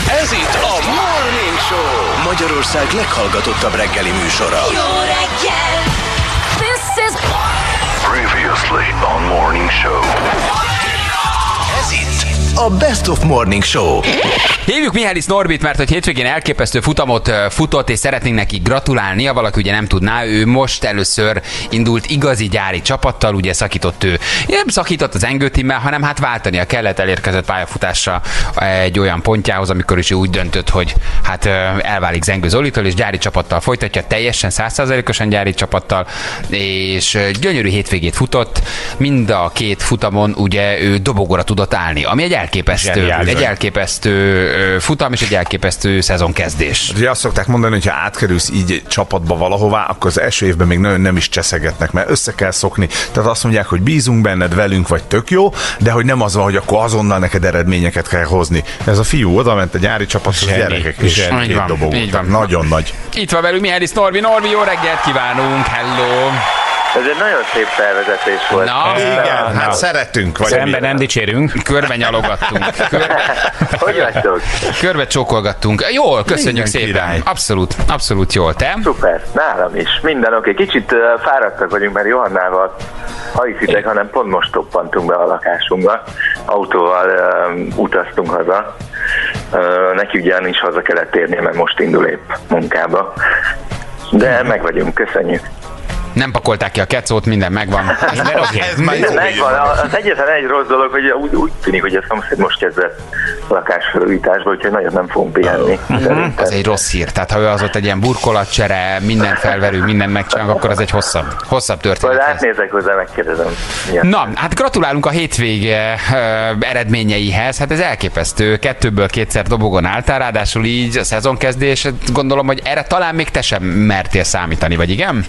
Ez itt a Morning Show, Magyarország leghallgatottabb reggeli műsora. Jó reggel! This is Previously on Morning Show. Ez itt a Best of Morning Show. Hívjuk Mihály Norbit, mert hogy hétvégén elképesztő futamot futott, és szeretnénk neki gratulálni. Ha valaki ugye nem tudná, ő most először indult igazi gyári csapattal, ugye szakított ő. Nem szakított az engőtimmel, hanem hát váltania kellett, elérkezett pályafutásra egy olyan pontjához, amikor is ő úgy döntött, hogy hát elválik Zengő Zolitól, és gyári csapattal folytatja, teljesen 100%-osan gyári csapattal, és gyönyörű hétvégét futott. Mind a két futamon ugye ő dobogóra tudott állni, ami egy elképesztő futam és egy elképesztő szezonkezdés. Ugye azt szokták mondani, hogy ha átkerülsz így csapatba valahová, akkor az első évben még nagyon nem is cseszegetnek, mert össze kell szokni. Tehát azt mondják, hogy bízunk benned, velünk vagy, tök jó, de hogy nem az van, hogy akkor azonnal neked eredményeket kell hozni. Ez a fiú oda ment a gyári csapathoz, gyerekek, és két dobogó. Nagyon nagy. Itt van velünk Mihály Norbi. Norbi, jó reggelt kívánunk, hello! Ez egy nagyon szép felvezetés volt. Na, igen, hát szeretünk. Szemben nem dicsérünk. Körbe nyalogattunk. Hogy vagytok? Körbe csókolgattunk. Jól, köszönjük Minden szépen. király. Abszolút jól. Te? Szuper, nálam is. Minden oké. Kicsit fáradtak vagyunk, mert Johannával, ha hiszitek, hanem pont most toppantunk be a lakásunkba. Autóval utaztunk haza. Neki ugyanis haza kellett térnie, mert most indul épp munkába. De meg vagyunk, köszönjük. Nem pakolták ki a kecót, minden megvan. Ez már jó Megvan. Az egyetlen egy rossz dolog, hogy úgy tűnik, hogy a szomszéd most kezdett lakásfelújításba, úgyhogy nagyon nem fogunk pihenni. Az egy rossz hír. Tehát ha ő az ott egy ilyen burkolatcsere, minden felverő, minden megcsinálunk, akkor az egy hosszabb történet. Majd lesz. átnézek hozzá, megkérdezem. Na, hát gratulálunk a hétvége eredményeihez. Hát ez elképesztő. 2-ből 2-szer dobogon álltál, ráadásul így a szezonkezdés. Gondolom, hogy erre talán még te sem mertél számítani, vagy igen?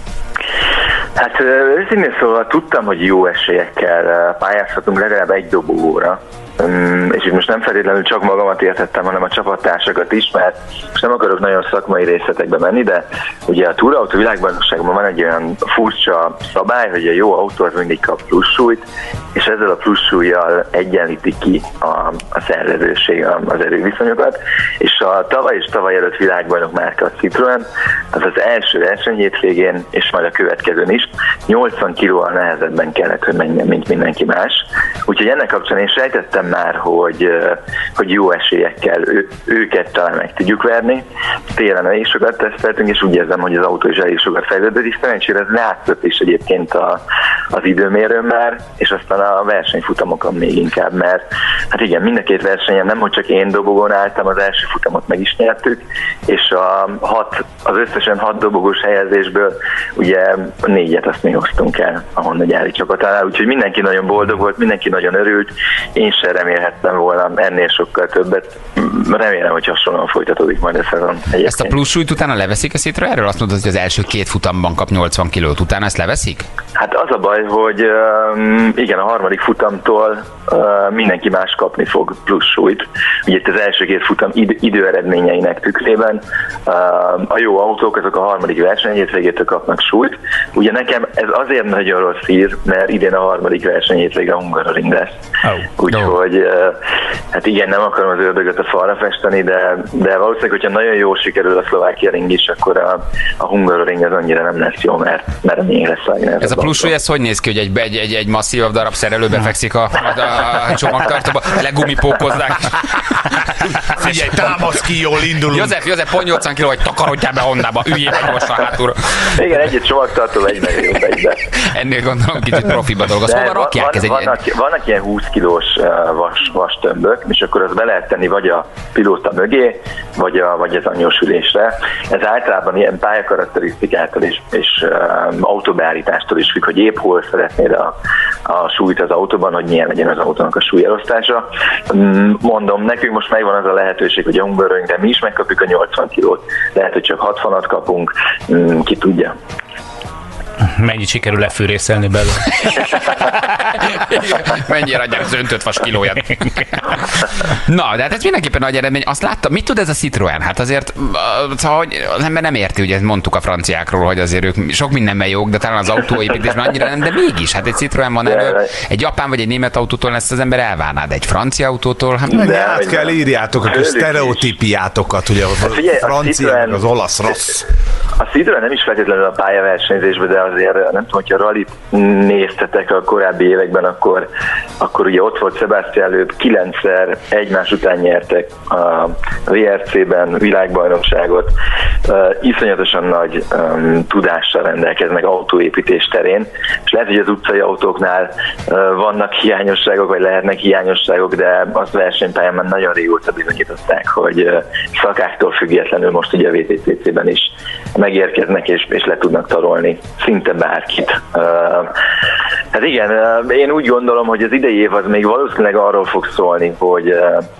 Hát őszintén szóval tudtam, hogy jó esélyekkel pályázhatunk legalább egy dobogóra. És itt most nem feltétlenül csak magamat értettem, hanem a csapattársakat is, mert most nem akarok nagyon szakmai részletekbe menni, de ugye a túrautó világbajnokságban van egy olyan furcsa szabály, hogy a jó autó az mindig kap pluszsúlyt, és ezzel a pluszsúlyjal egyenlíti ki a szervezőség, az erőviszonyokat, és a tavaly és tavaly előtt világbajnok márka a Citroën, az első versenyhétvégén, és majd a következőn is 80 kilóval nehezebben kellett, hogy menjen, mint mindenki más. Úgyhogy ennek kapcsán én sejtettem már, hogy jó esélyekkel őket talán meg tudjuk verni. Télen elég sokat teszteltünk, és úgy érzem, hogy az autó is elég sokat fejlődött, és szerencsére ez látszott is egyébként az időmérőn már, és aztán a versenyfutamokon még inkább, mert hát igen, mind a két versenyen nem, hogy csak én dobogon álltam, az első futamot meg is nyertük, és az összesen 6 dobogós helyezésből ugye 4-et azt mi hoztunk el a Honda gyári csapatánál, úgyhogy mindenki nagyon boldog volt, mindenki nagyon örült, én sem remélhettem volna ennél sokkal többet. Remélem, hogy hasonlóan folytatódik majd a szezon. Egyébként. Ezt a pluszsúlyt utána leveszik a Citroën? Erről azt mondod, hogy az első 2 futamban kap 80 kilót, utána ezt leveszik? Hát az a baj, hogy igen, a harmadik futamtól mindenki más kapni fog pluszsúlyt. Ugye itt az első 2 futam időeredményeinek tükrében a jó autók azok a harmadik versenyhétvégétől kapnak súlyt. Ugye nekem ez azért nagyon rossz hír, mert idén a harmadik versenyhétvége a Hungaroring lesz. Úgyhogy hát igen, nem akarom az ördögöt a falra festeni, de valószínűleg, hogyha nagyon jól sikerül a Szlovákia ring is, akkor a Hungaroring az annyira nem lesz jó, mert a miénk lesz. Ez a pluszsúly, ez hogy néz ki, hogy egy masszívabb darab szerelőbe fekszik a csomagtartóba, legumipókozzák. Figyelj, támasz ki, jól indulunk. József, pont 80 kiló, hogy takarodjál be Hondába, üljél meg most a hátulra. Igen, egy csomagtartó egy jobb egybe. Ennél gondolom kicsit profiba dolgoz. Hova rakják? Vannak ilyen 20 kilós vastömbök, és akkor azt be lehet tenni vagy a pilóta mögé, vagy az anyósülésre. Ez általában ilyen pályakarakterisztikától és autóbeállítástól is függ, hogy épp hol szeretnéd a súlyt az autóban, hogy milyen legyen az autónak a súlyelosztása. Mondom, nekünk most megvan az a lehetőség, hogy a Hungaroring, de mi is megkapjuk a 80 kilót. Lehet, hogy csak 60-at kapunk, ki tudja. Mennyit sikerül lefűrészelni belőle? Mennyire adják az öntött vas kilóját. Na, de hát ez mindenképpen nagy eredmény. Azt láttam, mit tud ez a Citroën? Hát azért szóval, hogy az ember nem érti, ugye mondtuk a franciákról, hogy azért ők sok mindenben jók, de talán az autóépítésben annyira nem, de mégis, hát egy Citroën van elő, egy japán vagy egy német autótól ezt az ember elvárná, de egy francia autótól, hát de át kell írjátok a sztereotípiátokat, ugye a francia, az olasz rossz. A Citroën nem is feltétlenül a pályaversenyzésben, de azért nem tudom, hogyha rallit néztetek a korábbi években, akkor ugye ott volt Sebastian Loeb, 9-szer egymás után nyertek a VRC-ben világbajnokságot, iszonyatosan nagy tudással rendelkeznek autóépítés terén, és lehet, hogy az utcai autóknál vannak hiányosságok, vagy lehetnek hiányosságok, de azt versenypályán már nagyon régóta bizonyították, hogy szakáktól függetlenül most ugye a VTCC-ben is megérkeznek és le tudnak tarolni szinte bárkit. Hát igen, én úgy gondolom, hogy az idei év az még valószínűleg arról fog szólni, hogy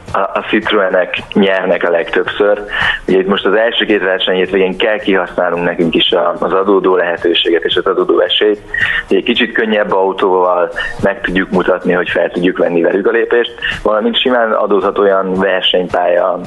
a Citroenek nyernek a legtöbbször. Ugye itt most az első két versenyhétvégén kell kihasználnunk nekünk is az adódó lehetőséget és az adódó esélyt. Egy kicsit könnyebb autóval meg tudjuk mutatni, hogy fel tudjuk venni velük a lépést, valamint simán adódhat olyan versenypálya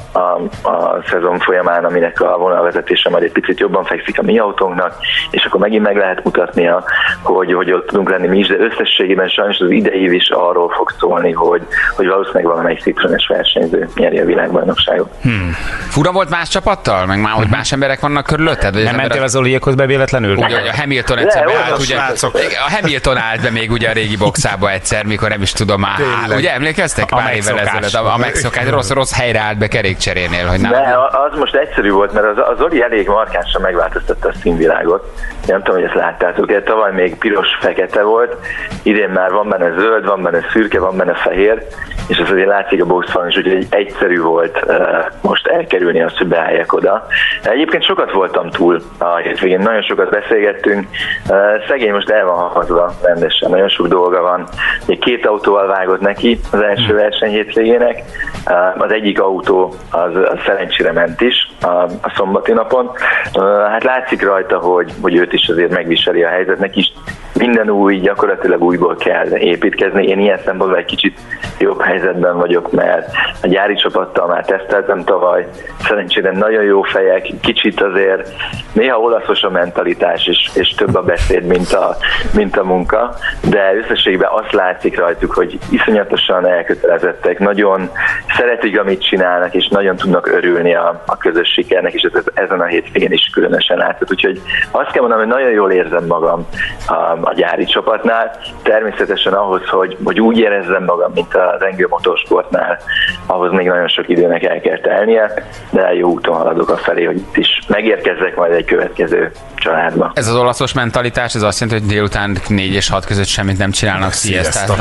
a szezon folyamán, aminek a vonalvezetése majd egy picit jobban fekszik a mi autónknak, és akkor megint meg lehet mutatnia, hogy ott tudunk lenni mi is, de összességében sajnos az idei év is arról fog szólni, hogy valószínűleg valamelyik Citroenes versenyző nyeri a világbajnokságot. Fura volt más csapattal? Meg már, hogy más emberek vannak körülötted? Nem mentél az Oliékhoz be véletlenül? Ugye, a Hamilton egyszer beállt, ugye, a Hamilton állt be még ugye a régi boxába egyszer, mikor nem is tudom már. Ugye emlékeztek? Pár évvel ezelőtt a megszokás, rossz helyre állt be kerékcserénél. Hogy de az most egyszerű volt, mert az Oli elég markánsan megváltoztatta a színvilágot. Nem tudom, hogy ezt láttátok, tavaly még piros-fekete volt, idén már van benne zöld, van benne szürke, van benne fehér, és ez azért látszik a boxfalon is, úgyhogy egyszerű volt most elkerülni azt, hogy beálljak oda. Egyébként sokat voltam túl a hétvégén, nagyon sokat beszélgettünk, szegény most el van hahazva rendesen, nagyon sok dolga van. Két autóval vágott neki az első verseny hétvégének, az egyik autó az szerencsére ment is a szombati napon. Hát látszik rajta, hogy őt is azért megviseli a helyzetnek is. Minden új, gyakorlatilag újból kell építkezni. Én ilyen szempontból egy kicsit jobb helyzetben vagyok, mert a gyári csapattal már teszteltem tavaly, szerencsére nagyon jó fejek, kicsit azért néha olaszos a mentalitás, és több a beszéd, mint a munka, de összességben azt látszik rajtuk, hogy iszonyatosan elkötelezettek, nagyon szeretik, amit csinálnak, és nagyon tudnak örülni a közös sikernek, és ez ezen a hétvégén is különösen látszott. Úgyhogy azt kell mondanom, hogy nagyon jól érzem magam a gyári csapatnál. Természetesen ahhoz, hogy úgy érezzem magam, mint az Engő Motorsportnál, ahhoz még nagyon sok időnek el kell telnie, de jó úton haladok afelé, hogy itt is megérkezzek majd egy következő családba. Ez az olaszos mentalitás, ez azt jelenti, hogy délután 4 és 6 között semmit nem csinálnak, sziasztát.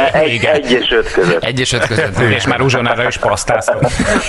1 és 5 között. 1 és 5 között. És már uzsonára is pasztázok.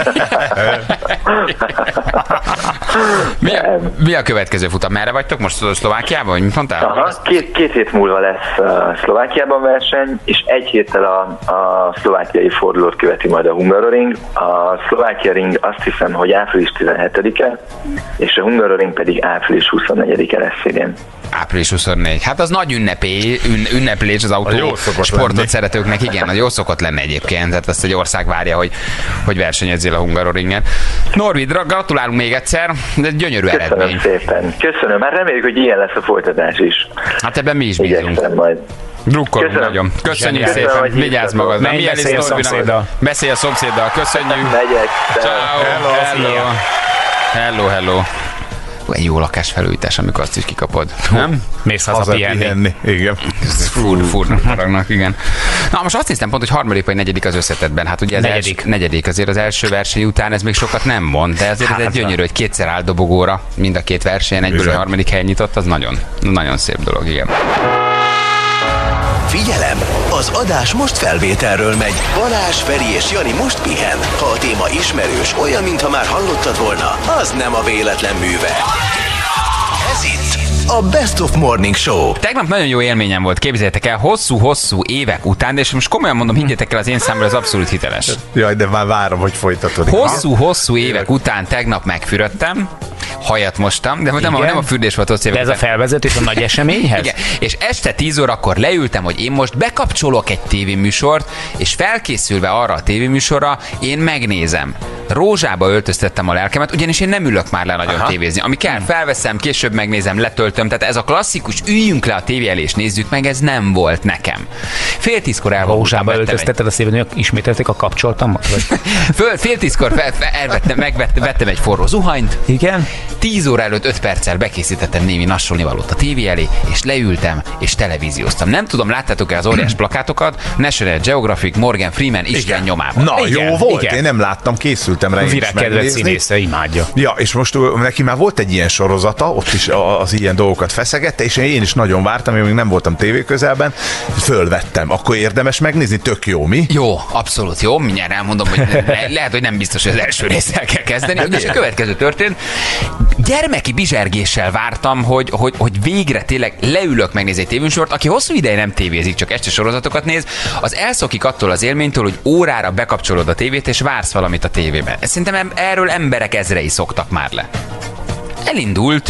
Mi a következő futam? Merre vagytok most? Szlovákiában? Vagy mit mondtál? Aha, két hét múlva lesz Szlovákiában verseny, és egy héttel a szlovákiai fordulót követi majd a Hungaroring. A Szlovákia Ring azt hiszem, hogy április 17-e, és a Hungaroring pedig április 24-e lesz idén. Április 24. Hát az nagy ünneplés az autósportot szeretőknek, igen, jó szokott lenni egyébként, tehát ezt egy ország várja, hogy versenyezzél a Hungaroringen. Norvid, gratulálunk még egyszer, de gyönyörű eredmény. Köszönöm szépen. Köszönöm, hát reméljük, hogy ilyen lesz a folytatás is. Hát ebben mi is bízunk. Majd. Drukkolunk nagyon. Köszönjük szépen, vigyázz magadra. Beszélj a szomszéddal. Beszélj a szomszéddal, köszönjük. Megyek. Ciao. Hello. Egy jó lakásfelújítás, amikor azt is kikapod. Nem? Mész haza pihenni. Igen. Furnak maragnak, igen. Na most azt hiszem pont, hogy harmadik vagy negyedik az összetetben. Hát ugye az negyedik azért az első verseny után ez még sokat nem mond, de azért ez egy gyönyörű, hogy kétszer áll dobogóra, mind a két versenyen, egyből a harmadik helyen nyitott, az nagyon szép dolog, igen. Figyelem! Az adás most felvételről megy. Balázs, Feri és Jani most pihen. Ha a téma ismerős, olyan, mintha már hallottad volna, az nem a véletlen műve. Ez itt a Best of Morning Show. Tegnap nagyon jó élményem volt, képzeljétek el, hosszú évek után, de és most komolyan mondom, higgyetek el, az én számomra ez abszolút hiteles. Jaj, de már várom, hogy folytatódik. Hosszú évek után tegnap megfürödtem, hajat mostam, de nem a fürdésvatos De ez a felvezetés a nagy eseményhez? Igen, és este 10 órakor leültem, hogy én most bekapcsolok egy tévéműsort, és felkészülve arra a tévéműsorra én megnézem. Rózsába öltöztettem a lelkemet, ugyanis én nem ülök már le nagyon tévézni. Ami kell, felveszem, később megnézem, letöltöm. Tehát ez a klasszikus, üljünk le a tévé elé és nézzük meg, ez nem volt nekem. 9:30 elvonultam. Rózsába öltöztetted a szépen, hogy ismételték a kapcsolatom? Fél 10-kor vettem egy forró zuhanyt. Igen. 10 óra előtt 5 perccel bekészítettem némi nassolnivalót a tévé elé, és leültem, és televízióztam. Nem tudom, láttátok-e az óriás plakátokat? National Geographic, Morgan Freeman, Isten nyomában. Na, Igen, jó volt, igen. én nem láttam, készültem rá. Virág kedvenc színésze, imádja. Ja, és most neki már volt egy ilyen sorozata, ott is az ilyen dolgokat feszegette, és én is nagyon vártam, én még nem voltam tévé közelben, fölvettem. Akkor érdemes megnézni, tök jó, mi? Jó, abszolút jó. Mindjárt elmondom, hogy lehet, hogy nem biztos, hogy az első résszel kell kezdeni. És a következő történt. Gyermeki bizsergéssel vártam, hogy végre tényleg leülök megnézni egy tévésort, aki hosszú ideje nem tévézik, csak este sorozatokat néz, az elszokik attól az élménytől, hogy órára bekapcsolod a tévét, és vársz valamit a tévében. Szerintem erről emberek ezrei szoktak már le. Elindult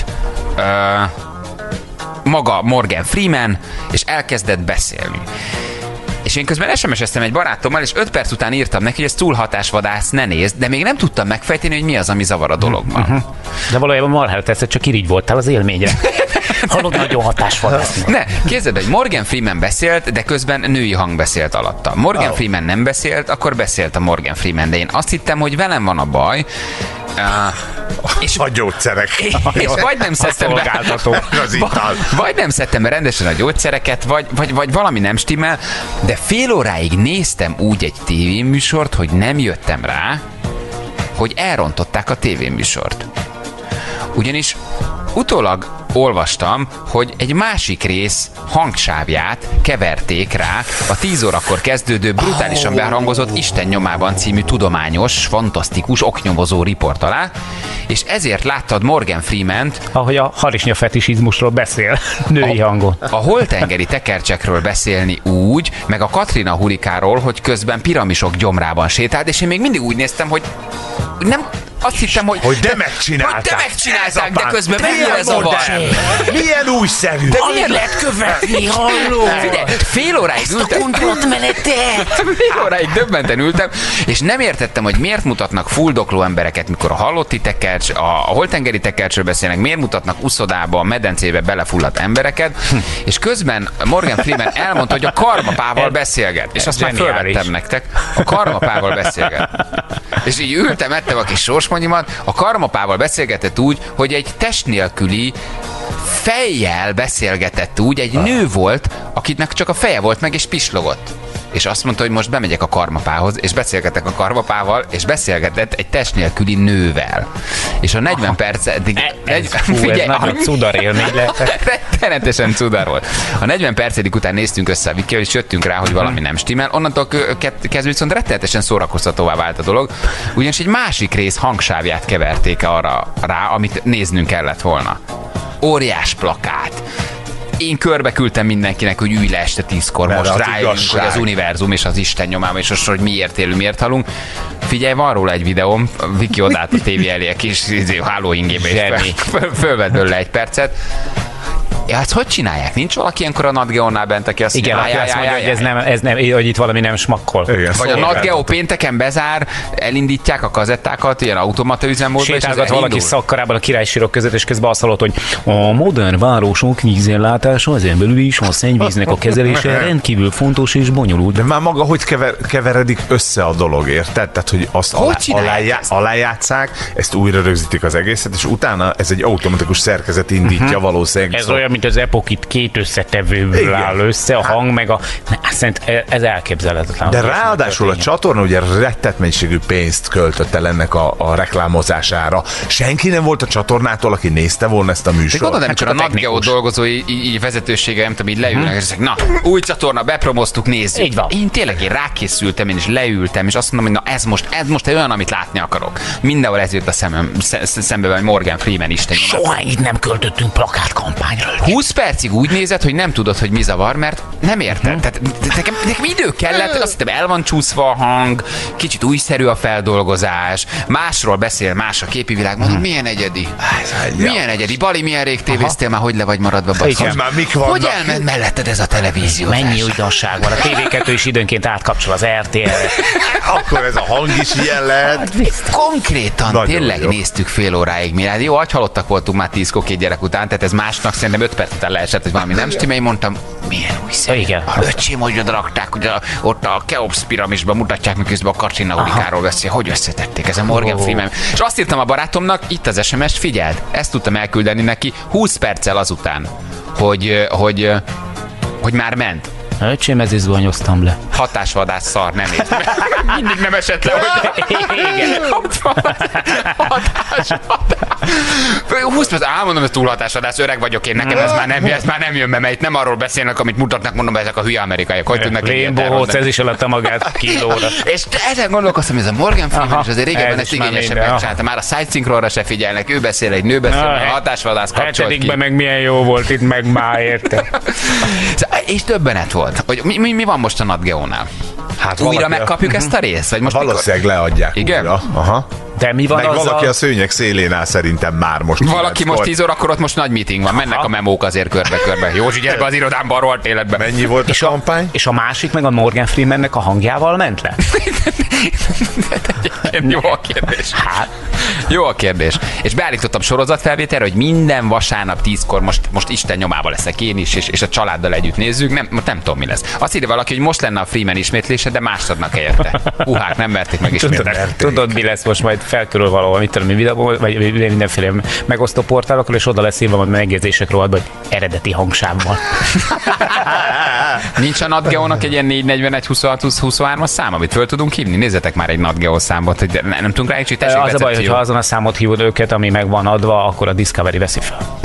maga Morgan Freeman, és elkezdett beszélni. És én közben SMS-eztem egy barátommal, és 5 perc után írtam neki, hogy ez túlhatásvadász, ne nézd, de még nem tudtam megfejteni, hogy mi az, ami zavar a dologban. De valójában marhára tetszett, csak irigy voltál az élményre. Hallod, nagyon hatásvadász. Ne, képzeld, hogy Morgan Freeman beszélt, de közben női hang beszélt alatta. Morgan Freeman nem beszélt, akkor beszélt a Morgan Freeman, de én azt hittem, hogy velem van a baj, és a gyógyszerek. És vagy nem szedtem be, vagy nem szedtem be rendesen a gyógyszereket, vagy valami nem stimmel, de fél óráig néztem úgy egy tévéműsort, hogy nem jöttem rá, hogy elrontották a tévéműsort. Ugyanis utólag olvastam, hogy egy másik rész hangsávját keverték rá a 10 órakor kezdődő, brutálisan behangozott Isten nyomában című tudományos, fantasztikus, oknyomozó riport alá, és ezért láttad Morgan Freemant, ahogy a harisnya fetisizmusról beszél, női hangon. A holtengeri tekercsekről beszélni úgy, meg a Katrina hurikáról, hogy közben piramisok gyomrában sétált, és én még mindig úgy néztem, hogy nem, azt hittem, hogy de megcsinálták. Hogy de megcsinálták, de közben mennyire ez a modern. Milyen újszerű. De milyen lehet követni, halló? Figyelj, fél óráig ültem. Fél óráig döbbenten ültem, és nem értettem, hogy miért mutatnak fuldokló embereket, mikor a halotti tekercs, a holtengeri tekercsről beszélnek, miért mutatnak uszodába, a medencébe belefulladt embereket, és közben Morgan Freeman elmondta, hogy a karmapával beszélget. És azt már fölvettem nektek, a karmapával beszélget. És így ültem, ettem a kis sorsmonyimat, a karmapával beszélgetett úgy, hogy egy test nélküli fejjel beszélgetett úgy, egy nő volt, akinek csak a feje volt meg, és pislogott. És azt mondta, hogy most bemegyek a karmapához, és beszélgetek a karmapával, és beszélgetett egy test nélküli nővel. És a 40 perc eddig... Ez nagyon cudar élmény lehet. Rettenetesen cudar volt. A 40 percedik után néztünk össze a Vikivel, és jöttünk rá, hogy valami nem stimmel. Onnantól kezdve viszont rettenetesen szórakoztatóvá vált a dolog, ugyanis egy másik rész hangsávját keverték arra rá, amit néznünk kellett volna. Óriás plakát. Én körbe küldtem mindenkinek, hogy ülj le este 10-kor, most rájövünk, hogy az univerzum és az Isten nyomában, és most, hogy miért élünk, miért halunk. Figyelj, van róla egy videóm, Viki odállt a tévé elé a kis hálóingébe, és fölvett belőle egy percet. Ja, ezt hogy csinálják? Nincs valaki ilyenkor a Nat Geo-nál bent, aki azt igen, aki azt mondja, hogy ez nem, hogy itt valami nem smakkol. Igen, vagy a Nat Geo pénteken bezár, elindítják a kazettákat, ilyen automata üzemmódba, és sétálgat valaki szakkarában a királysírok között, és közben azt hallott, hogy a modern városok vízellátása, ezen belül is a szennyvíznek a kezelése rendkívül fontos és bonyolult. De már maga hogy keveredik össze a dolog, érted? Tehát, hogy azt alájátszák, ezt újra rögzítik az egészet, és utána ez egy automatikus szerkezet indítja valószínűleg. Ez olyan, mint az Epokit két összetevőből áll össze, a hang meg a... Szerintem ez elképzelhetetlen. De ráadásul a csatorna ugye rettet mennyiségű pénzt költött el ennek a reklámozására. Senki nem volt a csatornától, aki nézte volna ezt a műsort. Gondolod, amikor a Nat Geo dolgozói így vezetősége, nem tudom, így leülnek, és na, új csatorna, bepromoztuk, nézzük. Így van. Én rákészültem, én is leültem, és azt mondom, hogy na ez most egy olyan, amit látni akarok. Mindenhol ez jött a szembe, hogy Morgan Freeman Isten. Soha így nem költöttünk plakátkampányra. 20 percig úgy nézed, hogy nem tudod, hogy mi zavar, mert nem érted. Tehát nekem idő kellett, azt hittem el van csúszva a hang, kicsit újszerű a feldolgozás, másról beszél, más a képi világ, mondom, milyen egyedi. Milyen egyedi. Bali, milyen rég tévéztél már, hogy le vagy maradva, basszus. Hogy már mik vannak? Hogy elment melletted ez a televízió? Mennyi újdonság van. A TV2 is időnként átkapcsol az RTL-re. Akkor ez a hang is ilyen lehet. Konkrétan Nagyon tényleg jó. néztük fél óráig mi. Hát jó, agyhalottak voltunk már 10 két gyerek után, tehát ez másnak szerintem 5 perc után leesett, hogy valami nem stimmel. Én mondtam, milyen újszerű. Igen. A öcsém, hogy oda rakták, hogy ott a Keops piramisban mutatják, miközben a Kacsina-Urikáról beszél. Hogy összetették ez a Morgan Freeman. És azt írtam a barátomnak, itt az SMS-t, figyeld, ezt tudtam elküldeni neki 20 perccel azután, hogy már ment. Öcsém, ez zuhanyoztam le. Hatásvadász szar, nem értem. Mindig nem esett le, hogy Igen. 20 perc, mondom, ez túl hatásvadász, öreg vagyok én, nekem ez már nem jön be, mert itt nem arról beszélnek, amit mutatnak, mondom, ezek a hülye amerikaiak. Hogy tudnak Rainbow Hóc, ez is eladta magát kilóra. És ezen gondolkoztam, hogy ez a Morgan Freeman, és azért régebben ez ezt is már igényesebben minden, csinálta. Már a sightsyncról se figyelnek, ő beszél, egy nő beszél, a hatásvadász kapcsolat ki. Hetedikben meg milyen jó volt itt, meg már érte. És döbbenet volt. Hogy mi van most a Nat Geo-nál? Hát Újra valaki megkapjuk ezt a részt? Vagy most valószínűleg leadják. Igen? Újra. Aha. De mi van Meg azzal? valaki a szőnyeg szélén áll szerintem már most. Valaki most 9-kor. 10 órakor ott most nagy meeting van, mennek a memók azért körbe-körbe. Józsi, gyere be az irodámba, rohadt életbe. Mennyi volt a kampány? És a másik meg a Morgan Freemannek a hangjával ment le? Jó a kérdés. Hát, Jó a kérdés. És beállítottam sorozatfelvételre, hogy minden vasárnap 10-kor most Isten nyomába leszek én is, és a családdal együtt nézzük. Nem tudom, mi lesz. Azt írja valaki, hogy most lenne a Freeman ismétlése, de mást adnak helyette. Uhák, nem verték meg ismételni. tudod, mi lesz most majd felkörül valahol, mit tudom, videó, vagy mindenféle megosztó portálokról, és oda lesz írva majd megjegyzések róla, hogy eredeti hangsávval. Nincs a Nat Geo-nak egy ilyen 441-26-23-as szám, amit föl tudunk hívni? Nézzetek már egy Nat Geo számot, hogy nem tudunk rá, hogy tessék Az a baj, hogy recepció. ha azon a számot hívod őket, ami meg van adva, akkor a Discovery veszi fel.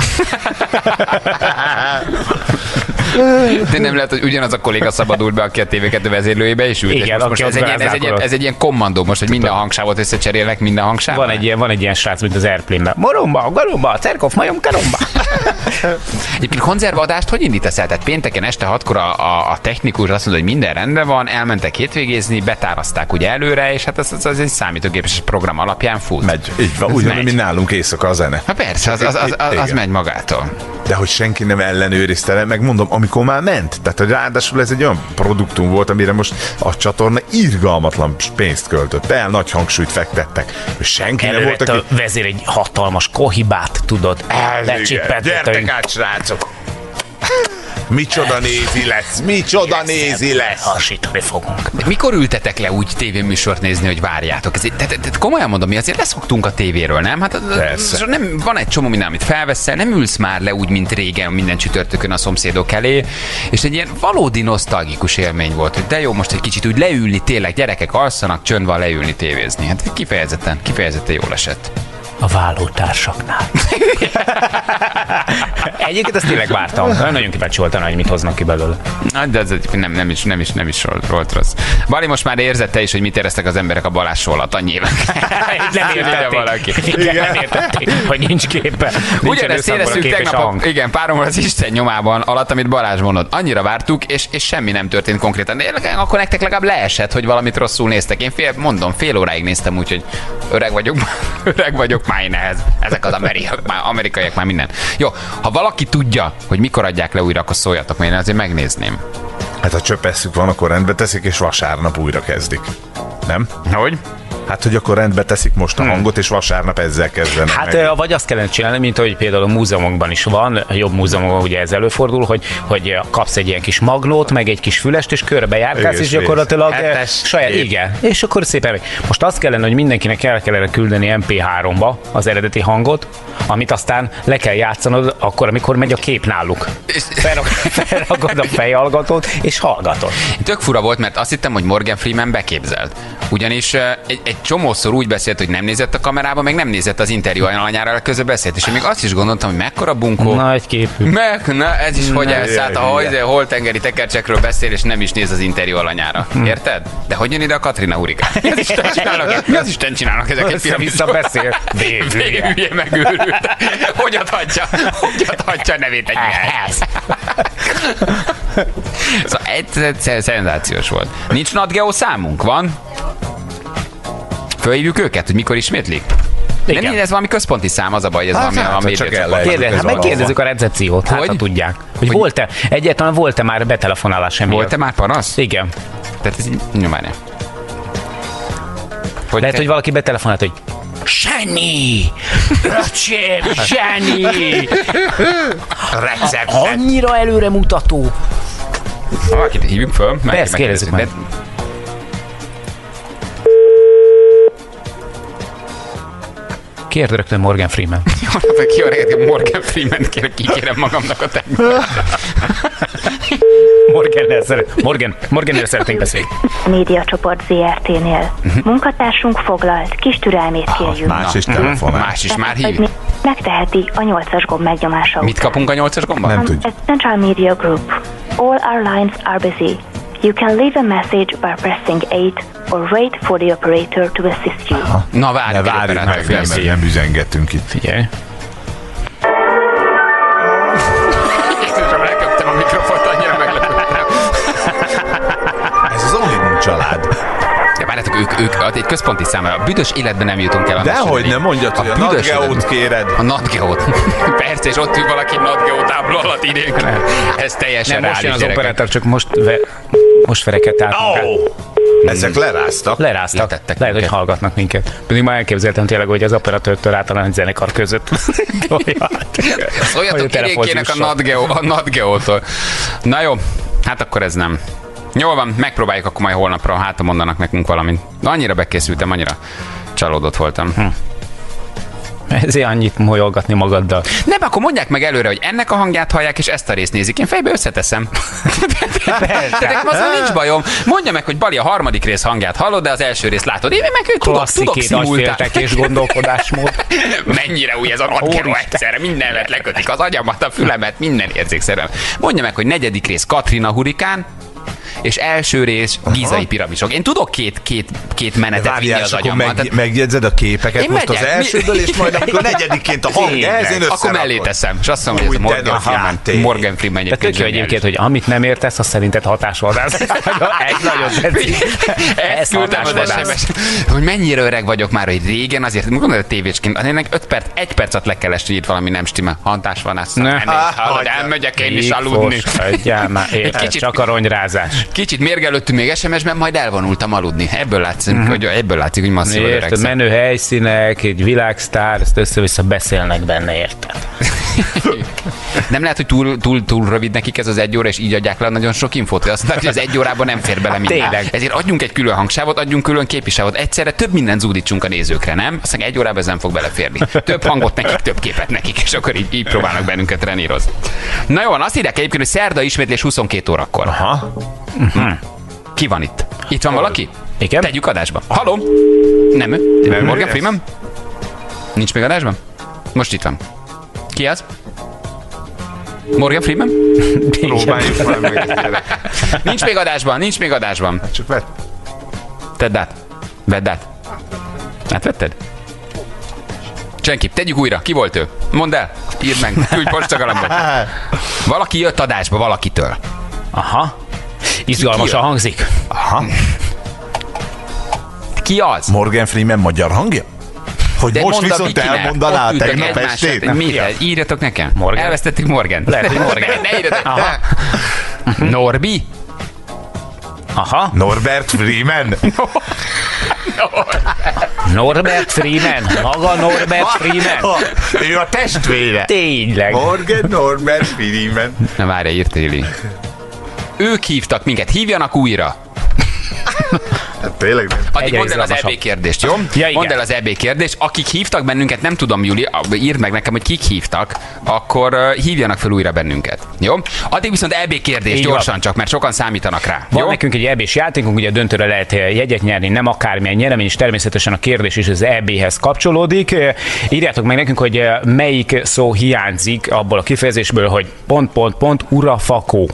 De nem lehet, hogy ugyanaz a kolléga szabadult be, aki a TV2 vezérlőjébe is ült. Igen, És most aki ez, ott ez egy ilyen kommandó most, hogy minden hangsávot összecserélnek, minden hangsávot. Van egy ilyen srác, mint az Airplane-ben. Moromba, garomba, cerkov, majom, karomba. Egyébként konzervadást hogy indítasz el? Tehát pénteken este 6-kor a technikus azt mondta, hogy minden rendben van, elmentek hétvégézni, betárazták ugye előre, és hát ez egy számítógépes program alapján fut. Megy. Így van, Ez úgy van, megy. mint nálunk éjszaka a zene. Hát persze, az Igen. megy magától. De hogy senki nem ellenőrizte le, meg mondom, amikor már ment. Tehát, hogy ráadásul ez egy olyan produktum volt, amire most a csatorna irgalmatlan pénzt költött el, nagy hangsúlyt fektettek. Hogy senki nem volt, Elővette aki... a vezér egy hatalmas kohibát, tudod, lecsippett. Gyertek át, srácok! Micsoda nézi lesz, micsoda nézi lesz! Hasítani fogunk. De mikor ültetek le úgy tévéműsort nézni, hogy várjátok? Tehát komolyan mondom, mi azért leszoktunk a tévéről, nem? Hát Persze. nem, van egy csomó minden, amit felveszel, nem ülsz már le úgy, mint régen, minden csütörtökön a szomszédok elé, és egy ilyen valódi nosztalgikus élmény volt, hogy de jó, most egy kicsit úgy leülni, tényleg gyerekek alszanak, csönd van leülni, tévézni. Hát kifejezetten jól esett. A vállótársaknál. Egyébként ezt tényleg vártam. Nagyon kíváncsi voltam, hogy mit hoznak ki belőle. Hát, de ez nem is volt rossz. Bali, most már érzed te is, hogy mit éreztek az emberek a Balázsról a nyilván. Nem értették. Igen, nem értették, hogy nincs képe. Ugyanezt éreztük tegnap, igen, párommal az Isten nyomában alatt, amit Balázs mondott. Annyira vártuk, és semmi nem történt konkrétan. De akkor nektek legalább leesett, hogy valamit rosszul néztek. Én fél óráig néztem, úgyhogy öreg vagyok már én ehhez. Ezek az amerikaiak már minden. Jó, ha valaki tudja, hogy mikor adják le újra, akkor szóljatok, mert én azért megnézném. Hát ha csöpesszük van, akkor rendbe teszik, és vasárnap újra kezdik. Nem? Hogy? Hát, hogy akkor rendbe teszik most a hangot, és vasárnap ezzel kezdenek Hát meg. vagy azt kellene csinálni, mint hogy például a múzeumokban is van, jobb múzeumokban ugye ez előfordul, hogy kapsz egy ilyen kis magnót, meg egy kis fülest, és körbejárkálsz, és Igen, gyakorlatilag hetes saját, kép. igen. És akkor szépen meg. Most azt kellene, hogy mindenkinek el kellene küldeni MP3-ba az hangot, amit aztán le kell játszanod akkor, amikor megy a kép náluk. Felragod a fejhallgatót, és hallgatod. Tök fura volt, mert azt hittem, hogy Morgan Freeman beképzelt. Ugyanis egy egy csomószor úgy beszélt, hogy nem nézett a kamerába, meg nem nézett az interjú alanyára, közben beszélt, és én még azt is gondoltam, hogy mekkora bunkó. Nagy képű. Ez is hogy elszállt, ha holtengeri tekercsekről beszél, és nem is néz az interjú alanyára. Érted? De hogy jön ide a Katrina hurikán? Mi az Isten csinálnak ezek egy Vissza beszél. Hülye megőrült. Hogy adhatja a nevét egy nyelvhez? Szóval egyszer szenzációs volt. Nincs Nat Geo számunk? Van? Fölhívjuk őket, hogy mikor ismétlik? Igen. Nem, ez valami központi szám, az a baj, ez valami a médiacsoport. Megkérdezzük a recepciót, hát ha tudják. Hogy volt-e, egyáltalán volt-e már betelefonálás semmi? Volt-e már panasz? Igen. Tehát ez nyomán. Lehet, hogy valaki betelefonált, hogy Sanyi! Öcsém, Sanyi! Recept. Annyira előremutató. Valakit hívjuk föl. Persze, kérdezzük meg. Kérd rögtön Morgan Freeman. Jó reggelt, Morgan Freeman kikérem magamnak a technikát. Morgannel szeretnénk beszélni. Médiacsoport ZRT-nél. Munkatársunk foglalt, kis türelmét kérjük. Más is telefonál. Más is már hív. Megteheti a 8-as gomb megnyomása Mit kapunk a 8-as gomban? Nem tudjuk. Central Media Group. All our lines are busy. You can leave a message by pressing 8 or wait for the operator to assist you. Na várj meg, nem üzengetünk itt. Figyelj. Jézusom, leköptem a mikrofont, annyira meglepődtem. Ez az Only család. Ja, várjátok, ők egy központi számára. A büdös életben nem jutunk el. Dehogy nem mondjad, hogy a Nat Geo-t kéred. A Nat Geo-t. Persze, és ott ül valaki Nat Geo tábla alatt idén. Ez teljesen Nem, most jön reális, az operátor, csak most verekedt át. Ezek leráztak. Leráztak. Lehet, hogy hallgatnak minket. Pedig már elképzeltem tényleg, hogy az operatőrtől általán egy zenekar között. Szóljatok Irékének a Nat Geo-tól. Na jó, hát akkor ez nem. Jól van, megpróbáljuk akkor majd holnapra, hát mondanak nekünk valamit. Annyira bekészültem, annyira csalódott voltam. Ezért annyit molyolgatni magaddal. Nem, akkor mondják meg előre, hogy ennek a hangját hallják, és ezt a részt nézik. Én fejbe összeteszem. Tehát azzal nincs bajom. Mondja meg, hogy Bali a harmadik rész hangját hallod, de az első részt látod. Én meg tudok szimultán. És gondolkodásmód. Mennyire új ez a Nat Geo egyszerre. Mindenet lekötik, az agyamat, a fülemet, minden érzékszerűen. Mondja meg, hogy negyedik rész Katrina hurikán, és első rész gízai piramisok. Én tudok két menetet vinni az agyamban. Megjegyzed a képeket én most megyek, az elsődből, és majd amikor negyedikként a hang ehhez én akkor mellé teszem. És azt mondom, hogy ez a Morgan Freeman egyébként. Tehát tök egyébként, hogy amit nem értesz, az szerinted hatásvadász. Ez nagyon tetszik. Ezt küldtem az SMS, hogy mennyire öreg vagyok már, hogy régen, azért gondolod a tévécsként, ennek 1 percet le kell esni, itt valami nem stimmel. Hatásvadász. Elmegyek én is aludni. Csak a ronyrázás. Kicsit mérgelődtünk még SMS-ben, majd elvonultam aludni. Ebből látszik, hogy masszívan öregszem. Menő helyszínek, egy világsztár, ezt össze-vissza beszélnek benne, érted? Nem lehet, hogy túl rövid nekik ez az 1 óra, és így adják le nagyon sok infót. Azt mondták, hogy az 1 órában nem fér bele minden. Tényleg. Ezért adjunk egy külön hangsávot, adjunk külön képisávot. Egyszerre több mindent zúdítsunk a nézőkre, nem? Azt mondják, 1 órában ez nem fog beleférni. Több hangot nekik, több képet nekik, és akkor így próbálnak bennünket trenírozni. Na jó, azt írják egyébként, hogy szerda ismétlés 22 órakor. Aha. Ki van itt? Itt van valaki? Igen. Tegyük adásba. Halló? Nem ő? Morgan Freeman? Nincs még adásban? Most itt van. Ki az? Morgan Freeman? Próbáljuk már meg. Nincs még adásban. Csak vedd. Tedd át. Vedd át. Átvetted? Senki, tegyük újra. Ki volt ő? Mondd el. Írd meg. Küldj postagalambot. Valaki jött adásba valakitől. Aha. Izgalmasan hangzik. Aha. Ki az? Morgan Freeman magyar hangja? Hogy De most mondd a viszont Vikinek. elmondaná Ott ültek tegnap egymásra. estét? Mit? Írjatok nekem. Morgan. Elvesztettük Morgan. Lehet, hogy Morgan. Ne írjatok. Norbi? Aha. Norbert Freeman? Norbert Freeman. Maga Norbert Freeman. Ő a testvére. Tényleg. Morgan Norbert Freeman. Na várj, írt Éli. Ők hívtak minket. Hívjanak újra. Tényleg nem. Addig mondd el az EB kérdést, jó? Ja, mondd el az EB kérdést. Akik hívtak bennünket, nem tudom, Júli, írd meg nekem, hogy kik hívtak, akkor hívjanak fel újra bennünket. Jó? Addig viszont EB kérdés gyorsan csak, mert sokan számítanak rá. Van jó? nekünk egy EB-s játékunk, ugye a döntőre lehet jegyet nyerni, nem akármilyen nyeremény, és természetesen a kérdés is az EB-hez kapcsolódik. Írjátok meg nekünk, hogy melyik szó hiányzik abból a kifejezésből, hogy ... urafakó.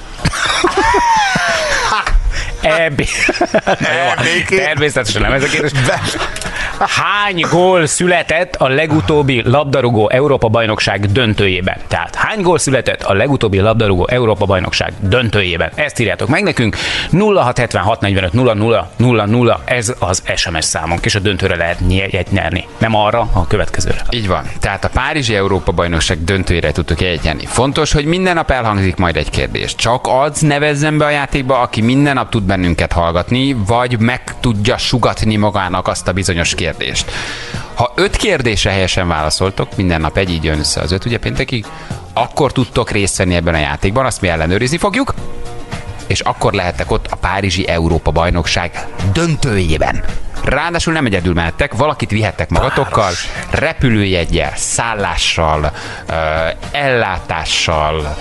EB. Természetesen nem ez a kérdés. Hány gól született a legutóbbi labdarúgó Európa-bajnokság döntőjében? Tehát hány gól született a legutóbbi labdarúgó Európa-bajnokság döntőjében? Ezt írjátok meg nekünk. 0676 45 00 00, ez az SMS számunk, és a döntőre lehet jegyet nyerni. Nem arra, a következőre. Így van. Tehát a Párizsi Európa-bajnokság döntőjére tudtok jegyet nyerni. Fontos, hogy minden nap elhangzik majd egy kérdés. Csak az nevezzen be a játékba, aki minden nap tud bennünket hallgatni, vagy meg tudja sugatni magának azt a bizonyos kérdést. Ha 5 kérdésre helyesen válaszoltok, minden nap így jön össze az 5, ugye péntekig, akkor tudtok részt venni ebben a játékban, azt mi ellenőrizni fogjuk, és akkor lehettek ott a Párizsi Európa-bajnokság döntőjében. Ráadásul nem egyedül mehettek, valakit vihettek magatokkal, repülőjeggyel, szállással, ellátással,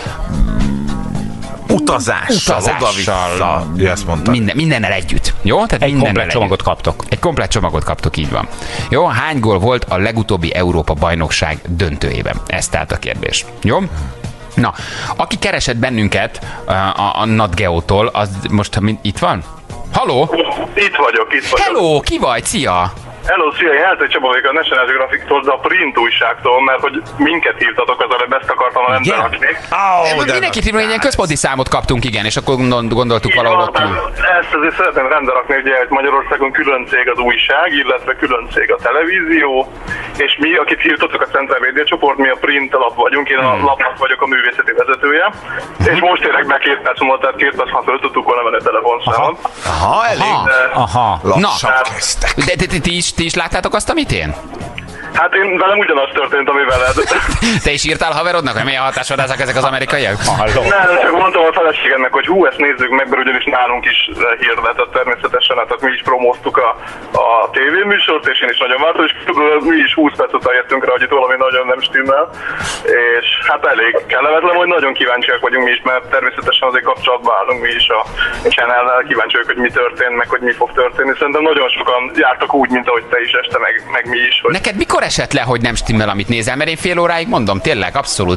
utazással. Ezt mondtam. Mindennel együtt. Jó? Tehát egy komplett csomagot kaptok. Egy komplett csomagot kaptok, így van. Jó? Hány gól volt a legutóbbi Európa-bajnokság döntőjében? Ez tehát a kérdés. Jó? Na, aki keresett bennünket a NatGeo-tól, az most itt van? Halló? Itt vagyok. Hello, ki vagy? Szia! Hello, szia, én Heltő Csaba vagyok a National Geographic-tól, de a print újságtól, mert hogy minket hívtatok, az előbb ezt akartam a rendbe rakni. Mindenkit hívunk, egy ilyen központi számot kaptunk, igen, és akkor gondoltuk valahol ott. Ezt azért szeretném rendbe rakni, ugye Magyarországon külön cég az újság, illetve külön cég a televízió, és mi, akit hívtatok a Central Media csoport, mi a print lap vagyunk, én a lapnak vagyok a művészeti vezetője, és most érek be 2 perc múlva, tehát 2 perc, ha föl tudtuk volna venni a telefonszámot. Aha, elég. Aha. Lassan kezdtek. De ti is láttátok azt, amit én? Hát én velem ugyanaz történt, ami veled. Te is írtál haverodnak, hogy milyen hatásvadászak ezek az amerikaiak? Nem, csak mondtam a feleségemnek, hogy ezt nézzük meg, mert ugyanis nálunk is hirdetett természetesen, hát mi is promóztuk a tévéműsort, és én is nagyon vártam, és mi is 20 perc után jöttünk rá, hogy itt valami nagyon nem stimmel, és hát elég kellemetlen, hogy nagyon kíváncsiak vagyunk mi is, mert természetesen azért kapcsolatban állunk mi is a channel-nel, kíváncsiak, hogy mi történt, meg hogy mi fog történni. Szerintem nagyon sokan jártak úgy, mint ahogy te is este, meg mi is. Hogy... Neked mikor esett le, hogy nem stimmel, amit nézel? Mert én fél óráig mondom, tényleg, abszolút.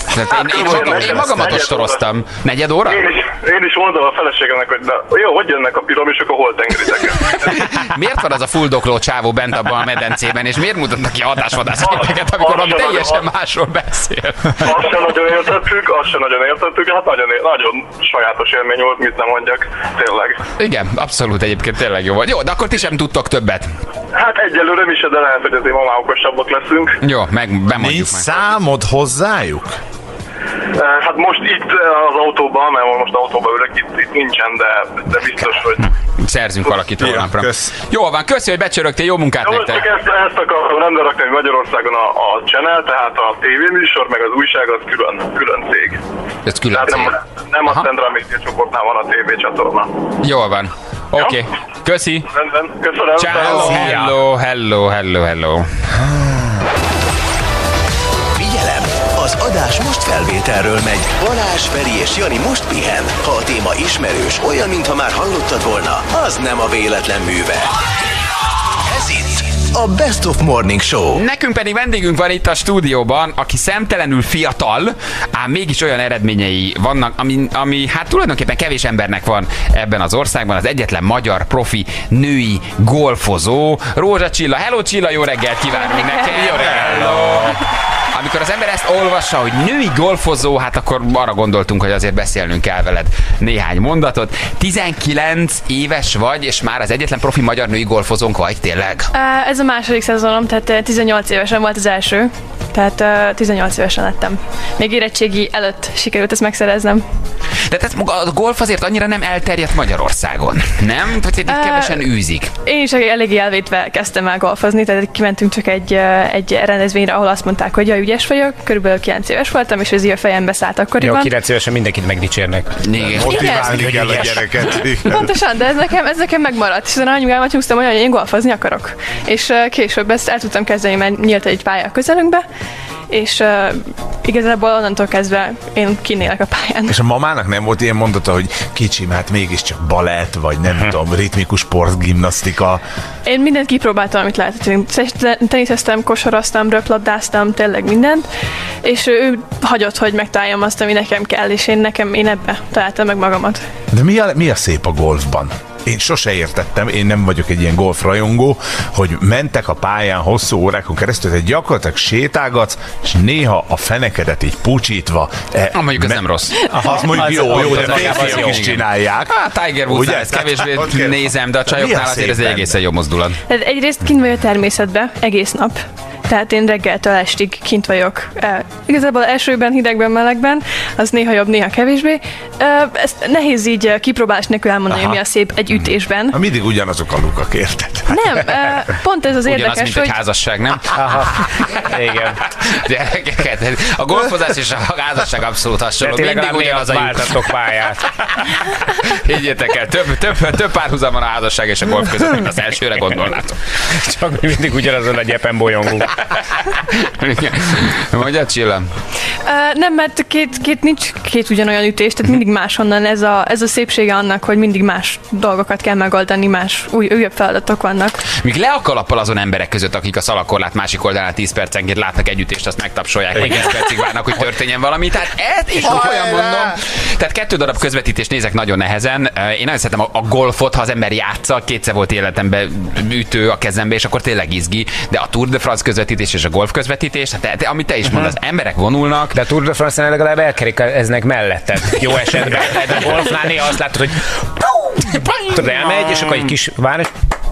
Én magamat ostoroztam. 4 óra? Én is mondom a feleségemnek, hogy jó, hogy jönnek a piramisok a holtengeriteken. Miért van az a fuldokló csávó bent abban a medencében, és miért mutatnak ki hatásvadászképeket, amikor valami teljesen másról beszél? Azt sem nagyon értettük, hát nagyon sajátos élmény volt, mit nem mondjak, tényleg. Igen, abszolút egyébként tényleg jó volt. Jó, de akkor ti sem tudtok többet. Hát egyelőre mi se, de lehet, hogy azért ma már okosabbak leszünk. Jó, bemondjuk meg. Számod hozzájuk? Hát most itt az autóban, mert most autóban ülök, itt nincsen, de biztos, hogy... Szerzünk valakit holnapra. Jól van, köszi, hogy becsörögtél, jó munkát nektek. Ezt akarom rendbe rakni, hogy Magyarországon a channel, tehát a tévéműsor, meg az újság az külön cég. Ez külön cég. Nem a Central Media csoportnál van a TV csatorna. Jól van. Oké. Köszi. Rendben. Köszönöm. Ciao. Hello. Figyelem! Az adás most felvételről megy. Balázs, Feri és Jani most pihen. Ha a téma ismerős, olyan, mintha már hallottad volna, az nem a véletlen műve. Ez itt a Best of Morning Show. Nekünk pedig vendégünk van itt a stúdióban, aki szemtelenül fiatal, ám mégis olyan eredményei vannak, ami hát tulajdonképpen kevés embernek van ebben az országban, az egyetlen magyar profi női golfozó, Rózsa Csilla. Hello Csilla, jó reggelt kívánunk neked! Jó reggelt! Amikor az ember ezt olvassa, hogy női golfozó, hát akkor arra gondoltunk, hogy azért beszélnünk kell veled néhány mondatot. 19 éves vagy, és már az egyetlen profi magyar női golfozónk vagy, tényleg? Ez a második szezonom, tehát 18 évesen volt az első. Tehát 18 évesen lettem. Még érettségi előtt sikerült ezt megszereznem. De tehát maga a golf azért annyira nem elterjedt Magyarországon, nem? Tehát itt kevesen űzik. Én is eléggé elvétve kezdtem el golfozni, tehát kimentünk csak egy rendezvényre, ahol azt mondták, hogy ügyes vagyok, körülbelül 9 éves voltam, és ez így a fejembe szállt akkoriban. Jó, 9 évesen mindenkit megdicsérnek. Motiválni kell a gyereket. Pontosan, de ez nekem megmaradt, és anyukámat húztam, hogy én golfozni akarok. És később ezt el tudtam kezdeni, mert nyílt egy pálya a közelünkbe, és igazából onnantól kezdve én kinélek a pályán. És a mamának nem volt ilyen mondata, hogy kicsim, hát mégiscsak balett, vagy nem tudom, ritmikus sportgimnasztika? Én mindent kipróbáltam, amit lehetett. Én teniszeztem, kosaraztam, röplabdáztam, tényleg mindent, és ő hagyott, hogy megtaláljam azt, ami nekem kell, és én ebbe találtam meg magamat. De mi a szép a golfban? Én sose értettem, én nem vagyok egy ilyen golfrajongó, hogy mentek a pályán hosszú órákon keresztül, tehát gyakorlatilag sétálgatsz, és néha a fenekedet így pucsítva. Mondjuk ez nem rossz. Az mondjuk jó, de férfiak is csinálják. Tiger Woods, ezt kevésbé nézem, de a csajoknál azért ez egy egészen jó mozdulat. Tehát egyrészt kint vagy a természetben, egész nap. Tehát én reggeltől estig kint vagyok. Igazából elsőben, hidegben, melegben, az néha jobb, néha kevésbé. Ezt nehéz így kipróbálás nélkül elmondani, hogy mi a szép egy ütésben. Mindig ugyanazok a lukak, érted? Nem, pont ez az érdekes, ugyanaz, mint egy házasság, nem? Igen. Gyerekeket, a golfozás és a házasság abszolút hasonló. Mindig ugyanaz a váltatok pályát. Higgyétek el, több párhuzam van a házasság és a golf között, mint az elsőre gondolnátok. Csak mindig ugyanazon a gyepen bolyongunk. Mondjad, Csillám? Nem, mert nincs két ugyanolyan ütés, tehát mindig máshonnan ez a szépsége annak, hogy mindig más dolgokat kell megoldani, más újabb feladatok vannak. Míg le a kalappal azon emberek között, akik a szalakorlát másik oldalán 10 percenként látnak egy ütést, azt megtapsolják, vagy 10 percig várnak, hogy történjen valami. Tehát és olyan mondom. Tehát 2 darab közvetítést nézek nagyon nehezen. Én nagyon szeretem a golfot, ha az ember játsza, 2-szer volt életemben ütő a kezembe, és akkor tényleg izgi, de a Tour de France közvetítés és a golf közvetítés, tehát amit te is mondasz, emberek vonulnak. De a Tour de France-en legalább elkerékeznek melletted. Jó esetben. De a golfnál néha azt látod, hogy tudod, elmegy, és akkor egy kis város.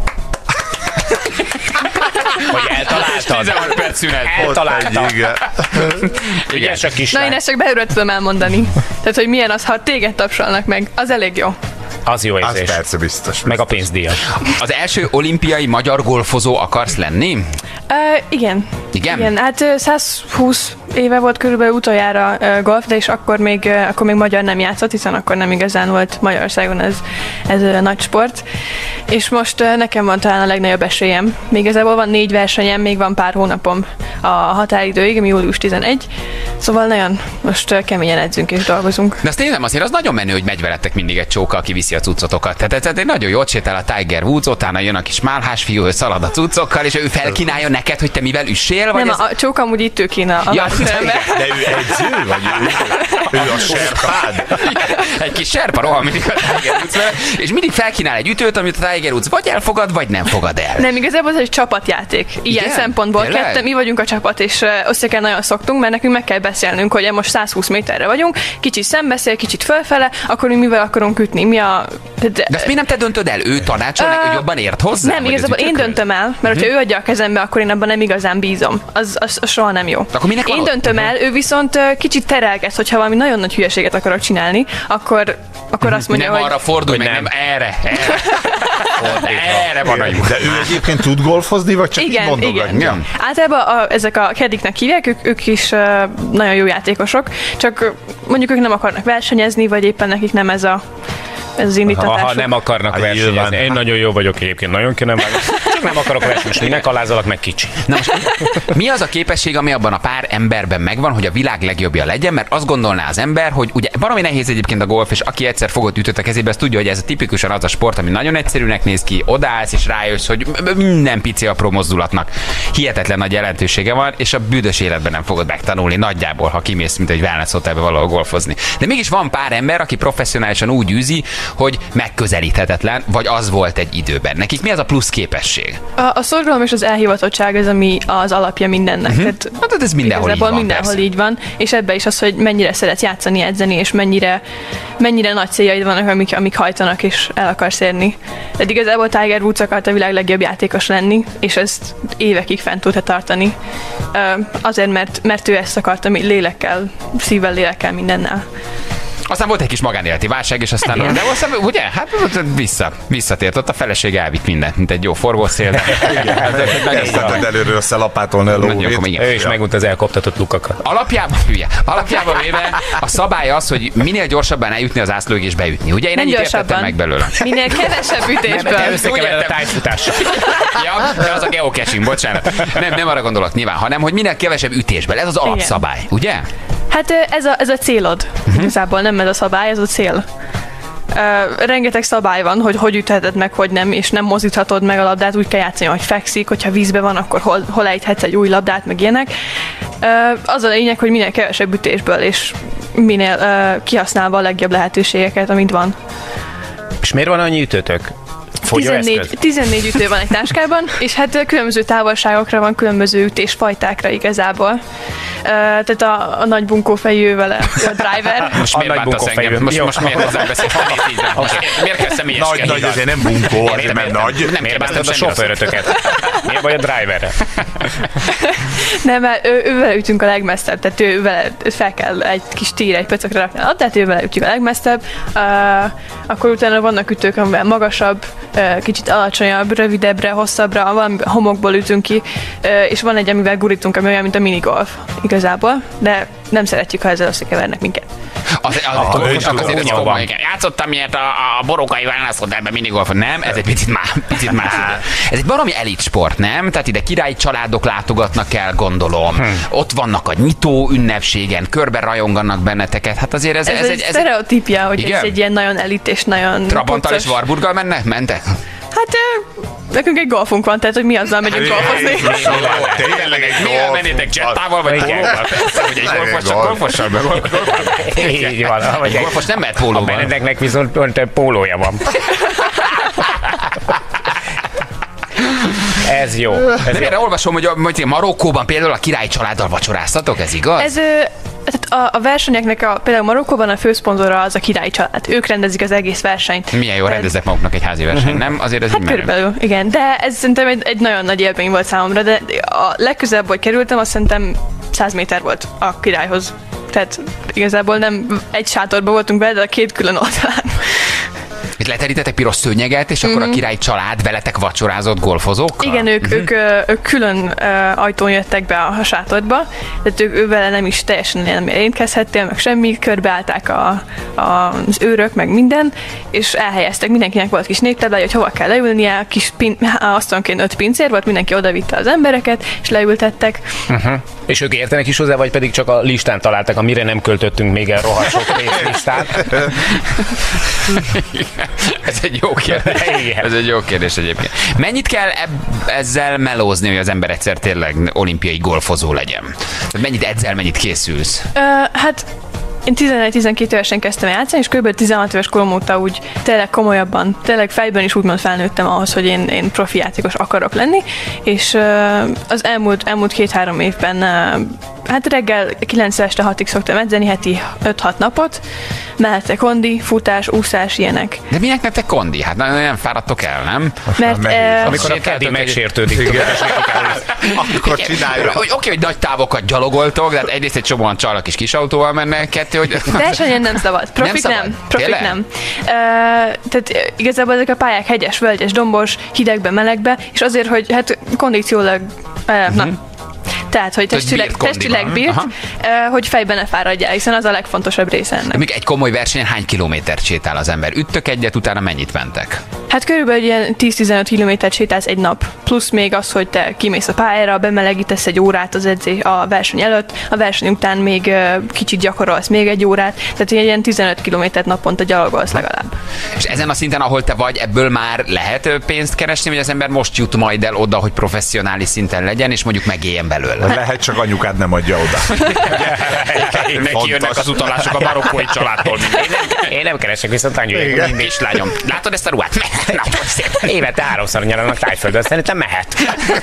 Hogy eltaláltad. 16 perc szünet. Eltaláltad. Ügyes a kislány. Na, én ezt csak belülről tudom elmondani. Tehát, hogy milyen az, ha téged tapsolnak meg, az elég jó. Az jó érzés. Az persze biztos. Meg a pénzdíjat. Az első olimpiai magyar golfozó akarsz lenni? Igen. Igen? Hát 120 éve volt körülbelül utoljára golf, de és akkor még magyar nem játszott, hiszen akkor nem igazán volt Magyarországon ez nagy sport. És most nekem van talán a legnagyobb esélyem. Még igazából van 4 versenyem, még van pár hónapom a határidőig, ami július 11. Szóval nagyon most keményen edzünk és dolgozunk. De azt nézem, azért az nagyon menő, hogy megy veletek mindig egy csóka, aki viszi a cuccotokat. Tehát ez nagyon jót sétál a Tiger Woods, utána jön a kis málhás fiú, ő szalad a cuccokkal, és ő felkínálja neked, hogy te mivel üssél? Vagy nem, a csóka amúgy itt kínál a de ő edző, vagy ő a serpád? Egy kis serpa rohan mindig a Tiger Woods vele, és mindig felkínál egy ütőt, amit a Tiger Woods vagy elfogad, vagy nem fogad el. Nem, igazából ez egy csapatjáték. Ilyen szempontból ketten, mi vagyunk a csapat, és össze kell nagyon szoktunk, mert nekünk meg kell beszélnünk, hogy most 120 méterre vagyunk, kicsit szembeszél, kicsit fölfele, akkor mi mivel akarunk ütni. De ezt mi nem te döntöd el? Ő tanácsol, hogy jobban ért hozzá? Nem, igazából én döntöm el, mert hogyha ő adja a kezembe, akkor én abban nem igazán bízom. Az soha nem jó. Én döntöm el, ő viszont kicsit terelget, hogyha valami nagyon nagy hülyeséget akarok csinálni, akkor azt mondja, nem hogy... arra fordulj, meg nem erre. Erre van a jó. De ő egyébként tud golfozni, vagy csak igen, mondogatja? Igen. Általában ezek a kediknek hívják, ők is nagyon jó játékosok, csak mondjuk ők nem akarnak versenyezni, vagy éppen nekik nem ez az indítatásuk. Ha nem akarnak versenyezni. Én nagyon jó vagyok egyébként, nagyon kéne vágni. Csak nem akarok versenyezni, minek alázalak meg kicsi. Na most, mi az a képesség, ami abban a pár emberben megvan, hogy a világ legjobbja legyen, mert azt gondolná az ember, hogy ugye valami nehéz egyébként a golf, és aki egyszer fogott ütött a kezébe, az tudja, hogy ez a tipikusan az a sport, ami nagyon egyszerűnek néz ki, odaállsz és rájössz, hogy minden pici apró mozdulatnak hihetetlen nagy jelentősége van, és a büdös életben nem fogod megtanulni nagyjából, ha kimész, mint egy wellness hotelbe valahol golfozni. De mégis van pár ember, aki professzionálisan úgy űzi, hogy megközelíthetetlen, vagy az volt egy időben. Nekik mi az a plusz képesség? A szorgalom és az elhivatottság az, ami az alapja mindennek. Tehát hát ez mindenhol így van, mindenhol így van, és ebben is az, hogy mennyire szeretsz játszani, edzeni, és mennyire nagy céljaid vannak, amik hajtanak, és el akarsz érni. De igazából Tiger Woods akart a világ legjobb játékos lenni, és ezt évekig fent tudta tartani. Azért, mert ő ezt akarta lélekkel, szívvel, lélekkel, mindennel. Aztán volt egy kis magánéleti válság, és aztán de aztán, ugye, hát visszatért, ott a feleség elvitt mindent, mint egy jó forgószél. Kezdted előről összelapátolni a lóvét. Ő is megmondta az elkoptatott lukakat. Alapjában véve a szabály az, hogy minél gyorsabban eljutni az ászlóig és beütni. Ugye én ennyit értettem meg belőle. Minél kevesebb ütésből. Összekevered a tájfutással. Ja, de az a geocaching, bocsánat. Nem arra gondolok nyilván, hanem hogy minél kevesebb ütésből. Ez az alapszabály, ugye? Hát ez a célod. Igazából nem ez a szabály, ez a cél. Rengeteg szabály van, hogy ütheted meg, hogy nem, és nem mozdíthatod meg a labdát, úgy kell játszani, hogy fekszik, hogyha vízben van, akkor hol ejthetsz egy új labdát, meg ilyenek. Az a lényeg, hogy minél kevesebb ütésből, és minél kihasználva a legjobb lehetőségeket, amit van. És miért van annyi ütőtök? 14 ütő van egy táskában, és hát különböző távolságokra van, különböző ütésfajtákra igazából. Tehát a nagy bunkófejű vele, a driver. Most miért bántasz engem? Most miért hozzám beszélsz? Miért kell személyeskedni? Nagy azért nem bunkó, azért nem nagy. Miért bántad a sofőrötöket? Miért vagy a driverre? Nem, mert ővel ütünk a legmesszebb, tehát ővel fel kell egy kis tír, egy pöcökre rakni a labdát, ővel ütjük a legmesszebb. Akkor utána vannak ütők, amivel magasabb, kicsit alacsonyabb, rövidebbre, hosszabbra, van homokból ütünk ki, és van egy, amivel gurítunk, ami olyan, mint a minigolf igazából, de nem szeretjük, ha ezzel összekevernek minket. Azért ez komoly. Játszottam ilyet a Borokaival, azt mondta ebben minigolfot. Nem, ez egy picit más. Ez egy baromi elit sport, nem? Tehát ide királyi családok látogatnak el, gondolom. Ott vannak a nyitó ünnepségen, körbe rajonganak benneteket. Hát azért ez egy sztereotípia, hogy igen? Ez egy ilyen nagyon elit és nagyon Trabanttal és Warburggal mentek? Hát nekünk egy golfunk van, tehát hogy mi azzal megyünk golfozni. Tényleg egy golf. Mivel mennétek jettával, vagy pólóval? Hogy egy golfos csak golfossal be. Így van. Egy golfos nem mehet pólóval. A Benedeknek viszont pólója van. Ez jó. Erre olvasom, hogy Marokkóban például a királyi családdal vacsoráztatok, ez igaz? A versenyeknek például Marokkóban a főszponzora az a királyi család. Ők rendezik az egész versenyt. Milyen jól rendeznek maguknak egy házi versenyt, nem? Azért ez hát körülbelül, igen. De ez szerintem egy nagyon nagy élmény volt számomra, de a legközelebb, hogy kerültem, azt szerintem 100 méter volt a királyhoz. Tehát igazából nem egy sátorba voltunk vele, de a két külön oldalán. Itt leterítettek piros szőnyeget, és akkor a királyi család veletek vacsorázott golfozókkal? Igen, ők külön ajtón jöttek be a sátorba, tehát ő vele nem is teljesen nem érintkezhettél, meg semmi, körbeállták az őrök, meg minden, és elhelyeztek, mindenkinek volt kis névtáblája, hogy hova kell leülnie, asztalonként 5 pincér volt, mindenki odavitte az embereket, és leültettek. És ők értenek is hozzá, vagy pedig csak a listán találtak, amire nem költöttünk még el rohadt sok részlistát? Ez egy jó kérdés. Ez egy jó kérdés egyébként. Mennyit kell ezzel melózni, hogy az ember egyszer tényleg olimpiai golfozó legyen? Mennyit edzel, mennyit készülsz? Hát én 11-12 évesen kezdtem játszani, és kb. 16 éves korom óta úgy tényleg komolyabban, tényleg fejben is úgymond felnőttem ahhoz, hogy én profi játékos akarok lenni, és az elmúlt 2-3 évben hát reggel 9 este 6-ig szoktam edzeni, heti 5-6 napot, mellette kondi, futás, úszás, ilyenek. De minek nektek kondi? Hát nem fáradtok el, nem? Mert amikor a keddi megsértődik. Akkor csináljuk. Oké, hogy nagy távokat gyalogoltok, de hát egyrészt egy csomóan csalak is kis autóval mennek, kettő, hogy... Versenyen nem szabad. Profik nem. Tehát igazából ezek a pályák hegyes, völgyes, dombos, hidegbe, melegbe, és azért, hogy hát kondíciólag tehát, hogy testileg bírt, hogy fejben ne fáradjál, hiszen az a legfontosabb része ennek. Még egy komoly versenyen hány kilométert sétál az ember? Üttök egyet, utána mennyit mentek? Hát körülbelül ilyen 10-15 kilométert sétálsz egy nap. Plusz még az, hogy te kimész a pályára, bemelegítesz egy órát az a verseny előtt, a verseny után még kicsit gyakorolsz még egy órát, tehát ilyen 15 kilométert naponta gyalogolsz legalább. És ezen a szinten, ahol te vagy, ebből már lehet pénzt keresni, vagy az ember most jut majd el oda, hogy professzionális szinten legyen, és mondjuk megéljen belőle? Lehet, csak anyukád nem adja oda. Neki jönnek az utalások a marokkói családtól. Én nem keresek, viszont anyuék. És lányom, látod ezt a ruhát? Évente 3-szor nyaranak Tájföldön, szerintem mehet.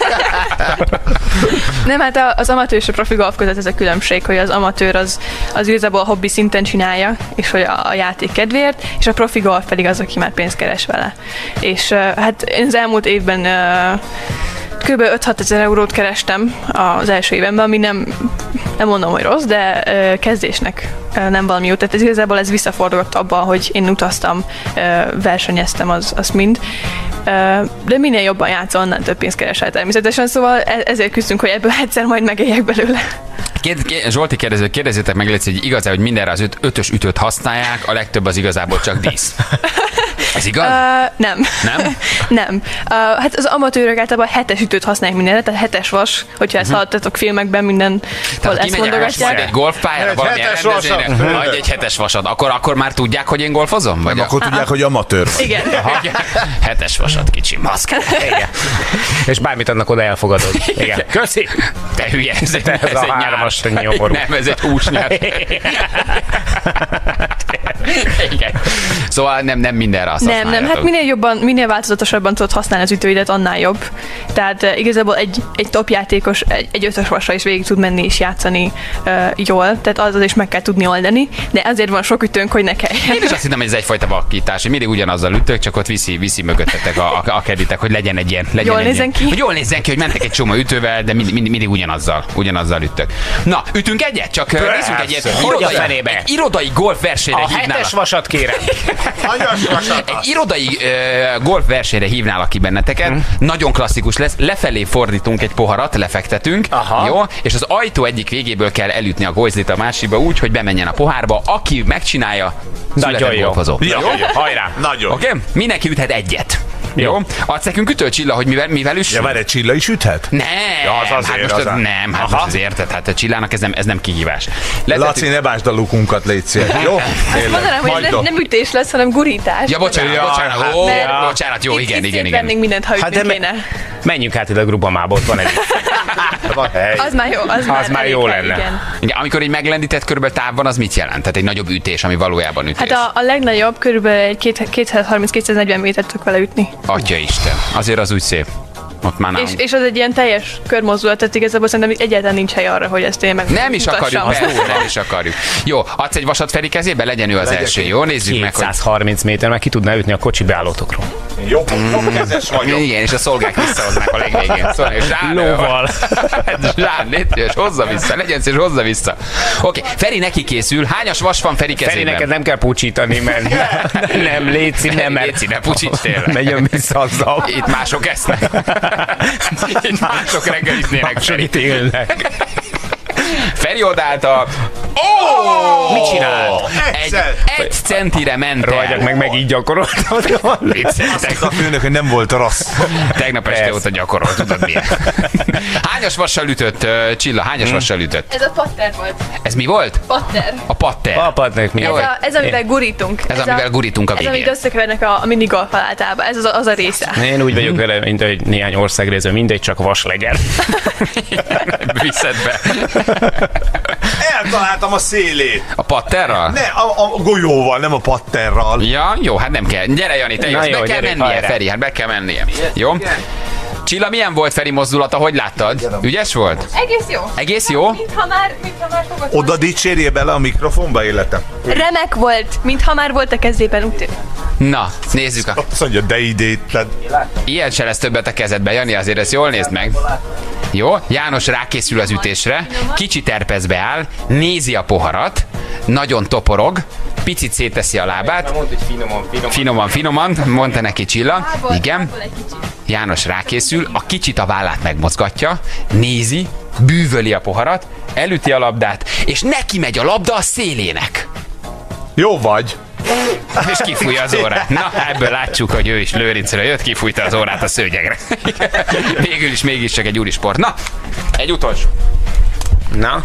Nem, hát az amatőr és a profi golf között ez a különbség, hogy az amatőr az igazából a hobbi szinten csinálja, és hogy a játék kedvéért, és a profi golf pedig az, aki már pénzt keres vele. És hát én az elmúlt évben kb. 5-6 ezer eurót kerestem az első évemben, ami nem nem mondom, hogy rossz, de kezdésnek nem valami jó. Tehát igazából ez visszafordult abban, hogy én utaztam, versenyeztem, az mind. De minél jobban játszol, annál több pénzt keresel természetesen, szóval ezért küzdünk, hogy ebből egyszer majd megéljek belőle. Zsolti kérdezzétek meg, hogy igaz-e, hogy mindenre az ötös ütőt használják, a legtöbb az igazából csak dísz. Ez igaz? Nem. Nem? Nem. Hát az amatőrök általában 7-es ütőt használják mindenre, tehát 7-es vas, hogyha ezt hallottatok filmekben, mindenhol ezt mondogatják. Egy golfpályára valami rendezvényre, majd egy 7-es vasad. Akkor már tudják, hogy én golfozom? Vagy akkor tudják, hogy amatőr. Igen. 7-es vasad, kicsi maszk. Igen. És bármit annak oda elfogadod. Igen. Köszi! Te hülye, ez egy hármas nyomorú. Nem, ez egy húsnyár. Igen. Szóval nem mindenre azt használjátok. Nem, hát minél változatosabban tudod használni az ütőidet, annál jobb. Tehát igazából egy top játékos egy ötös vasra is végig tud menni és játszani jól, tehát az is meg kell tudni oldani, de azért van sok ütőnk, hogy ne kelljen. Én is azt hittem, hogy ez egyfajta vakítás, hogy mindig ugyanazzal ütök, csak ott viszi mögöttetek a keditek, hogy legyen egy ilyen. Jól nézzen ki. Hogy jól nézzen ki, hogy mennek egy csomó ütővel, de mindig ugyanazzal ütök. Na, ütünk egyet? Csak nézzünk egyet. Irodai golfversenyre hívnál. A 7-es vasat kérem. Egy irodai golfversenyre hívnálak ki benneteket. Nagyon klasszikus lesz. Lefelé fordítunk egy poharat, lefektetünk. Aha. Jó? És az ajtó egyik végéből kell elütni a gojzlit a másikba úgy, hogy bemenjen a pohárba. Aki megcsinálja, született golfozó. Jó? Hajrá! Nagyon. Oké? Mindenki üthet egyet. Jó. Adsz nekünk ütő, Csilla, hogy mivel üssünk? Ja, várj, Csilla is üthet? Nem. Ja, Hát most az érted, hát a Csillának ez nem kihívás. Laci, ne básd a lukunkat, légy szíves. Jó? Azt mondanám, hogy nem ütés lesz, hanem gurítás. Ja, bocsánat, jó, igen. Vennénk mindent, ha ütni kéne. Menjünk át ide a Grubamába, ott van egy. Az már jó, az már jó lenne. Igen, amikor egy meglendített körülbelül táv van, az mit jelent? Tehát egy nagyobb ütés, ami valójában ütés. Hát a legnagyobb körülbelül egy 230-240 métert tudok vele ütni. Atyaisten, azért az úgy szép. Ott már és az egy ilyen teljes körmozdulat, tehát igazából szerintem egyáltalán nincs hely arra, hogy ezt én meg nem is akarjuk. Jó, adsz egy vasat Feri kezébe, legyen ő az első. Jó, nézzük meg, hogy 230 méter, meg ki tudná ütni a kocsi beállótokról. Jó kezes vagyok. Igen, és a szolgák visszahoznák a legvégén. Szóval, és lóval. És hozza vissza, legyen szíves, hozza vissza. Oké, Feri neki készül. Hányas vas van Feri kezében? Feri, neked nem kell pucsítani, mert nem, Léci, ne pucsíts tényleg. Megyön vissza azzal. Itt mások esznek. Itt mások reggeliznének. Feri élnek. Feri odállta. Mit csinált? Egy centire ment el. Rohagyjak meg így gyakoroltam. Azt a főnök, hogy nem volt rossz. Tegnap este óta gyakorol, tudod milyen. Hányas vassal ütött, Csilla? Hányas vassal ütött? Ez a patter volt. Ez mi volt? Patter. A patter. A patter mi volt? Ez amivel gurítunk. Ez amivel gurítunk a végén. Ez amit összekevernek a minigolfal általában. Ez az a része. Én úgy vagyok vele, mint egy néhány országrészben, mindegy, csak vas legyen. Viszed be. Eltaláltam a szélét. A patterral? Ne, a golyóval, nem a patterral. Ja, jó, hát nem kell. Gyere, Jani, te jössz. Be kell mennie, Feri, hát be kell mennie. Jó? Csilla, milyen volt Feri mozdulata, hogy láttad? Ügyes volt? Egész jó. Egész jó? Mintha már fogott. Oda dicsérje bele a mikrofonba, életem. Remek volt, mintha már volt a kezében ütő. Na, nézzük. Azt mondja, de idét. Ilyen se lesz többet a kezedbe, Jani, azért ezt jól nézd meg. Jó, János rákészül az ütésre, kicsi terpezbe áll, nézi a poharat, nagyon toporog, picit szétteszi a lábát. Finoman, mondta neki Csilla. Igen. János rákészül, a kicsit a vállát megmozgatja, nézi, bűvöli a poharat, elüti a labdát, és neki megy a labda a szélének. Jó vagy. És kifújja az órát. Na, ebből látjuk, hogy ő is Lőrincről jött, kifújta az órát a szőnyegre. Végül is mégis csak egy úri sport. Na, egy utolsó. Na?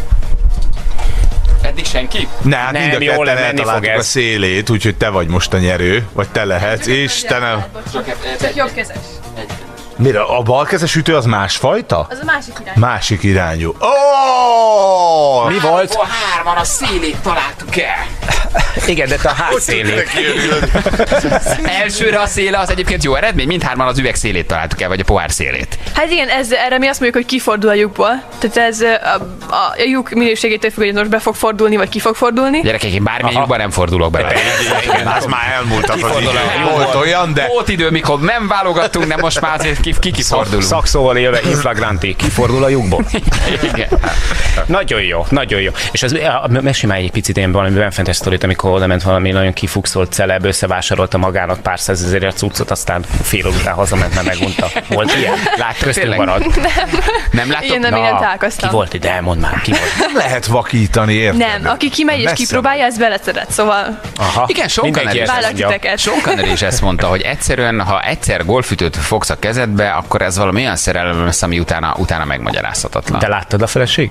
Eddig senki? Nem, mind a ketten eltaláltuk a szélét, úgyhogy te vagy most a nyerő, vagy te lehetsz, Istenem. Csak jobbkezes. Mire, a balkezes ütő az másfajta? Az a másik irány. Másik irányú. Mi volt? Hárman a szélét találtuk el. Igen, de te a ház szélét. Elsőre a széle az egyébként jó eredmény, mindhárman az üveg szélét találtuk el, vagy a pohár szélét. Hát igen, erre mi azt mondjuk, hogy kifordul a lyukból. Tehát ez a lyuk minőségétől függ, hogy most be fog fordulni, vagy ki fog fordulni. Gyerekek, én bármilyen lyukban nem fordulok bele. Az már elmúlt az Kifordul idő. a- Volt olyan, de... Volt idő, mikor nem válogattunk, de most már azért kifordulunk. Szakszóval élve, inflagranti, kifordul a lyukból. Igen. Nagyon jó, nagyon jó. És az, mesélj már egy picit én valami benfentes sztorit, amikor oda ment valami nagyon kifuxolt celeb, összevásárolta magának pár százezerért cuccot, aztán fél óra után hazament, mert megunta. Volt ilyen? Lát, köztünk Tényleg? marad. Nem látod? Ilyen nem igen találkoztam. Ki volt ide? Elmondd már, ki volt? Nem lehet vakítani, érted? Nem, aki kimegy és Messze kipróbálja, az beleszeret, szóval Aha. Igen, Mindenki ezt vállak mondja. titeket. Sokan is ezt mondta, hogy egyszerűen, ha egyszer golfütőt fogsz a kezedbe, akkor ez valami olyan szerelem lesz, ami utána megmagyarázhatatlan. Te láttad a feleség?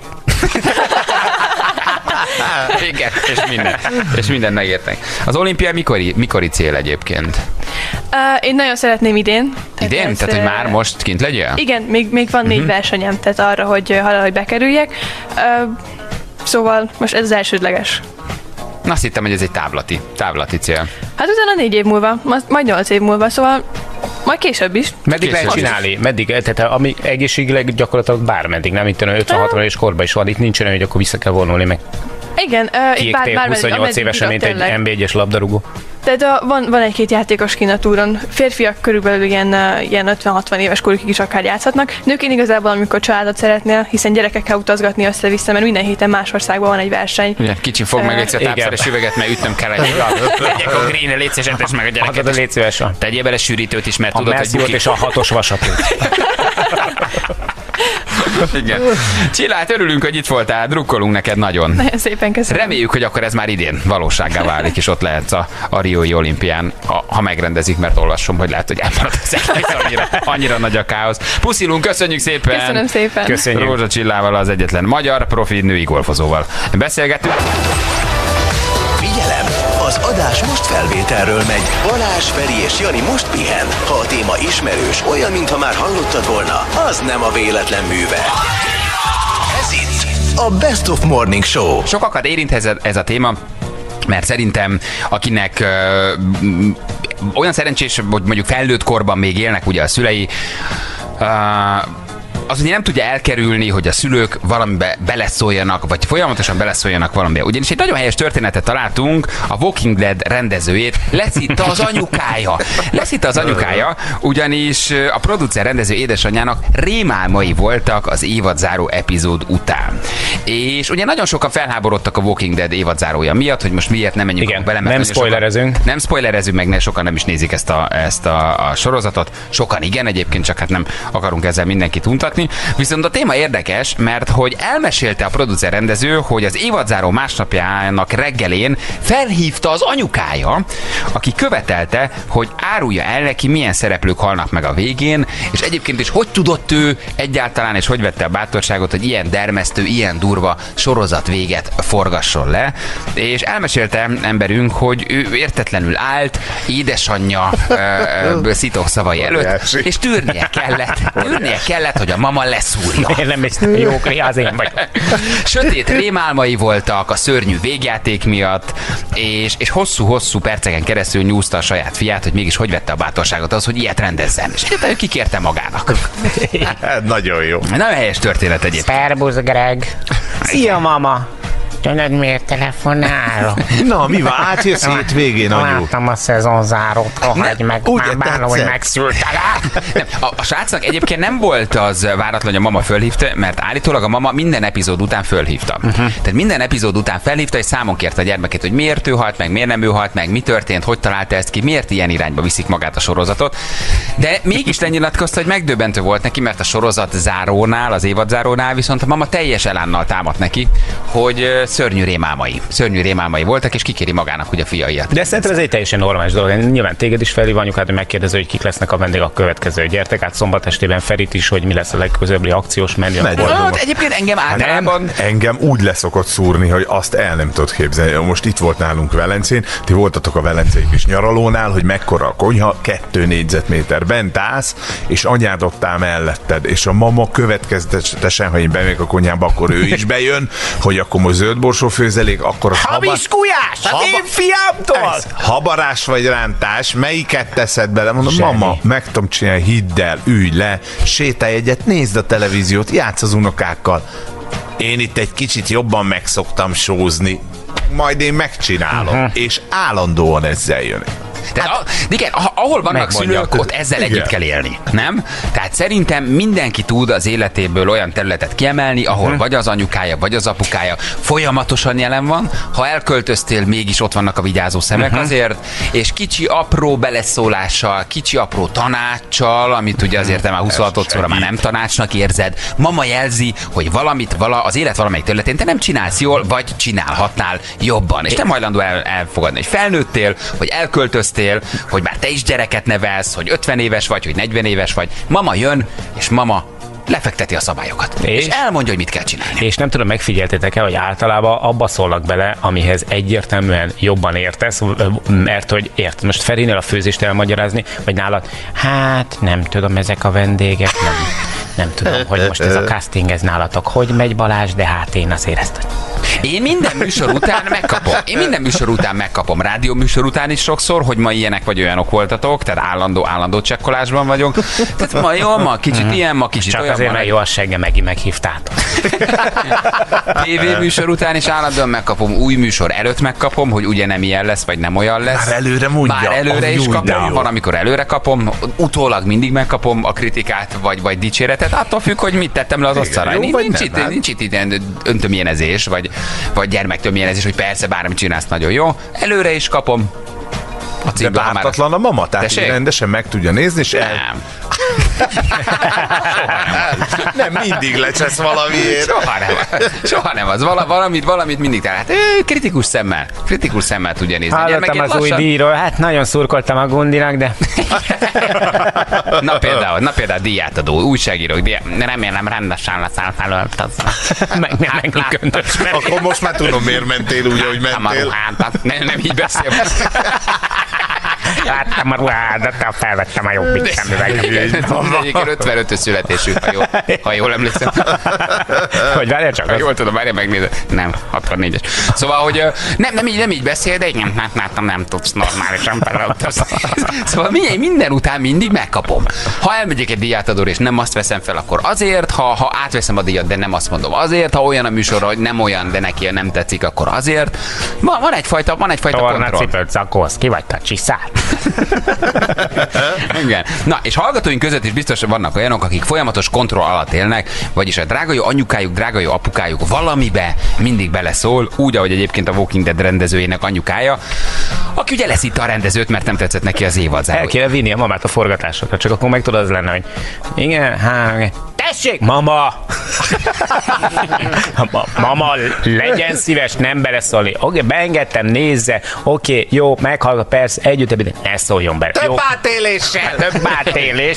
Igen, és minden megértek. Az olimpia mikori cél egyébként? Én nagyon szeretném idén. Idén? ez, Tehát, hogy már most kint legyél? Igen, még van 4 versenyem, tehát arra, hogy valahogy bekerüljek. Szóval most ez az elsődleges. Azt hittem, hogy ez egy távlati cél. Hát utána 4 év múlva, majd 8 év múlva, szóval majd később is. Meddig lehet Később. csinálni? Meddig? Tehát ami egészségileg gyakorlatilag bármeddig, nem? Itt 50-60 éves korban is van, itt nincsen olyan, hogy akkor vissza kell vonulni, meg Igen, itt kiégtél 28 évesen, mint egy NB1-es labdarúgó. Tehát van egy-két játékos kint a túron. Férfiak körülbelül ilyen 50-60 éves korukig is akár játszhatnak. Nőként igazából, amikor családot szeretnél, hiszen gyerekekkel utazgatni össze-vissza, mert minden héten más országban van egy verseny. Ugye, kicsin fog meg egyszer Igen. tápszeres üveget, mert ütnöm kell egy legyek a greenre, légy szíves, tesd meg a Adod a gyereket. légy szíves van. Tegyél bele sűrítőt is, mert A tudod, hogy messziót buki. és a 6-os vasapot. Igen. Csilla, hát örülünk, hogy itt voltál, drukkolunk neked nagyon. Nagyon szépen köszönöm. Reméljük, hogy akkor ez már idén valósággá válik, és ott lehetsz a Riói olimpián, ha megrendezik, mert olvasom, hogy lehet, hogy elmarad az egész, annyira nagy a káosz. Puszilunk, köszönjük szépen! Köszönöm szépen. Köszönjük. Rózsa Csillával, az egyetlen magyar profi női golfozóval beszélgetünk. Figyelem! Az adás most felvételről megy. Balázs, Feri és Jani most pihen. Ha a téma ismerős, olyan, mintha már hallottad volna, az nem a véletlen műve. Ez itt a Best of Morning Show. Sokakat érint ez a téma, mert szerintem akinek olyan szerencsés, hogy mondjuk felnőtt korban még élnek ugye a szülei, az ugye nem tudja elkerülni, hogy a szülők valamibe beleszóljanak, vagy folyamatosan beleszóljanak valamibe. Ugyanis egy nagyon helyes történetet találtunk, a Walking Dead rendezőjét leszitta az anyukája. Leszitta az anyukája, ugyanis a producer rendező édesanyjának rémálmai voltak az évadzáró epizód után. És ugye nagyon sokan felháborodtak a Walking Dead évadzárója miatt, hogy most miért nem menjünk Igen, bele. nem spoilerezünk. Nem spoilerezünk, meg sokan nem is nézik ezt a sorozatot. Sokan igen, egyébként csak hát nem akarunk ezzel mindenkit untatni. Viszont a téma érdekes, mert hogy elmesélte a producer rendező, hogy az évadzáró másnapjának reggelén felhívta az anyukája, aki követelte, hogy árulja el neki, milyen szereplők halnak meg a végén, és egyébként is hogy tudott ő egyáltalán, és hogy vette a bátorságot, hogy ilyen dermesztő, ilyen durva sorozat véget forgasson le. És elmesélte emberünk, hogy ő értetlenül állt édesanyja szitokszavai előtt, és tűrnie kellett, hogy a mama leszúrja. Én nem is jó az én vagy. Sötét rémálmai voltak a szörnyű végjáték miatt, és hosszú-hosszú perceken keresztül nyúzta a saját fiát, hogy mégis hogy vette a bátorságot az, hogy ilyet rendezzen. És egyébként ő kikérte magának. Hát, nagyon jó. Nem helyes történet egyébként. Szerbusz, Greg. Szia, mama. Tudod, miért telefonálok? Na, mi van? Átjössz hétvégén, anyu? Láttam a szezonzárót, rohagy meg, ugye már bánom, hogy tetszett? megszültelek. Nem, a srácnak egyébként nem volt az váratlan, hogy a mama fölhívta, mert állítólag a mama minden epizód után fölhívta. Tehát minden epizód után felhívta, és számon kérte a gyermeket, hogy miért ő halt meg, miért nem ő halt meg, mi történt, hogy találta ezt ki, miért ilyen irányba viszik magát a sorozatot. De mégis lenyilatkozta, hogy megdöbbentő volt neki, mert a sorozat zárónál, az évadzárónál viszont a mama teljes elánnal támadt neki, hogy szörnyű rémálmai voltak, és kikéri magának, hogy a fia ilyet. De szerintem ez egy teljesen normális dolog. Nyilván téged is felhív anyukád, hogy megkérdező, hogy kik lesznek a vendégek a következő. Gyertek át szombat estében Ferit is, hogy mi lesz a legközelebbi akciós menü. Megy. Hát egyébként engem általában... Engem úgy leszokott szúrni, hogy azt el nem tudod képzelni. Most itt volt nálunk Velencén, ti voltatok a velencei kis nyaralónál, hogy mekkora a konyha, 2 négyzetméter. Bent állsz, és anyád ott áll melletted, és a mama következetesen, ha én bemegyek a konyhába, akkor ő is bejön, hogy akkor most zöld borsófőzelék, akkor az Hamis gulyás! Az én fiamtól! habarás vagy rántás, melyiket teszed bele? Mondom, Semmi. mama, meg tudom csinálni, hidd el, ülj le, sétálj egyet, nézd a televíziót, játsz az unokákkal. Én itt egy kicsit jobban megszoktam sózni, majd én megcsinálom, és állandóan ezzel jön. Igen, ahol vannak megmondja. szülők, ott ezzel Igen. együtt kell élni, nem? Tehát szerintem mindenki tud az életéből olyan területet kiemelni, ahol vagy az anyukája, vagy az apukája folyamatosan jelen van. Ha elköltöztél, mégis ott vannak a vigyázó szemek azért, és kicsi apró beleszólással, kicsi apró tanácssal, amit ugye azért te már 26-szorra már nem tanácsnak érzed. Mama jelzi, hogy az élet valamelyik területén te nem csinálsz jól, vagy csinálhatnál jobban. És nem hajlandó elfogadni, hogy felnőttél, hogy elköltöztél, hogy már te is gyereket nevelsz, hogy 50 éves vagy, hogy 40 éves vagy. Mama jön, és mama lefekteti a szabályokat. És elmondja, hogy mit kell csinálni. És nem tudom, megfigyeltétek-e, hogy általában abba szólnak bele, amihez egyértelműen jobban értesz, mert hogy érted, most Ferinél a főzést elmagyarázni, vagy nálad, hát nem tudom, ezek a vendégek, nem tudom, hogy most ez a casting, ez nálatok hogy megy, Balázs, de hát én azért ezt... Én minden műsor után megkapom. Rádió műsor után is sokszor, hogy ma ilyenek vagy olyanok voltatok, tehát állandó csekkolásban vagyok. Tehát ma jó, ma kicsit ilyen, ma kicsit Csak olyan. azért, mert jó a segge, meghívtátok. TV műsor után is állandóan megkapom, új műsor előtt megkapom, hogy ugye nem ilyen lesz, vagy nem olyan lesz. Már előre mondja. Már előre Az is jó, de kapom, jó. van, amikor előre kapom, utólag mindig megkapom a kritikát, vagy dicséretet, attól függ, hogy mit tettem le az asztalra. jó vagy Nincs nem, itt ilyen öntömjénezés, vagy gyermektömjénezés, hogy persze bármit csinálsz nagyon jó. Előre is kapom. A De címből, ha már- pártatlan a mama, tehát Tessék? így rendesen meg tudja nézni, és Nem. nem mindig lecsesz valamiért. Soha nem az. Valamit mindig tehát kritikus szemmel tudja nézni. A Hallottam gyermekét az új lassan- díjról, hát nagyon szurkoltam a Gundinak, de Na például díjátadó, újságírók, remélem rendesen leszel felöltözve. meg köntös. Akkor most már tudom, miért mentél úgy, ahogy mentél. Nem így beszél. Láttam a ruhádat, felvettem a jobbik szemüveget. Egyébként 55-ös születésű, ha jól emlékszem. Hogy várjál csak, Ha jól tudom, várjál megnézem. Nem, 64-es. Szóval, hogy nem így beszél, de igen, nem tudsz normálisan felöltözni. Szóval minden után mindig megkapom. Ha elmegyek egy díjátadóra és nem azt veszem fel, akkor azért, ha átveszem a díjat, de nem azt mondom azért, ha olyan a műsor, hogy nem olyan, de neki nem tetszik, akkor azért. Van egyfajta Torna kontroll. cipőt szakóz, ki vagy te, csiszál? Igen. Na, és hallgatóink között is biztos vannak olyanok, akik folyamatos kontroll alatt élnek, vagyis a drága jó anyukájuk, drága jó apukájuk valamibe mindig beleszól, úgy, ahogy egyébként a Walking Dead rendezőjének anyukája, aki ugye leszitta a rendezőt, mert nem tetszett neki az évad záró. El kéne vinni a mamát a forgatásokra, csak akkor meg tudod az lenne, hogy igen, tessék, mama! Mama, legyen szíves, nem beleszólni. Oké, beengedtem, nézze, oké, jó, meghallgat, persze, együtt, de ne szóljon bele. Több átéléssel! Több átélés.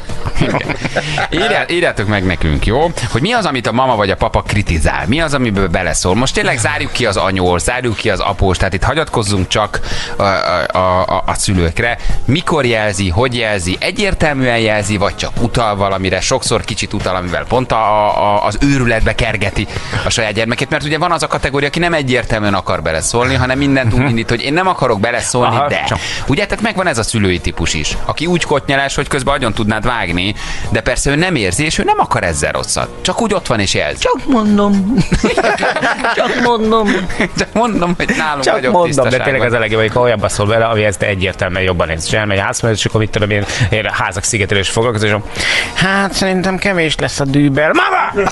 Írjátok meg nekünk, jó? Hogy mi az, amit a mama vagy a papa kritizál? Mi az, amiből beleszól? Most tényleg zárjuk ki az anyós, zárjuk ki az após, tehát itt hagyatkozzunk csak a szülőkre. Mikor jelzi, hogy jelzi, egyértelműen jelzi, vagy csak utal valamire, sokszor kicsit utal, amivel pont az őrületbe kergeti a saját gyermekét, mert ugye van az a kategória, aki nem egyértelműen akar beleszólni, hanem mindent úgy indít, hogy én nem akarok beleszólni, Aha, de. csak. Ugye, tehát megvan ez a szülői típus is, aki úgy kotnyelás, hogy közben agyon tudnád vágni, de persze ő nem érzi, és ő nem akar ezzel rosszat. Csak úgy ott van és jelzi. Csak mondom. Csak mondom. Csak mondom, hogy nálunk Csak vagyok mondom, de tényleg tisztaságban. az a legjobb, hogy olyanba szól vele, ami ezt egyértelműen jobban érzi. És elmegy a házba, és akkor mit tudom én a házak szigetelés foglalkozom. Hát szerintem kevés lesz a dűbel. Mama!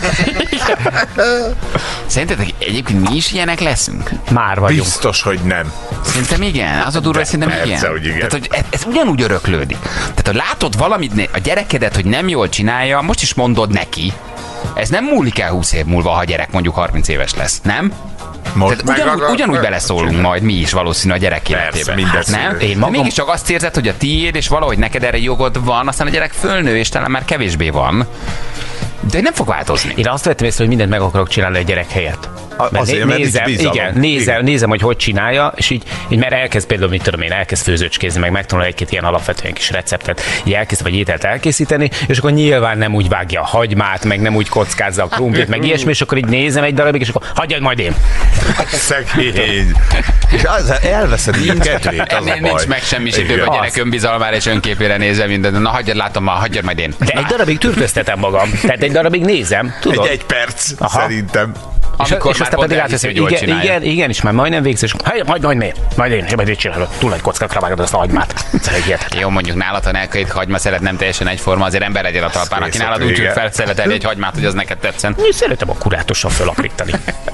Szerintetek egyébként mi is ilyenek leszünk? Már vagyunk. Biztos, hogy nem. Szerintem igen. Az a durva, hogy szerintem persze, igen. hogy igen. Tehát, hogy ez ugyanúgy öröklődik. Tehát, ha látod valamit, a gyerekedet, hogy nem jól csinálja, most is mondod neki. Ez nem múlik el 20 év múlva, ha a gyerek mondjuk 30 éves lesz, nem? Most Tehát ugyanúgy beleszólunk majd mi is valószínű a gyerek életébe. minden Nem? szülő. Én magam- De mégiscsak azt érzed, hogy a tiéd, és valahogy neked erre jogod van, aztán a gyerek fölnő, és talán már kevésbé van. De nem fog változni. Én azt vettem észre, hogy mindent meg akarok csinálni egy gyerek helyett. Azért, mert nincs bizalom. Igen, nézem, hogy csinálja, és így mert elkezd például, mit tudom én, elkezd főzőcskézni, meg megtanul egy-két ilyen alapvetően kis receptet, így elkezd vagy ételt elkészíteni, és akkor nyilván nem úgy vágja a hagymát, meg nem úgy kockázza a krumplit, meg ilyesmi, és akkor így nézem egy darabig, és akkor hagyjad majd én. Szegény. És elveszed így a kedvét, az a baj. Nincs megsemmisítő a gyerek önbizalmára és önképére nézve mindent. Na hagyjad, látom, hagyjad majd én. De egy darabig türköztetem magam. Tehát egy darabig nézem, tudod? Egy perc, szerintem. És aztán pedig átveszem, hogy igen, és már majdnem végző, és majd én csinálok. Túl nagy kockát vágod azt a hagymát. Jó, mondjuk nálad, ha egy hagyma szeret nem teljesen egyforma, azért ember legyen a talpán, aki nálad úgy tud felszeletelni egy hagymát, hogy az neked tetszen. Én szeretem a kurátosan fölaprítani.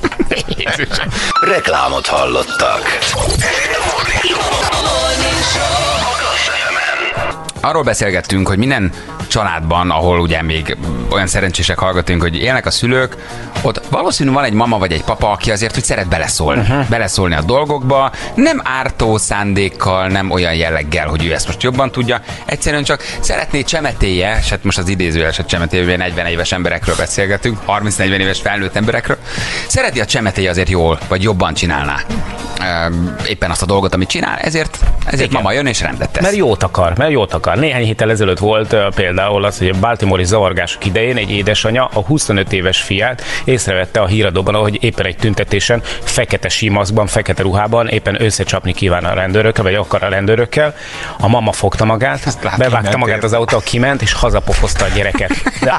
Reklámot hallottak. Arról beszélgettünk, hogy minden családban, ahol ugye még olyan szerencsések hallgatunk, hogy élnek a szülők, ott valószínűleg van egy mama vagy egy papa, aki azért úgy szeret beleszólni. Beleszólni a dolgokba, nem ártó szándékkal, nem olyan jelleggel, hogy ő ezt most jobban tudja, egyszerűen csak szeretné csemetéje, és hát most az idézőjeles csemetéje, 40 éves emberekről beszélgetünk, 30-40 éves felnőtt emberekről, szereti a csemetéje azért jól, vagy jobban csinálná éppen azt a dolgot, amit csinál, ezért mama jön és rendet tesz. Mert jót akar. Néhány héttel ezelőtt volt például az, hogy a baltimore-i zavargások idején egy édesanyja a 25 éves fiát észrevette a híradóban, ahogy éppen egy tüntetésen fekete símaszkban, fekete ruhában éppen összecsapni kíván a rendőrökkel, vagy akar a rendőrökkel. A mama fogta magát, bevágta magát az autó, kiment és hazapofozta a gyereket.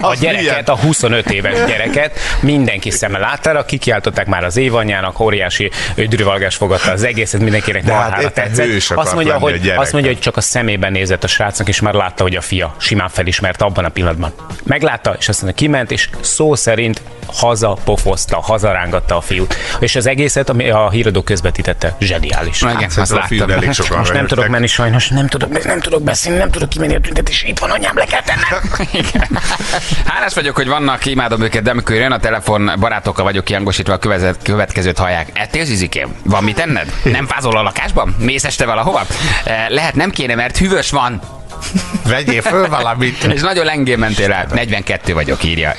A 25 éves gyereket mindenki szeme láttára, kikiáltották már az évanyjának, óriási ödrűvalgás fogadta az egészet, mindenkinek marhára tetszett. Azt mondja, hogy csak a szemében nézett a srácnak, és már látta, hogy a fia simán felismerte abban a pillanatban. Meglátta, és azt mondja, kiment, és szó szerint hazapofozta, hazarángatta a fiút. És az egészet, ami a híradó közvetítette, zseniális. Igen, azt láttam. Most nem tudok menni sajnos, nem tudok beszélni, nem tudok kimenni a tüntetés, itt van anyám, le kell tennem. Hálás vagyok, hogy vannak, imádom őket, de amikor jön a telefon, barátokkal vagyok kiangosítva, a következőt hallják. Ettél, Zizikém? Van mit enned? Nem fázol a lakásban? Mész este valahova? Lehet nem kéne, mert hűvös van. Vegyél föl valamit. És nagyon lengén mentél el. 42 vagyok, írja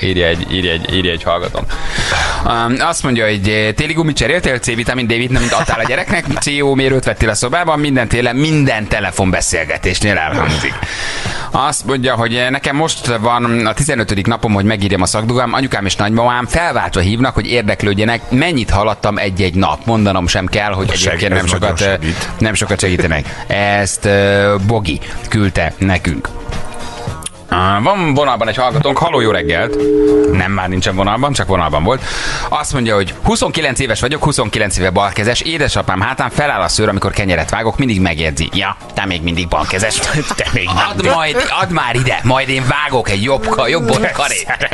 egy hallgatón. Azt mondja, hogy téli gumit cseréltél, C-vitamin, D-vitamint adtál a gyereknek, CO mérőt vettél a szobában, minden télen, minden telefonbeszélgetésnél elhangzik. Azt mondja, hogy nekem most van a 15. napom, hogy megírjam a szakdugám, anyukám és nagymamám felváltva hívnak, hogy érdeklődjenek, mennyit haladtam egy-egy nap. Mondanom sem kell, hogy egyébként nem sokat segítenek. Ezt Bogi küldte nekünk. Van vonalban egy hallgatónk, halló, jó reggelt. Nem, már nincsen vonalban, csak vonalban volt. Azt mondja, hogy 29 éves vagyok, 29 éve balkezes, édesapám hátán feláll a szőr, amikor kenyeret vágok, mindig megjegyzi. Ja, te még mindig balkezes. Te még add már ide, majd én vágok egy jobbos karét.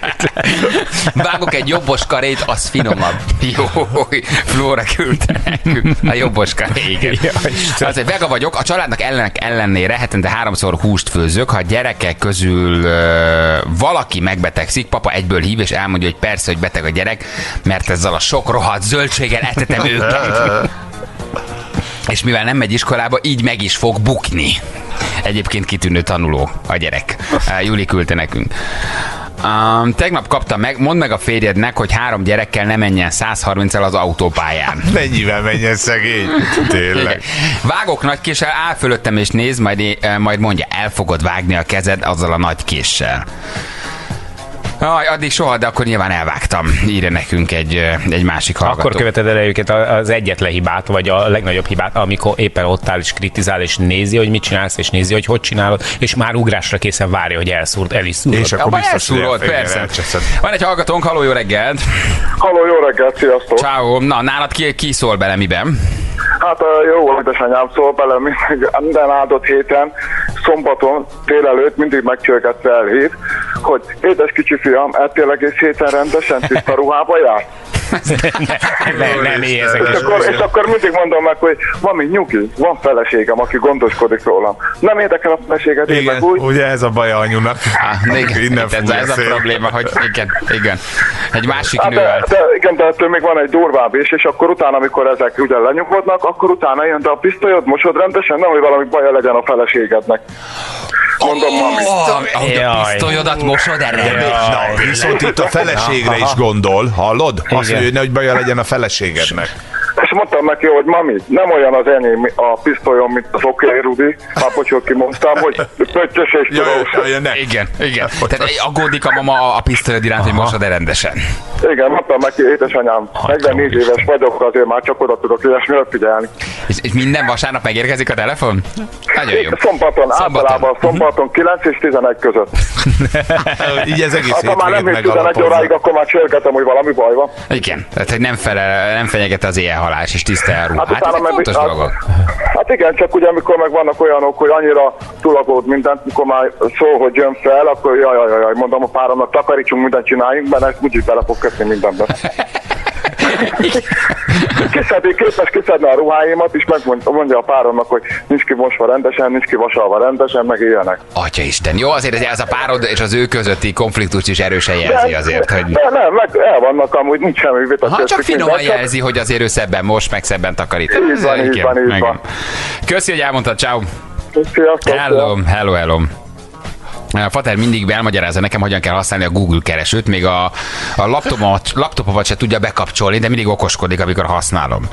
Vágok egy jobbos karét, az finomabb. Jó, Flóra küldte nekünk a jobbos karét. Az, hogy vega vagyok, a családnak ellenére hetente 3-szor húst főzök, ha gyerekek közül valaki megbetegszik, papa egyből hív, és elmondja, hogy persze, hogy beteg a gyerek, mert ezzel a sok rohadt zöldséggel etetem őket. És mivel nem megy iskolába, így meg is fog bukni. Egyébként kitűnő tanuló a gyerek. Júli küldte nekünk. Tegnap kaptam meg, mondd meg a férjednek, hogy 3 gyerekkel ne menjen 130-el az autópályán. Mennyivel menjen szegény? Tényleg. Vágok nagy késsel, áll fölöttem és néz, majd mondja, el fogod vágni a kezed azzal a nagy késsel. Addig soha, de akkor nyilván elvágtam. Írja nekünk egy másik hallgató. Akkor követed el őket az egyetlen hibát, vagy a legnagyobb hibát, amikor éppen ott áll és kritizál, és nézi, hogy mit csinálsz, és nézi, hogy csinálod, és már ugrásra készen várja, hogy el is szúrod. És akkor biztos, elszúrod, persze. Van egy hallgatónk, halló, jó reggelt! Halló, jó reggelt, sziasztok! Ciao. Na, nálad ki szól bele miben? Hát jó, édesanyám szól bele, minden áldott héten, szombaton, délelőtt mindig megcsörgett felhív, hogy édes kicsi fiam, ettél egész héten rendesen, tiszta ruhába jár? Nem érzek. És akkor mindig mondom meg, hogy van még nyugi, van feleségem, aki gondoskodik rólam. Nem érdekel a feleséged, én meg úgy. Ugye ez a baj anyunak. Ez a probléma, hogy igen. Egy másik nő állt. Igen, de ettől még van egy durvább is, és akkor utána, amikor ezek ugye lenyugodnak, akkor utána jön, de a pisztolyod mosod rendesen, nem, hogy valami baja legyen a feleségednek. Mondom, mami. A pisztolyodat mosod erre? Na, viszont itt a feleségre is gondol, hallod? Azt mondja, hogy nehogy baja legyen a feleségednek. És mondtam neki, hogy mami, nem olyan az enyém a pisztolyom, mint az Oké Rudi. Hát bocsánat, kimondtam, hogy pöttyös és tudós. Igen. Tehát aggódik a mama a pisztolyod iránt, hogy mosod rendesen. Igen, mondtam neki, édesanyám, 44 éves vagyok, azért már csak oda tudok ilyesmire figyelni. És minden vasárnap megérkezik a telefon? Nagyon jó. Szombaton, általában szombaton 9 és 11 között. Így ez egész ha már nem 11 óráig, akkor már csörgetem, hogy valami baj van. Igen, tehát hogy nem fenyegete az éjjelhalás, és tisztel a ruhát. Hát Ezek fontos dolgok. Hát igen, csak ugye amikor meg vannak olyanok, hogy annyira túlagód mindent, mikor már szól, hogy jön fel, akkor jaj, mondom a páromnak, takarítsunk, mindent csináljunk, mert ezt úgyis bele fog kötni mindenbe. Képes kiszedni a ruháimat, és megmondja a páromnak, hogy nincs ki mosva rendesen, nincs ki vasalva rendesen, meg ilyenek. Atyaisten, jó, azért ez a párod és az ő közötti konfliktus is erősen jelzi azért, hogy... De nem, meg el vannak amúgy, nincs semmi vita. Ha csak finoman jelzi, hogy azért ő szebben most, meg szebben takarít. Így van. Köszi, hogy elmondtad, ciao. Sziasztok. Hello. A Fater mindig elmagyarázza nekem, hogyan kell használni a Google keresőt, még a laptopomat se tudja bekapcsolni, de mindig okoskodik, amikor használom.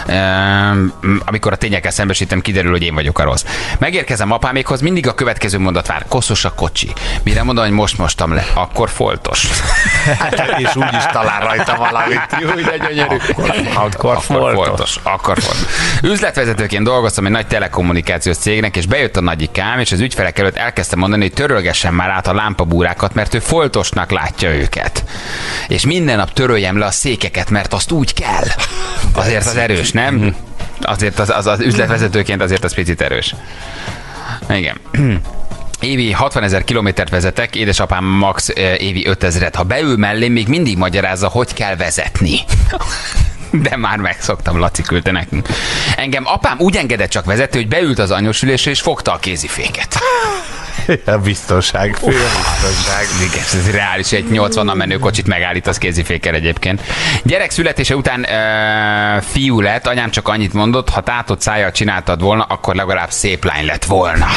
Amikor a tényekkel szembesítem, kiderül, hogy én vagyok a rossz. Megérkezem apámékhoz, mindig a következő mondat vár. Koszos a kocsi. Mire mondom, hogy most mostam le, akkor foltos. És úgy is talál rajta valamit. Jó, de gyönyörű. Akkor foltos. Üzletvezetőként dolgoztam egy nagy telekommunikációs cégnek, és bejött a nagyikám, és az ügyfelek előtt elkezdte mondani, hogy törölgessen már át a lámpabúrákat, mert ő foltosnak látja őket. És minden nap töröljem le a székeket, mert azt úgy kell. Azért az erős, nem? Azért az üzletvezetőként azért az picit erős. Igen. Évi 60 000 kilométert vezetek, édesapám max évi 5000-et. Ha beül mellé, még mindig magyarázza, hogy kell vezetni. De már megszoktam, Laci küldte nekünk. Engem apám úgy engedett csak vezetni, hogy beült az anyósülésre és fogta a kéziféket. A biztonság. Igen, ez reális, egy 80-nal menő kocsit megállítasz kézifékkel egyébként. Gyerek születése után fiú lett, anyám csak annyit mondott, ha tátott szájjal csináltad volna, akkor legalább szép lány lett volna.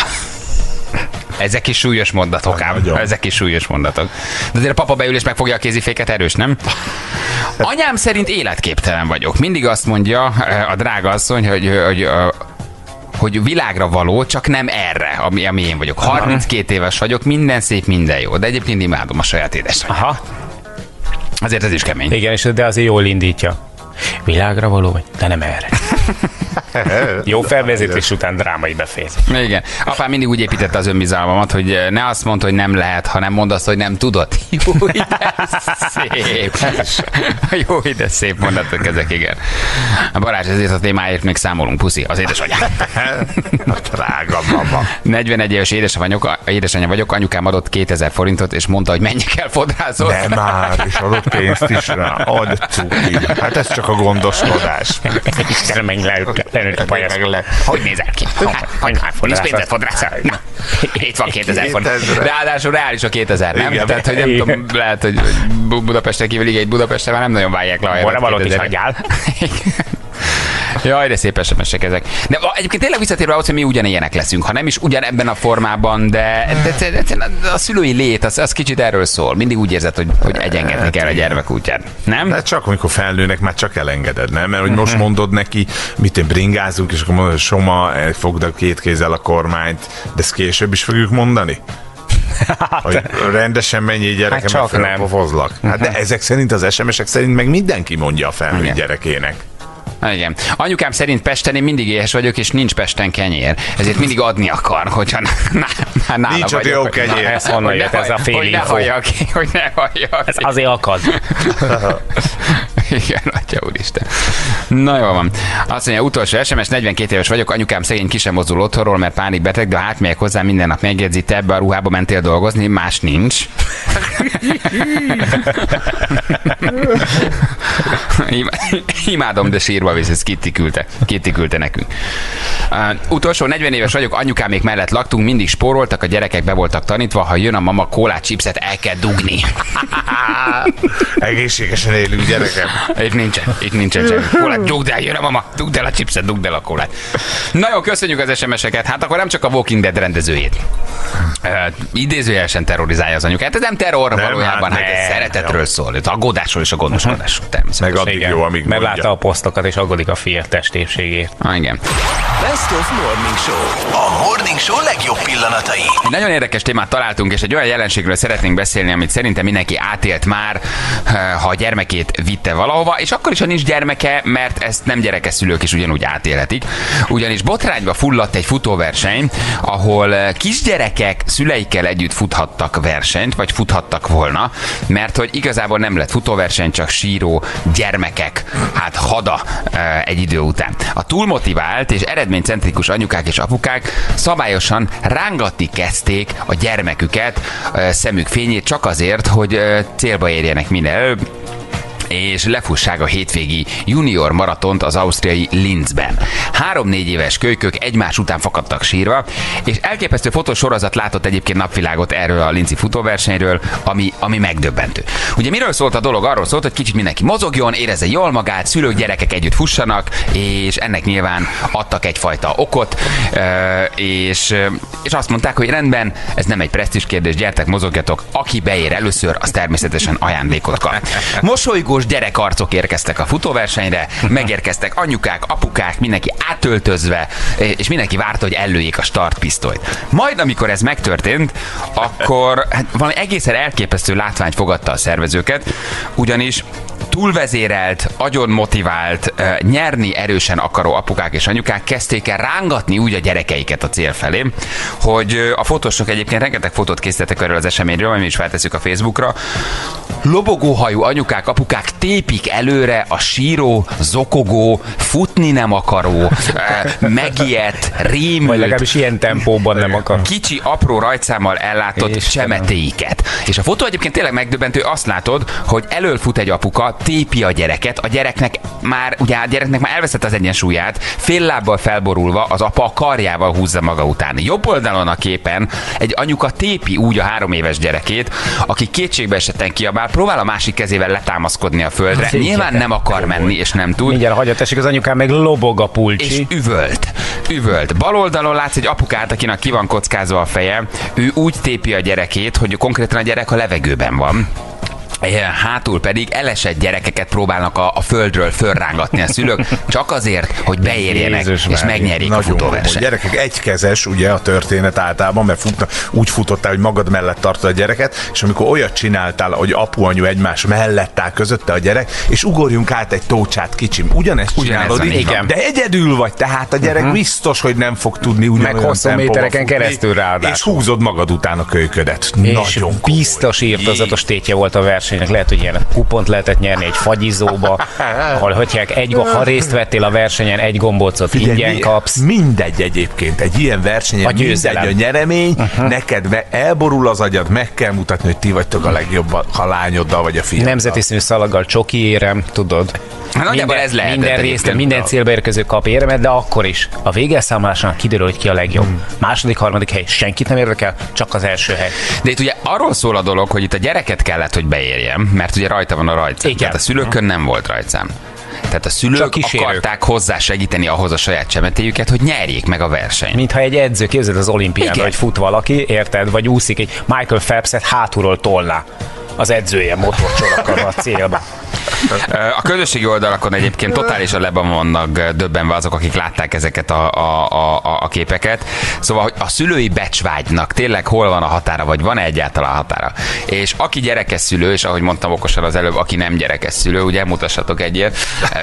Ezek is súlyos mondatok ám. Ezek is súlyos mondatok. De azért a papa beül és megfogja a kéziféket, erős, nem? Anyám szerint életképtelen vagyok. Mindig azt mondja a drága asszony, hogy világra való, csak nem erre, ami én vagyok. 32 éves vagyok, minden szép, minden jó. De egyébként imádom a saját édesanyját. Aha. Azért ez is kemény. Igen, és de azért jól indítja. Világra való vagy, de nem erre. Jó felvezetés után drámai befejez. Igen. Apám mindig úgy építette az önbizalmamat, hogy ne azt mondd, hogy nem lehet, hanem mondd azt, hogy nem tudod. Jó, de szép. Jó, de szép mondatok ezek, igen. A Balázs, ezért a témáért még számolunk, puszi, az édesanyám. Drága mama. 41 éves édesanyja vagyok, anyukám adott 2000 forintot, és mondta, hogy menjek el fodrászol. Nem már, és adott pénzt is rá. Add cuki. Hát ez csak a gondoskodás. Istenem, menj le, hogy nézel ki? Nincs pénzed fodrászol? Itt van 2000 forint. Ráadásul reális a 2000, nem? Igen. Tehát, hogy nem tudom, lehet, hogy Budapesten kívül egy Budapesten már nem nagyon vágják le a helyet. Valót is hagyjál. Jaj, de szép SMS-ek ezek. De egyébként tényleg visszatérve ahhoz, hogy mi ugyanilyenek leszünk, ha nem is ugyanebben a formában, de a szülői lét, az kicsit erről szól. Mindig úgy érzed, hogy egyengedni kell a gyermek útján. Nem? Hát csak amikor felnőnek, már csak elengeded, nem? Mert hogy most mondod neki, mit bringázunk, és akkor mondod, hogy Soma, fogd a két kézzel a kormányt, de ezt később is fogjuk mondani? Hogy rendesen mennyi gyerekem, hát mert felpofozlak. Hát de ezek szerint, az SMS-ek szerint meg mindenki mondja a felnőtt gyerekének. Igen. Anyukám szerint Pesten én mindig éhes vagyok, és nincs Pesten kenyér. Ezért mindig adni akar, hogyha nála nincs ott jó kenyér. Ez honnan jött ez a fél info. Hogy ne halljak. Ez azért akad. Igen, atya úristen. Na jó van. Azt mondja, utolsó SMS, 42 éves vagyok, anyukám szegény ki sem mozdul otthonról, mert pánikbeteg, de ha átmegyek hozzá, minden nap megjegyzi, te ebbe a ruhába mentél dolgozni, más nincs. Imádom, de sírva visz, ez Kitty küldte nekünk. Utolsó, 40 éves vagyok, anyukámék mellett laktunk, mindig spóroltak, a gyerekek be voltak tanítva, ha jön a mama, kólát, chipset el kell dugni. Egészségesen élünk, gyerekem. Itt nincsen semmi. Kólát, dugd el, jön a mama, dugd el a chipset, dugd el a kólát. Nagyon köszönjük az SMS-eket, hát akkor nem csak a Walking Dead rendezőjét. idézőjelesen terrorizálja az anyukát. Ez nem terror, Nem, valójában, hát hát ez nem, szeretetről szól. Az aggódásról és a gondoskodásról természetesen. Meg addig jó, amíg Mert mondja. látta a posztokat, és aggódik a fia testépségért. Igen. Best of Morning Show. A Morning Show legjobb pillanatai. Egy nagyon érdekes témát találtunk, és egy olyan jelenségről szeretnénk beszélni, amit szerintem mindenki átélt már, ha a gyermekét vitte valahova, és akkor is, ha nincs gyermeke, mert ezt nem gyerekes szülők is ugyanúgy átélhetik. Ugyanis botrányba fulladt egy futóverseny, ahol kisgyerekek szüleikkel együtt futhattak versenyt, vagy futhattak volna, mert hogy igazából nem lett futóverseny, csak síró gyermekek, hát hada egy idő után. A túlmotivált és eredménycentrikus anyukák és apukák szabályosan rángatni kezdték a gyermeküket, szemük fényét csak azért, hogy célba érjenek minél előbb, és lefussák a hétvégi junior maratont az ausztriai Linzben. 3-4 éves kölykök egymás után fakadtak sírva, és elképesztő fotósorozat látott egyébként napvilágot erről a linzi futóversenyről, ami megdöbbentő. Ugye miről szólt a dolog? Arról szólt, hogy kicsit mindenki mozogjon, érezze jól magát, szülők, gyerekek együtt fussanak, és ennek nyilván adtak egyfajta okot, és azt mondták, hogy rendben, ez nem egy presztízs kérdés, gyertek, mozogjatok, aki beér először, az természetesen ajándékot kap. Mosolygós gyerekarcok érkeztek a futóversenyre, megérkeztek anyukák, apukák, mindenki átöltözve, és mindenki várta, hogy ellőjék a startpisztolyt. Majd, amikor ez megtörtént, akkor valami egészen elképesztő látvány fogadta a szervezőket, ugyanis túlvezérelt, agyon motivált, nyerni erősen akaró apukák és anyukák kezdték el rángatni úgy a gyerekeiket a cél felé, hogy a fotósok egyébként rengeteg fotót készítettek erről az eseményről, mi is feltesszük a Facebookra. Lobogóhajú anyukák, apukák tépik előre a síró, zokogó, futni nem akaró, megijedt, rémült, Vagy legalábbis ilyen tempóban nem akar. kicsi, apró rajtszámmal ellátott csemetéiket. És a fotó egyébként tényleg megdöbbentő, azt látod, hogy elől fut egy apuka, tépi a gyereket, a gyereknek már elveszett az egyensúlyát, fél lábbal felborulva az apa a karjával húzza maga után. Jobb oldalon a képen egy anyuka tépi úgy a 3 éves gyerekét, aki kétségbe esetten kiabál, próbál a másik kezével letámaszkodni a földre. Nyilván nem akar menni, és nem tud. Mindjárt hagyat esik, az anyukám meg lobog a pulcsi. És üvölt. Bal oldalon látsz egy apukát, akinek ki van kockázva a feje. Ő úgy tépi a gyerekét, hogy konkrétan a gyerek a levegőben van. Hátul pedig elesett gyerekeket próbálnak a földről fölrángatni a szülők, csak azért, hogy beérjenek, és megnyerjék a futóversenyt. Gyerekek egykezes, ugye a történet általában, mert úgy futottál, hogy magad mellett tartod a gyereket, és amikor olyat csináltál, hogy apu, anyu egymás mellett áll közötte a gyerek, és ugorjunk át egy tócsát, kicsim. Ugyanezt csinálod így, igen. De egyedül vagy, tehát a gyerek biztos, hogy nem fog tudni ugyanolyan Meg hosszú tempóba métereken futni, keresztül ráadásul. és húzod magad után a kölyködet. És Nagyon komoly. biztos írtozatos tétje volt a versenynek. Lehet, hogy ilyen kupont lehetett nyerni egy fagyizóba, ahol ha részt vettél a versenyen, egy gombócot ingyen kapsz. Mindegy egyébként, egy ilyen versenyen A mindegy győzelem. a nyeremény, neked elborul az agyad, meg kell mutatni, hogy ti vagytok a legjobb, ha lányoddal vagy a fiaddal. Nemzeti színű szalaggal csoki érem, tudod. Hát nagyjából ez lehetett minden egyébként. részt, minden célba érkező kap éremet, de akkor is a végelszámolásnak kiderül, hogy ki a legjobb. Második, harmadik hely, senkit nem érdekel, csak az első hely. De itt ugye arról szól a dolog, hogy itt a gyereket kellett, hogy beérjem, mert ugye rajta van a rajtszám. Igen. Tehát a szülőkön nem volt rajtszám. Tehát a szülők akarták hozzá segíteni ahhoz a saját csemetéjüket, hogy nyerjék meg a versenyt. Mintha egy edző, képzeld az olimpián, Igen. hogy fut valaki, érted, vagy úszik egy Michael Phelpset hátulról tolná az edzője motorcsónakkal a célba. A közösségi oldalakon egyébként totálisan le vannak döbbenve azok, akik látták ezeket a képeket. Szóval, hogy a szülői becsvágynak tényleg hol van a határa, vagy van-e egyáltalán határa. És aki gyerekes szülő, és ahogy mondtam okosan az előbb, aki nem gyerekes szülő, ugye mutassatok egy ilyet.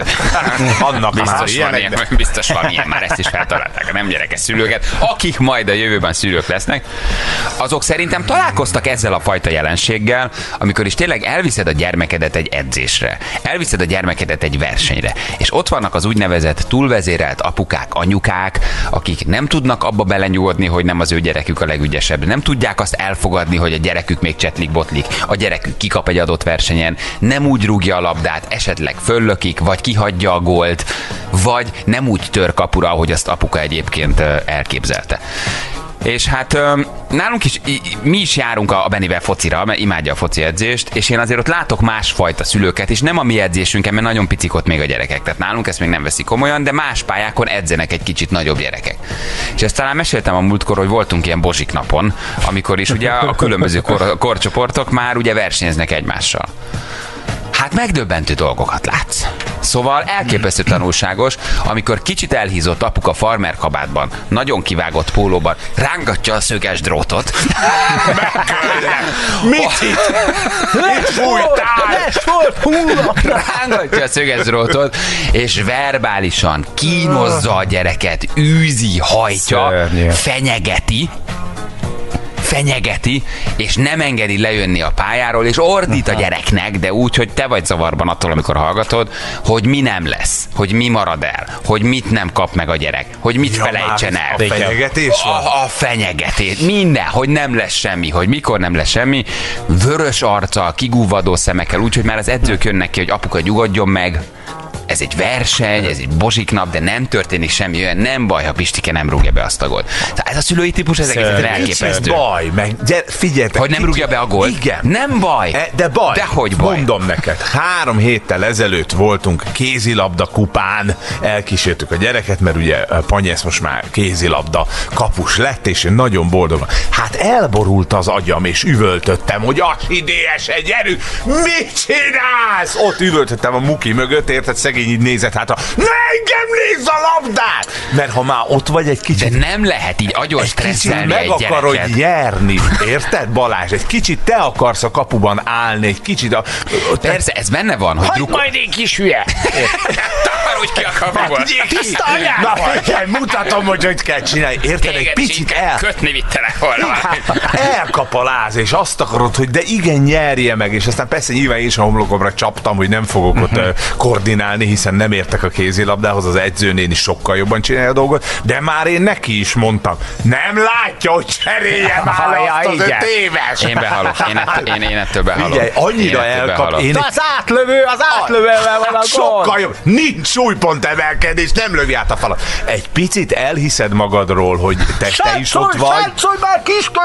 Annak biztos van ilyen, már ezt is feltalálták a nem gyerekes szülőket, akik majd a jövőben szülők lesznek. Azok szerintem találkoztak ezzel a fajta jelenséggel, amikor is tényleg elviszed a gyermekedet egy edzésre, elviszed a gyermekedet egy versenyre, és ott vannak az úgynevezett túlvezérelt apukák, anyukák, akik nem tudnak abba belenyugodni, hogy nem az ő gyerekük a legügyesebb, nem tudják azt elfogadni, hogy a gyerekük még csetlik-botlik, a gyerekük kikap egy adott versenyen, nem úgy rúgja a labdát, esetleg föllökik, vagy kihagyja a gólt, vagy nem úgy tör kapura, ahogy azt apuka egyébként elképzelte. És hát nálunk is, mi is járunk a Benivel focira, mert imádja a foci edzést, és én azért ott látok másfajta szülőket, és nem a mi edzésünken, mert nagyon picik ott még a gyerekek. Tehát nálunk ezt még nem veszik komolyan, de más pályákon edzenek egy kicsit nagyobb gyerekek. És ezt talán meséltem a múltkor, hogy voltunk ilyen Bozsik napon, amikor is ugye a különböző korcsoportok már ugye versenyeznek egymással. Hát megdöbbentő dolgokat látsz. Szóval elképesztő tanulságos, amikor kicsit elhízott apuka farmer kabátban, nagyon kivágott pólóban rángatja a szöges drótot. Mit itt? Mit fújtál? Rángatja a szöges drótot, és verbálisan kínozza a gyereket, űzi, hajtja, fenyegeti, és nem engedi lejönni a pályáról, és ordít a gyereknek, de úgy, hogy te vagy zavarban attól, amikor hallgatod, hogy mi nem lesz, hogy mi marad el, hogy mit nem kap meg a gyerek, hogy mit felejtsen el. A fenyegetés van? A fenyegetés. Minden, hogy nem lesz semmi, hogy mikor nem lesz semmi. Vörös arccal, kigúvadó szemekkel, úgyhogy már az edzők jönnek ki, hogy apuka nyugodjon meg. Ez egy verseny, ez egy Bozsik nap, de nem történik semmi olyan, nem baj, ha Pistike nem rúgja be azt a gólt. Tehát ez a szülői típus, ez egészen elképesztő. Ez baj, meg figyeljetek. Hogy nem rúgja be a gólt? Igen. Nem baj. De baj. Dehogy baj. Mondom neked, 3 héttel ezelőtt voltunk kézilabda kupán, elkísértük a gyereket, mert ugye Panyesz most már kézilabda kapus lett, és én nagyon boldog. Hát elborult az agyam, és üvöltöttem, hogy idélyesen, gyerünk, mit csinálsz? Ott üvöltöttem a muki mögött, érted, szegény így nézett hátra. Ne engem nézz a labdát! Mert ha már ott vagy egy kicsit... De nem lehet így agyon stresszelni egy gyereket. Meg akarod nyerni, érted, Balázs? Egy kicsit te akarsz a kapuban állni, egy kicsit Persze, ez benne van, hogy Hagyd majd én kis hülye! Takarodj ki a kapuból! Tiszta anyád! Na figyelj, mutatom, hogy kell csinálni. Érted, egy picit kötni vittele volna. Elkap a láz, és azt akarod, hogy de igen, nyerje meg, és aztán persze nyilván én is a homlokomra csaptam, hogy nem fogok ott koordinálni, hiszen nem értek a kézilabdához, az edzőnén is sokkal jobban csinálja a dolgot, de már én neki is mondtam, nem látja, hogy cserélje már azt az 5 éves. Én behalok, én ettől behalok. Figyelj, annyira elkap. Az átlövővel van a gól. Sokkal jobb. Nincs súlypont emelkedés, nem lövi át a falat. Egy picit elhiszed magadról, hogy te is ott vagy. Sátszolj már,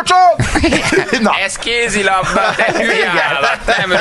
kisköcsög! Ez kézilabda, de hülye állat, nem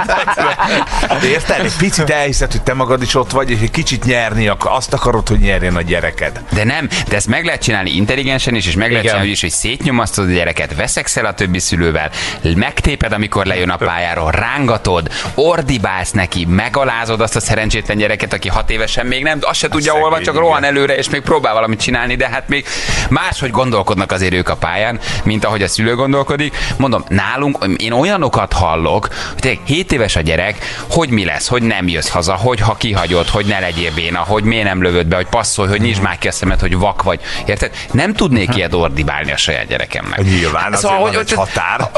röplapot. Érted? Egy picit elhiszed, hogy te magad is ott vagy, és egy kicsit nyerni, azt akarod, hogy nyerjen a gyereked. De nem, de ezt meg lehet csinálni intelligensen is, és meg lehet csinálni is, hogy szétnyomasztod a gyereket, veszekszel a többi szülővel, megtéped, amikor lejön a pályáról, rángatod, ordibálsz neki, megalázod azt a szerencsétlen gyereket, aki 6 évesen még nem, azt se tudja, hol van, csak rohan előre, és még próbál valamit csinálni, de hát még máshogy gondolkodnak azért ők a pályán, mint ahogy a szülő gondolkodik. Mondom, nálunk én olyanokat hallok, hogy 7 éves a gyerek, hogy mi lesz, hogy nem jössz haza, hogy ha kihagyod, hogy ne legyél béna, hogy miért nem lövöd be, hogy passzolj, hogy nyisd már ki a szemed, hogy vak vagy. Érted? Nem tudnék ilyet ordibálni a saját gyerekemnek. Nyilván, azért van egy határ.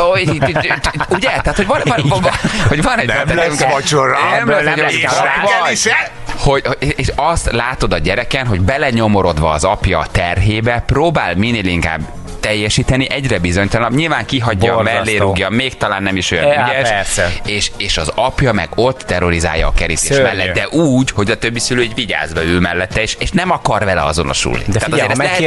Ugye? Tehát, hogy van egy nem lesz vacsora, nem lesz és azt látod a gyereken, hogy belenyomorodva az apja terhébe, próbál minél inkább teljesíteni, egyre bizonytalanabb. Nyilván kihagyja, mellé rúgja, még talán nem is olyan ügyes. És az apja meg ott terrorizálja a kerítés mellett, de úgy, hogy a többi szülő így vigyáz be ő mellette, és nem akar vele azonosulni. De figyelj,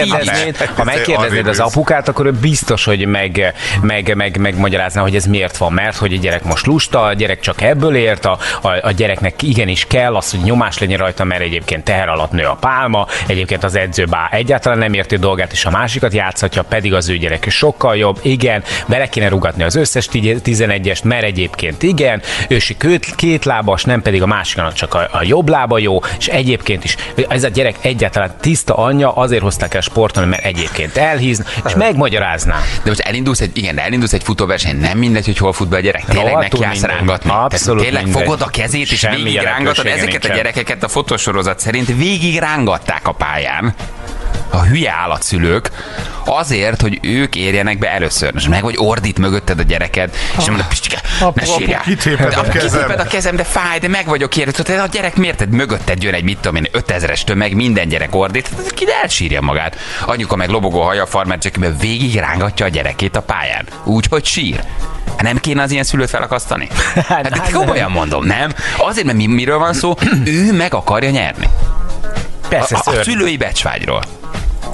ha megkérdeznéd az apukát, akkor ő biztos, hogy megmagyarázná, hogy ez miért van, mert hogy a gyerek most lusta, a gyerek csak ebből ért, a gyereknek igenis kell az, hogy nyomás legyen rajta, mert egyébként teher alatt nő a pálma, egyébként az edző egyáltalán nem érti dolgát, és a másikat játszhatja, pedig az ő gyerek sokkal jobb, igen, bele kéne rugatni az összes 11-est, mert egyébként igen, ő kétlábas, nem pedig a másiknak csak a jobb lába jó, és egyébként is ez a gyerek egyáltalán tiszta anyja, azért hozták el sportolni, mert egyébként elhízna, és megmagyarázná. De most elindulsz egy futóverseny, nem mindegy, hogy hol fut be a gyerek, tényleg neki állsz rángatni. Abszolút tényleg mindegy. fogod a kezét, és végig rángatod. Ezeket a gyerekeket a fotósorozat szerint végig rángatták a pályán. A hülye állatszülők azért, hogy ők érjenek be először. És meg vagy ordít mögötted a gyereked, és mondod, Pistike, ne sírjál. Kitéped a kezem, de fáj, de meg vagyok érted. A gyerek miért mögötted jön egy, mit tudom én, 5000-es tömeg, minden gyerek ordít, ki elsírja magát. Anyuka meg lobogó haja, farmer csak végig rángatja a gyerekét a pályán. Úgy, hogy sír. Nem kéne az ilyen szülőt felakasztani? Hát komolyan mondom, nem? Azért, mert miről van szó? Ő meg akarja nyerni. Persze, a szülői becsvágyról.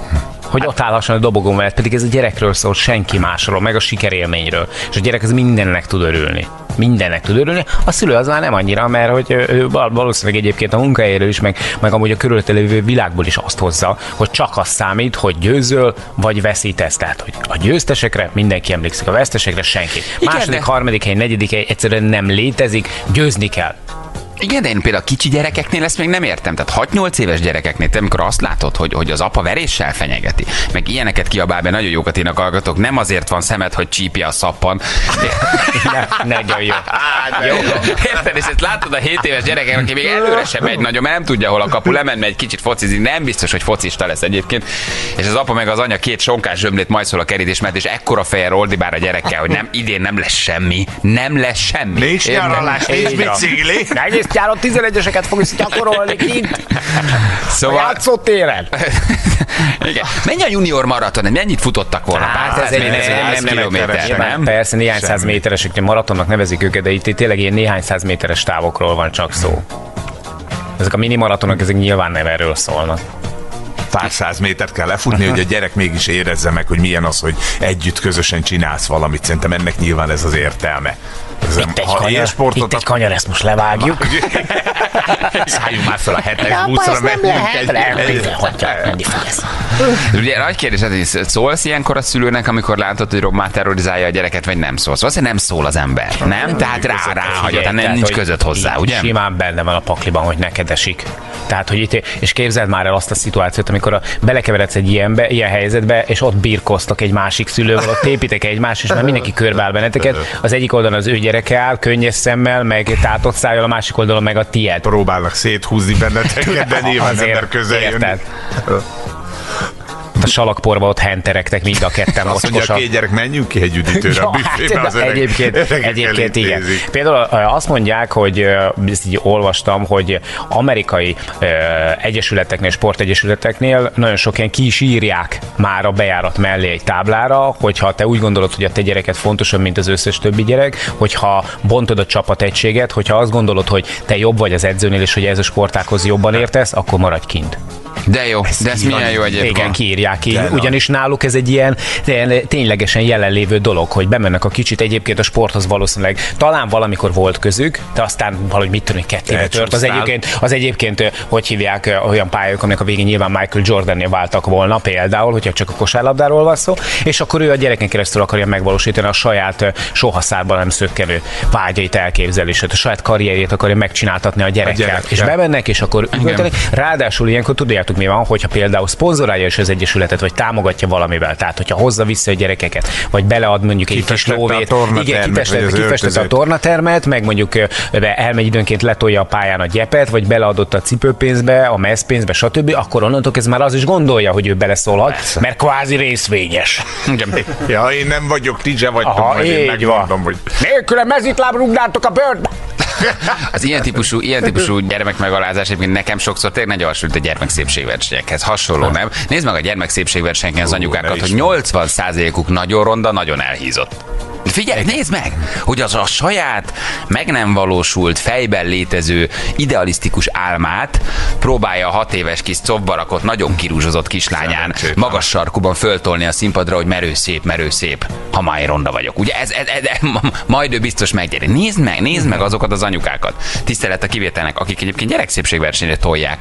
hogy ott állhasson a dobogó mellett, pedig ez a gyerekről szól, senki másról, meg a sikerélményről. És a gyerek az mindennek tud örülni. Mindennek tud örülni. A szülő az már nem annyira, mert hogy ő valószínűleg egyébként a munkahelyéről is, meg amúgy a körülötte lévő világból is azt hozza, hogy csak az számít, hogy győzöl, vagy veszítesz. Tehát, hogy a győztesekre mindenki emlékszik, a vesztesekre senki. Második, harmadik hely, negyedik hely egyszerűen nem létezik, győzni kell. Igen, de én például a kicsi gyerekeknél ezt még nem értem. Tehát 6-8 éves gyerekeknél, te amikor azt látod, hogy az apa veréssel fenyegeti, meg ilyeneket kiabál be, nagyon jókat ének hallgatok, nem azért van szemed, hogy csípje a szappan. Nagyon jó. Jó. Érted, és ezt látod a 7 éves gyereken, aki még előre sem megy nagyon, mert nem tudja, hol a kapu, lement, egy kicsit focizni, nem biztos, hogy focista lesz egyébként. És az apa meg az anya 2 sonkás zsömlét majszol a kerítés mellett, és ekkora fejjel ordibál a gyerekkel, hogy nem, idén nem lesz semmi. Nem lesz semmi. Nincs nyaralás, nincs bicikli. Egész nyáron 11-eseket fogsz gyakorolni kint. Szóval... A játszótéren. Igen. Mennyi a junior maraton? Mennyit futottak volna? Hát ez egy kilométer, nem? Persze, néhány száz méteresek, maratonnak nevezik őket, de itt tényleg ilyen néhány száz méteres távokról van csak szó. Ezek a mini maratonok, ezek nyilván nem erről szólnak. Pár száz métert kell lefutni, hogy a gyerek mégis érezze meg, hogy milyen az, hogy együtt közösen csinálsz valamit. Szerintem ennek nyilván ez az értelme. Itt egy kanyar, ezt most levágjuk. Szálljunk már fel a 7-es buszra, Ugye nagy kérdés, hogy szólsz ilyenkor a szülőnek, amikor látod, hogy Rob már terrorizálja a gyereket, vagy nem szólsz? Valószínűleg nem szól az ember, nem? Tehát ráhagyja, tehát nincs között hozzá, ugye? Simán benne van a pakliban, hogy neked esik. Tehát, hogy itt, és képzeld már el azt a szituációt, amikor belekeveredsz egy ilyen helyzetbe, és ott birkoztok egy másik szülővel, ott tépitek egymást, és már mindenki körbeáll benneteket. Az egyik oldalon az ő gyereke áll, könnyes szemmel, meg tátott szájjal, a másik oldalon meg a tiéd. Próbálnak széthúzni benneteket, de nyilván nem mer közel jönni. A salakporba ott henterektek mind a ketten. Azt mondja, a 2 gyerek, menjünk ki egy üdítőre a büfébe, az Egyébként igen. Például azt mondják, hogy ezt így olvastam, hogy amerikai egyesületeknél, sportegyesületeknél nagyon sok ilyen ki is írják már a bejárat mellé egy táblára, hogyha te úgy gondolod, hogy a te gyereket fontosabb, mint az összes többi gyerek, hogyha bontod a csapategységet, hogyha azt gondolod, hogy te jobb vagy az edzőnél, és hogy ez a sportákhoz jobban értesz, akkor maradj kint. De jó, de ez milyen jó egyébként. Igen, kiírják ki. Ugyanis náluk ez egy ilyen ténylegesen jelenlévő dolog, hogy bemennek a kicsit. Egyébként a sporthoz valószínűleg talán valamikor volt közük, de aztán valahogy mit tudom, kettébe tört. Az egyébként, hogy hívják, olyan pályák, aminek a végén nyilván Michael Jordannél váltak volna például, hogyha csak a kosárlabdáról van szó, és akkor ő a gyereken keresztül akarja megvalósítani a saját soha szárba nem szökkenő vágyait, elképzelését, a saját karrierjét akarja megcsináltatni a gyerekkel. És bemennek, és akkor ráadásul ilyenkor tudjátok, mi van, hogyha például szponzorálja is az egyesületet, vagy valamivel, tehát hogyha hozza vissza a gyerekeket, vagy belead mondjuk egy kis lóvét, igen, kifestette a tornatermet, meg mondjuk elmegy időnként, letolja a pályán a gyepet, vagy beleadott a cipőpénzbe, a messzpénzbe, stb., akkor onnantól ez már az is gondolja, hogy ő beleszólhat, mert kvázi részvényes. Ja, én nem vagyok, ti se vagytok, majd én megmondom, hogy... Nélküle mezitláb rúgnátok a bőrbe! Az ilyen típusú gyermekmegalázás egyébként nekem sokszor tényleg nagy alsult a gyermekszépségversenyekhez. Hasonló, nem? Nézd meg a gyermekszépségversenyeken az anyukákat, hogy 80%-uk nagyon ronda, nagyon elhízott. Figyelj, nézd meg, hogy az a saját, meg nem valósult, fejben létező idealisztikus álmát próbálja a 6 éves kis cofbarakot nagyon kirúzsozott kislányán magas sarkuban föltolni a színpadra, hogy merő szép, ha már ronda vagyok. Ugye majd ő biztos meggyeri. Nézd meg azokat az anyukákat. Tisztelet a kivételnek, akik egyébként gyerekszépségversenyre tolják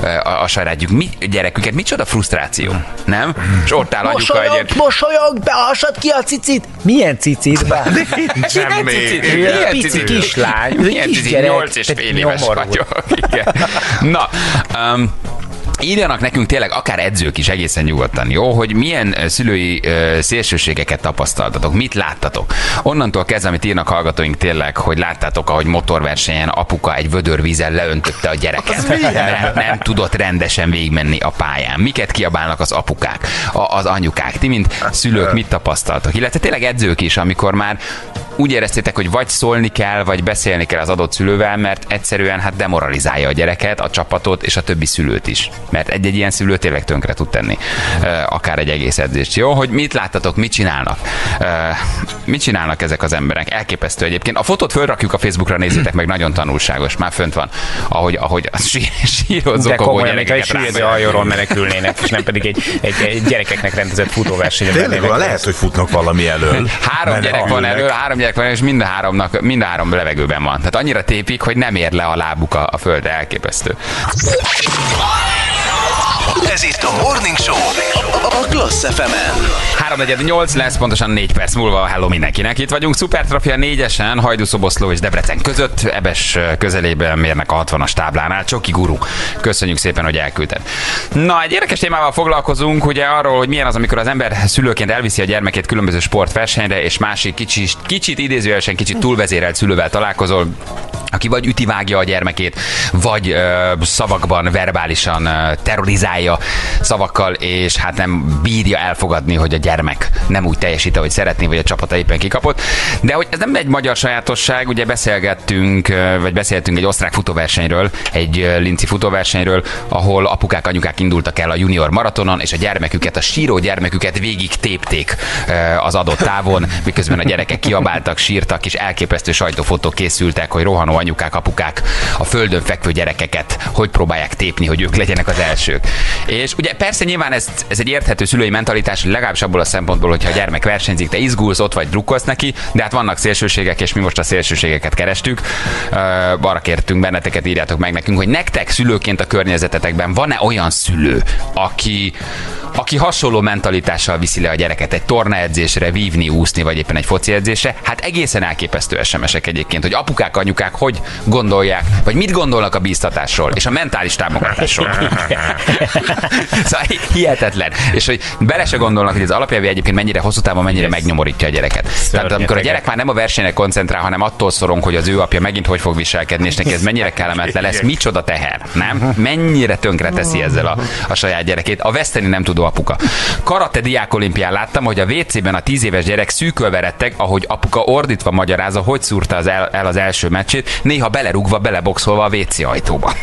a sajátjuk gyereküket. Micsoda frusztráció, nem? És ott áll anyuka egyébként. Mosolyog, behassad ki a cicit. Milyen cicit? Milyen pici kislány. Milyen cici? 8,5 éves vagyok. Na, írjanak nekünk tényleg akár edzők is egészen nyugodtan, jó? Hogy milyen szülői szélsőségeket tapasztaltatok, mit láttatok. Onnantól kezdve, amit írnak hallgatóink tényleg, hogy láttátok, ahogy motorversenyen apuka egy vödörvízzel leöntötte a gyereket. Nem tudott rendesen végigmenni a pályán. Miket kiabálnak az apukák, az anyukák? Ti, mint szülők, mit tapasztaltok? Illetve tényleg edzők is, amikor már úgy éreztétek, hogy vagy szólni kell, vagy beszélni kell az adott szülővel, mert egyszerűen hát demoralizálja a gyereket, a csapatot és a többi szülőt is. Mert egy-egy ilyen szülő tényleg tönkre tud tenni akár egy egész edzést. Jó, hogy mit láttatok, mit csinálnak? Mit csinálnak ezek az emberek? Elképesztő egyébként. A fotót fölrakjuk a Facebookra, nézzétek meg, nagyon tanulságos. Már fönt van, ahogy a síró zokogó gyerekeket rámegyek. A hajóról menekülnének, és nem pedig egy gyerekeknek rendezett futóversenyen. Tényleg lehet, hogy futnak valami elől. Három gyerek van elől, és mind a három levegőben van. Tehát annyira tépik, hogy nem ér le a lábuk a földre, elképesztő. Ez itt a Morning Show a Klassz FM-en. 3:48 lesz, pontosan 4 perc múlva. Hello mindenkinek. Itt vagyunk Supertrafia 4-esen, Hajdú-Szoboszló és Debrecen között. Ebes közelében mérnek a 60-as táblánál. Csoki guru. Köszönjük szépen, hogy elküldted. Na, egy érdekes témával foglalkozunk, ugye arról, hogy milyen az, amikor az ember szülőként elviszi a gyermekét különböző sportversenyre, és másik kicsit idézőjelesen, kicsit túlvezérelt szülővel találkozol, aki vagy ütivágja a gyermekét, vagy szavakban, verbálisan terrorizálja szavakkal, és hát nem bírja elfogadni, hogy a gyermek nem úgy teljesít, ahogy szeretné, vagy a csapata éppen kikapott. De hogy ez nem egy magyar sajátosság, ugye beszéltünk egy osztrák futóversenyről, egy linci futóversenyről, ahol apukák, anyukák indultak el a junior maratonon, és a gyermeküket, a síró gyermeküket végig tépték az adott távon, miközben a gyerekek kiabáltak, sírtak, és elképesztő sajtófotók készültek, hogy rohanó anyukák, apukák a földön fekvő gyerekeket hogy próbálják tépni, hogy ők legyenek az elsők. És ugye persze nyilván ez egy érthető szülői mentalitás, legalábbis abból a szempontból, hogyha a gyermek versenyzik, te izgulsz, ott vagy, drukkolsz neki, de hát vannak szélsőségek, és mi most a szélsőségeket kerestük. Arra kértünk benneteket, írjátok meg nekünk, hogy nektek szülőként a környezetetekben van-e olyan szülő, aki hasonló mentalitással viszi le a gyereket egy tornaedzésre, vívni, úszni, vagy éppen egy foci edzésre? Hát egészen elképesztő SMS-ek egyébként, hogy apukák, anyukák hogy gondolják, vagy mit gondolnak a bíztatásról, és a mentális támogatásról. Szóval hihetetlen. És hogy bele se gondolnak, hogy az alapelvű egyébként mennyire hosszú távon, mennyire megnyomorítja a gyereket. Tehát amikor a gyerek már nem a versenyre koncentrál, hanem attól szorong, hogy az ő apja megint hogy fog viselkedni, és neki ez mennyire kellemetlen lesz, micsoda teher, nem? Mennyire tönkre teszi ezzel a saját gyerekét. A veszteni nem tudó apuka. Karate diákolimpián láttam, hogy a WC-ben a 10 éves gyerek szűkölve retteg, ahogy apuka ordítva magyarázza, hogy szúrta el az első meccsét, néha belerúgva, beleboxolva a WC ajtóba.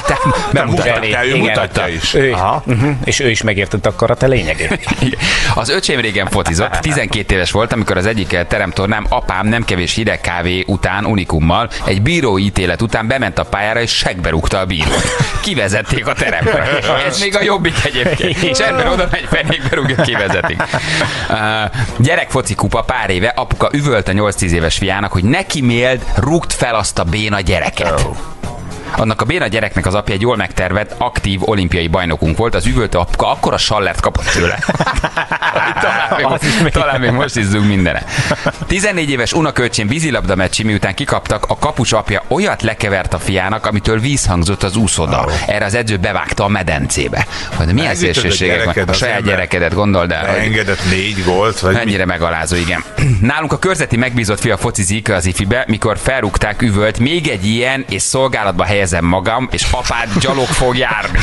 Ő mutatta is. És ő is megértette a karate lényegét. Az öcsém régen focizott, 12 éves volt, amikor az egyik teremtornám apám nem kevés hideg kávé után, unikummal, egy bírói ítélet után bement a pályára és segbe rúgta a bírót. Kivezették a teremre. Ez még a jobbik egyébként. És ember oda megy, fenékbe rúgja, kivezetik. Gyerek foci kupa pár éve, apuka üvölt a 8-10 éves fiának, hogy neki méld, rúgd fel azt a béna gyereket. Annak a béna gyereknek az apja egy jól megtervett, aktív olimpiai bajnokunk volt, az üvöltő apuka akkora sallert kapott tőle. talán még most izzunk mindene. 14 éves unokölcsém vízilabda meccsi, miután kikaptak, a kapus apja olyat lekevert a fiának, amitől vízhangzott az úszoda. Erre az edző bevágta a medencébe. De milyen szélsőségek van? A saját gyerekedet gondold el. Engedett 4 gólt. Mennyire megalázó, igen. Nálunk a körzeti megbízott fia focizik az ifibe, mikor felrúgták, üvölt, még egy ilyen, és szolgálatba helyezem magam, és apád gyalog fog járni.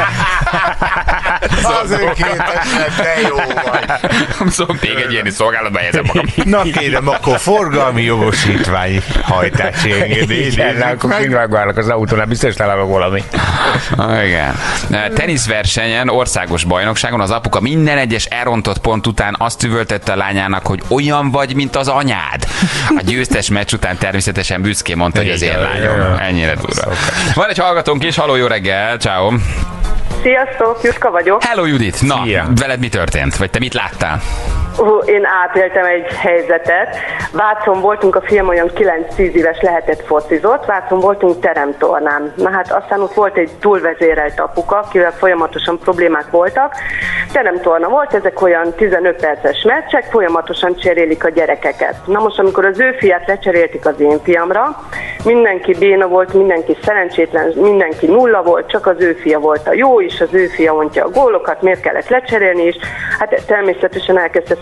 Azért kétesen, de jó vagy. Szóval még egy ilyen, és szolgálatba helyezem magam. Na kérem, akkor forgalmi jogosítvány hajtási engedély. Igen, akkor kívánok az autónál, biztos találok valami. Igen. Teniszversenyen, országos bajnokságon az apuka minden egyes elrontott pont után azt üvöltette a lányának, hogy olyan vagy, mint az anyád. A győztes meccs után természetesen büszkén mondta, hogy az én lányom. Ennyire durva. Van egy hallgatónk is, halló, jó reggel, ciao. Sziasztok, Jutka vagyok. Hello Judit, na, veled mi történt? Vagy te mit láttál? Én átéltem egy helyzetet. Vácon voltunk, a fiam olyan 9-10 éves lehetett focizott, Vácon voltunk teremtornán. Na hát aztán ott volt egy túlvezérelt apuka, akivel folyamatosan problémák voltak. Teremtorna volt, ezek olyan 15 perces meccsek, folyamatosan cserélik a gyerekeket. Na most, amikor az ő fiát lecserélték az én fiamra, mindenki béna volt, mindenki szerencsétlen, mindenki nulla volt, csak az ő fia volt a jó, és az ő fia mondja a gólokat, miért kellett lecserélni, és hát természetesen elkezdte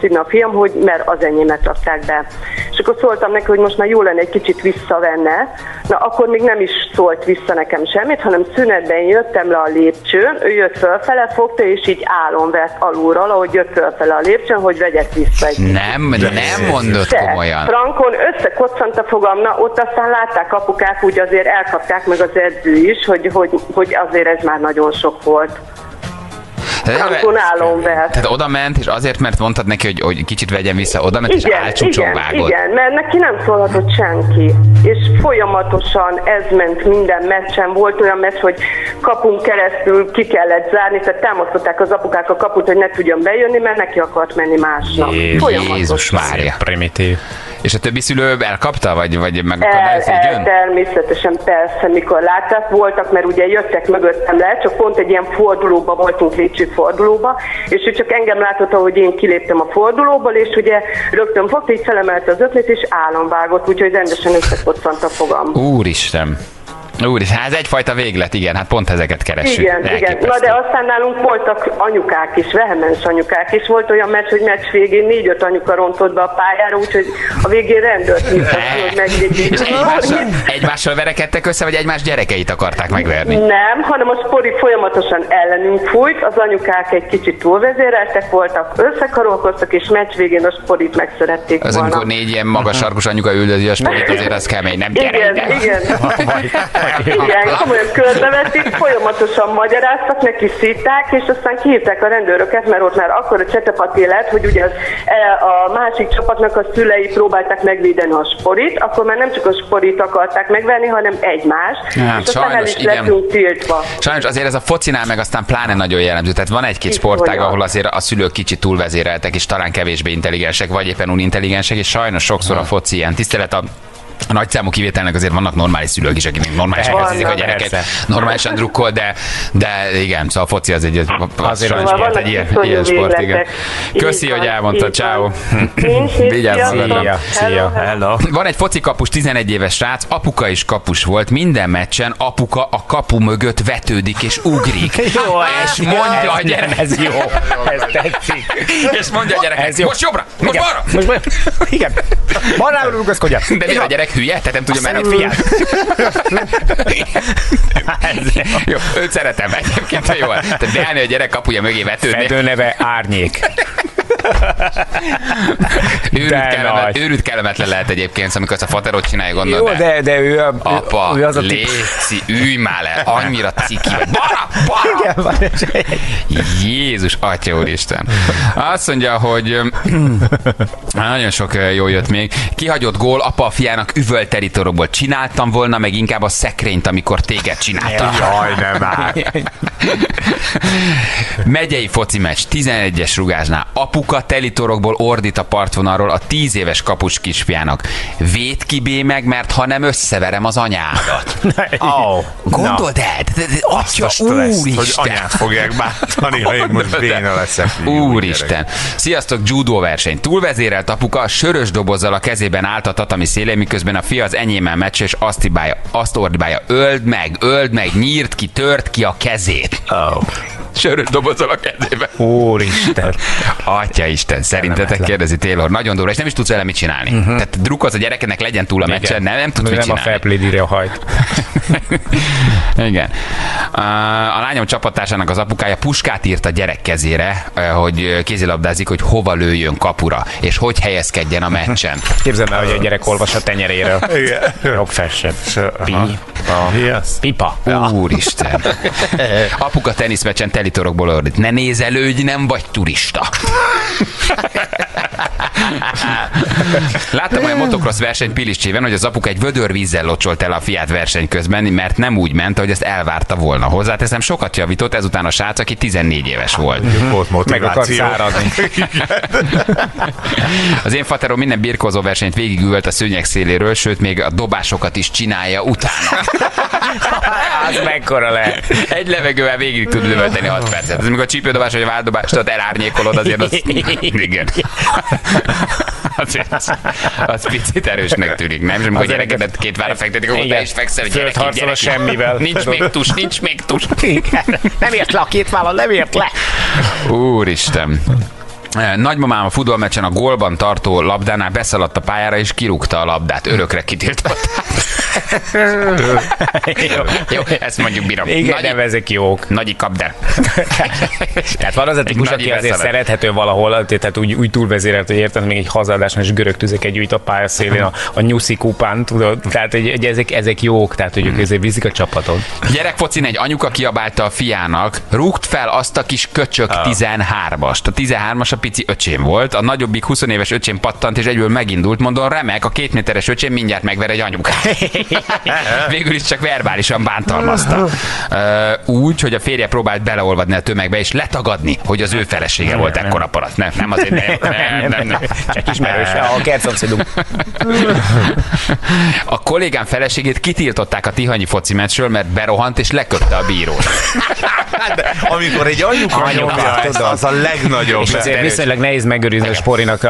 szívni a fiam, hogy mert az enyémet rakták be. És akkor szóltam neki, hogy most már jó lenne egy kicsit visszavenne. Na, akkor még nem is szólt vissza nekem semmit, hanem szünetben jöttem le a lépcsőn, ő jött fölfele, fogta, és így álom vett alulról, ahogy jött fölfele a lépcsőn, hogy vegyek vissza egy. Nem mondod komolyan. Frankon összekoccant a fogam, na ott aztán látták apukák, úgy azért elkapták meg az edző is, hogy azért ez már nagyon sok volt. Frankon álomvert. Tehát oda ment, és azért, mert mondtad neki, hogy kicsit vegyen vissza, oda ment, és álcsúcson vágott. Igen, mert neki nem szólhatott senki. És folyamatosan ez ment minden meccsen. Volt olyan meccs, hogy kapun keresztül ki kellett zárni, tehát támasztották az apukák a kaput, hogy ne tudjon bejönni, mert neki akart menni másnap. Jézus Mária. Primitív. És a többi szülő elkapta, vagy meg természetesen, persze, mikor látták, voltak, mert ugye jöttek mögöttem le, csak pont egy ilyen fordulóba voltunk, lépcsőfordulóba, és ő csak engem látott, hogy én kiléptem a fordulóból, és ugye rögtön fogta, így felemelte az ötlét, és államvágott, úgyhogy rendesen összekoccant a fogam. Úristen! Hát ez egyfajta véglet, igen, hát pont ezeket keressük. Igen. Na de aztán nálunk voltak anyukák is, vehemens anyukák is. Volt olyan meccs, hogy meccs végén 4-5 anyuka rontott be a pályára, úgyhogy a végén rendőrt hívtak, hogy megvédjék. És egymással verekedtek össze, vagy egymás gyerekeit akarták megverni? Nem, hanem a Spori folyamatosan ellenünk fújt, az anyukák egy kicsit túlvezéreltek voltak, összekarolkoztak, és meccs végén a Sporit megszerették volna. Az, amikor 4 ilyen magas sarkos anyuka üldözi a Sporit, azért az kemény, nem gyere. Igen, komolyan körbevették, folyamatosan magyaráztak, neki szítták, és aztán kihívták a rendőröket, mert ott már akkor a csetepaté lett, hogy ugye a másik csapatnak a szülei próbálták megvédeni a Sporit, akkor már nem csak a Sporit akarták megverni, hanem egymást, és aztán el is lettünk tiltva. Sajnos azért ez a focinál meg aztán pláne nagyon jellemző, tehát van egy-két sportág, ahol azért a szülők kicsit túlvezéreltek, és talán kevésbé intelligensek, vagy éppen unintelligensek, és sajnos sokszor a foci ilyen. Tisztelet a nagyszámú kivételnek azért vannak normális szülők is, akik normálisan vezetik a gyereket, normálisan drukkol, de igen, szóval a foci az egy sport, egy ilyen sport, igen. Köszi, hogy elmondtad, ciao. Vigyázz magadra. Szia. Hello. Van egy foci kapus, 11 éves srác, apuka is kapus volt, minden meccsen apuka a kapu mögött vetődik és ugrik. Jó, és mondja a gyerek. Ez jó, ez tetszik. És mondja a gyerek, most jobbra, most balra. Igen, balra rúgaszkodjál. De mi a gyerek hülye? Tehát nem tudja, menni fiát. Jó, őt szeretem egyébként, jó. Tehát beállni a gyerek kapuja mögé vetődni. Fedőneve Árnyék. Őrült kellemetlen lehet egyébként, amikor azt a faterot csinálja, gondolod. Jó, de ő apa, ő az a léci, ülj már le, annyira ciki vagy. Bara! Jézus, atya úristen. Azt mondja, hogy nagyon sok jó jött még. Kihagyott gól, apa a fiának üvölterítóról csináltam volna, meg inkább a szekrényt, amikor téged csináltam. Jaj, nem áll. Megyei foci meccs, 11-es rugásnál. Apuka telitorokból ordít a partvonalról a 10 éves kapus kisfiának. Védd ki bé meg, mert ha nem összeverem az anyádat. Gondold el, atya, úristen. Hogy anyát fogják bántani, ha én most béna leszek. Úristen. Sziasztok, judó verseny. Túlvezérelt apuka a sörös dobozzal a kezében állt a tatami szélén, miközben a fia az enyémmel meccs, és azt ordibálja, öld meg, nyírt ki, tört ki a kezét. Sörös dobozzal a kezében. Úristen. Atya Isten, szerintetek, kérdezi Taylor. Nagyon durva, és nem is tudsz vele mit csinálni. Tehát drukkolsz a gyerekednek, legyen túl a meccsen, nem tudsz mit csinálni. Nem a felplédire a hajt. Igen. A lányom csapattársának az apukája puskát írt a gyerek kezére, hogy kézilabdázik, hogy hova lőjön kapura, és hogy helyezkedjen a meccsen. Képzeld el, hogy a gyerek olvas a tenyeréről. Jobb fessebb. Pipa. Úristen. Apuka teniszmeccsen telitorokból ordít. Ne nézelődj, nem vagy turista. Láttam olyan motocross verseny Piliscsében, hogy az apuka egy vödörvízzel locsolt el a fiát verseny közben, mert nem úgy ment, hogy ezt elvárta volna. Hozzáteszem, sokat javított ezután a srác, aki 14 éves volt. Volt motiváció. Meg akart száradni. Az én faterom minden birkózó versenyt végigült a szőnyeg széléről, sőt még a dobásokat is csinálja utána. Az mekkora lehet. Egy levegővel végig tud lövölteni 6 percet. Ez amikor a csípődobás vagy a váldobást elárnyékolod, azért az... Igen. Az picit erősnek tűnik, nem? És amikor a gyerekedet két vára fektetik, akkor te is fekszel, hogy gyerek, semmivel. Nincs még tus. Nem ért le a két vállal, nem ért le. Úristen. Nagymamám a futballmeccsen a gólban tartó labdánál beszaladt a pályára, és kirúgta a labdát. Örökre kitiltották. jó, ezt mondjuk bírom. Igen, nem ezek jók. Nagyi kapde. Tehát van az a típus, aki azért szerethető valahol, tehát úgy túlvezérelt, hogy érted, még egy hazadáson és görög tüzeket gyújt a pályaszélén a Nyuszi kupán, tudod? Tehát hogy ezek jók, tehát hogy ők ezért viszik a csapatot. Gyerekfocin egy anyuka kiabálta a fiának, rúgt fel azt a kis köcsök 13-ast. A 13-as a pici öcsém volt, a nagyobbik 20 éves öcsém pattant, és egyből megindult, mondom, remek, a 2 méteres öcsém mindjárt megver egy anyukát. Végül is csak verbálisan bántalmazta. Úgy, hogy a férje próbált beleolvadni a tömegbe, és letagadni, hogy az ő felesége volt ekkora parasz. Nem azért, nem. Csak ismerős, a kertszomszédunk. A kollégám feleségét kitiltották a tihanyi foci meccsről, mert berohant és leköpte a bírót. Amikor egy anyuka nyomja, az a legnagyobb. És azért viszonylag nehéz megőrizni a Sporinak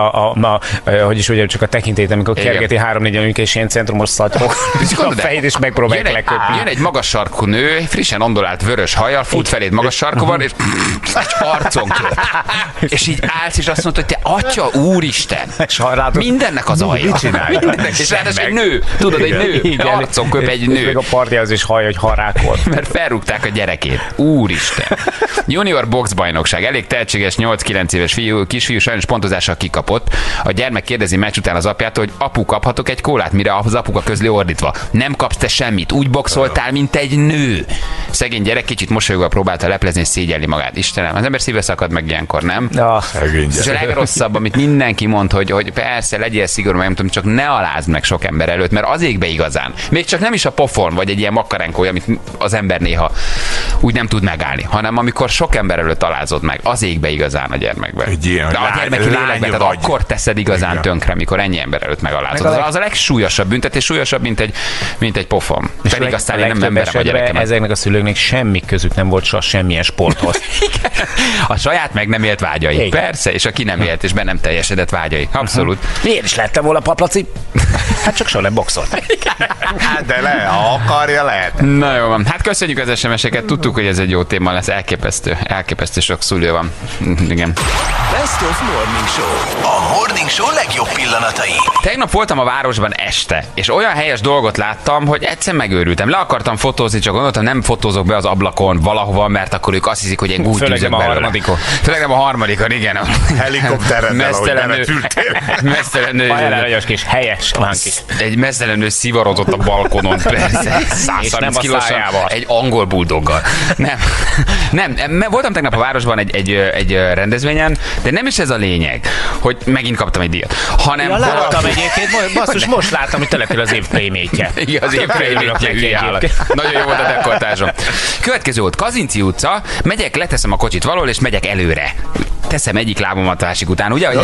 hogy is ugye csak a tekintélyt, amikor kergeti 3-4 anyuka és ilyen centrumos szatyrok a fejét, és megpróbálják leköpni. Jön egy magas sarkú nő, frissen ondolált vörös hajjal, fut feléd magas sarkúval, és egy arcon köp. És így állsz, és azt mondod, hogy te atya úristen, mindennek az alja. És ráadásul egy nő, tudod, egy nő, arcon köp egy nő. Meg a partiához is haj, hogy harákol. Mert felrúgták a gyerekét. Úristen. Junior boxbajnokság. Elég tehetséges 8-9 éves kisfiú sajnos pontozással kikapott. A gyermek kérdezi meccs után az apjától, hogy apu, kaphatok egy kólát, mire az apuka közli ordítva. Nem kapsz te semmit, úgy boxoltál, mint egy nő. Szegény gyerek kicsit mosolyogva próbálta leplezni és szégyelni magát. Istenem, az ember szíve szakad meg ilyenkor, nem? És a legrosszabb, amit mindenki mond, hogy persze legyél szigorú, meg nem tudom, csak ne alázd meg sok ember előtt, mert az ég be igazán. Még csak nem is a pofon, vagy egy ilyen makarenkója, amit az ember néha úgy nem tud megállni, hanem amikor sok ember előtt alázod meg, az ég be igazán a gyermekbe. De a gyermeki lélekbe, tehát akkor teszed igazán tönkre, amikor ennyi ember előtt megalázod. Az a legsúlyosabb büntetés, súlyosabb, mint egy pofon. És pedig aztán én nem emberem a gyerekemet. Ezeknek a szülőknek semmi közük nem volt soha semmilyen sporthoz. A saját meg nem élt vágyai. Igen. Persze, és aki nem élt és be nem teljesedett vágyai. Abszolút. Miért is lettem volna paplaci? Hát csak soha nem boxolt. Hát de ha akarja, lehet. Na jó van. Hát köszönjük az SMS-eket. Tudtuk, hogy ez egy jó téma lesz. Elképesztő sok szülő van. Igen. Best of Morning Show. A Morning Show legjobb pillanatai. Tegnap voltam a városban este, és olyan helyes dolgot láttam, hogy egyszer megőrültem. Le akartam fotózni, csak gondoltam, nem fotózok be az ablakon valahova, mert akkor ők azt hiszik, hogy én gújtűzök belőle. Főleg nem a harmadikon, igen. Helikopterrel, ahogy berepültél. Mesztelen nő. Nagyon kis helyes. Egy mesztelen nő szivarozott a balkonon, persze. 130 kilósan egy angol bulldoggal. Nem, voltam tegnap a városban egy rendezvényen, de nem is ez a lényeg, hogy megint kaptam egy díjat, hanem... Ja, láttam egyébként, basszus, most láttam, hogy települ az év prémétje. Igen, az év prémétje, hülye állat. Nagyon jó volt a dekoltásom. Következő volt Kazinci utca, megyek, leteszem a kocsit valahol, és megyek előre. Teszem egyik lábomat a másik után, ugye?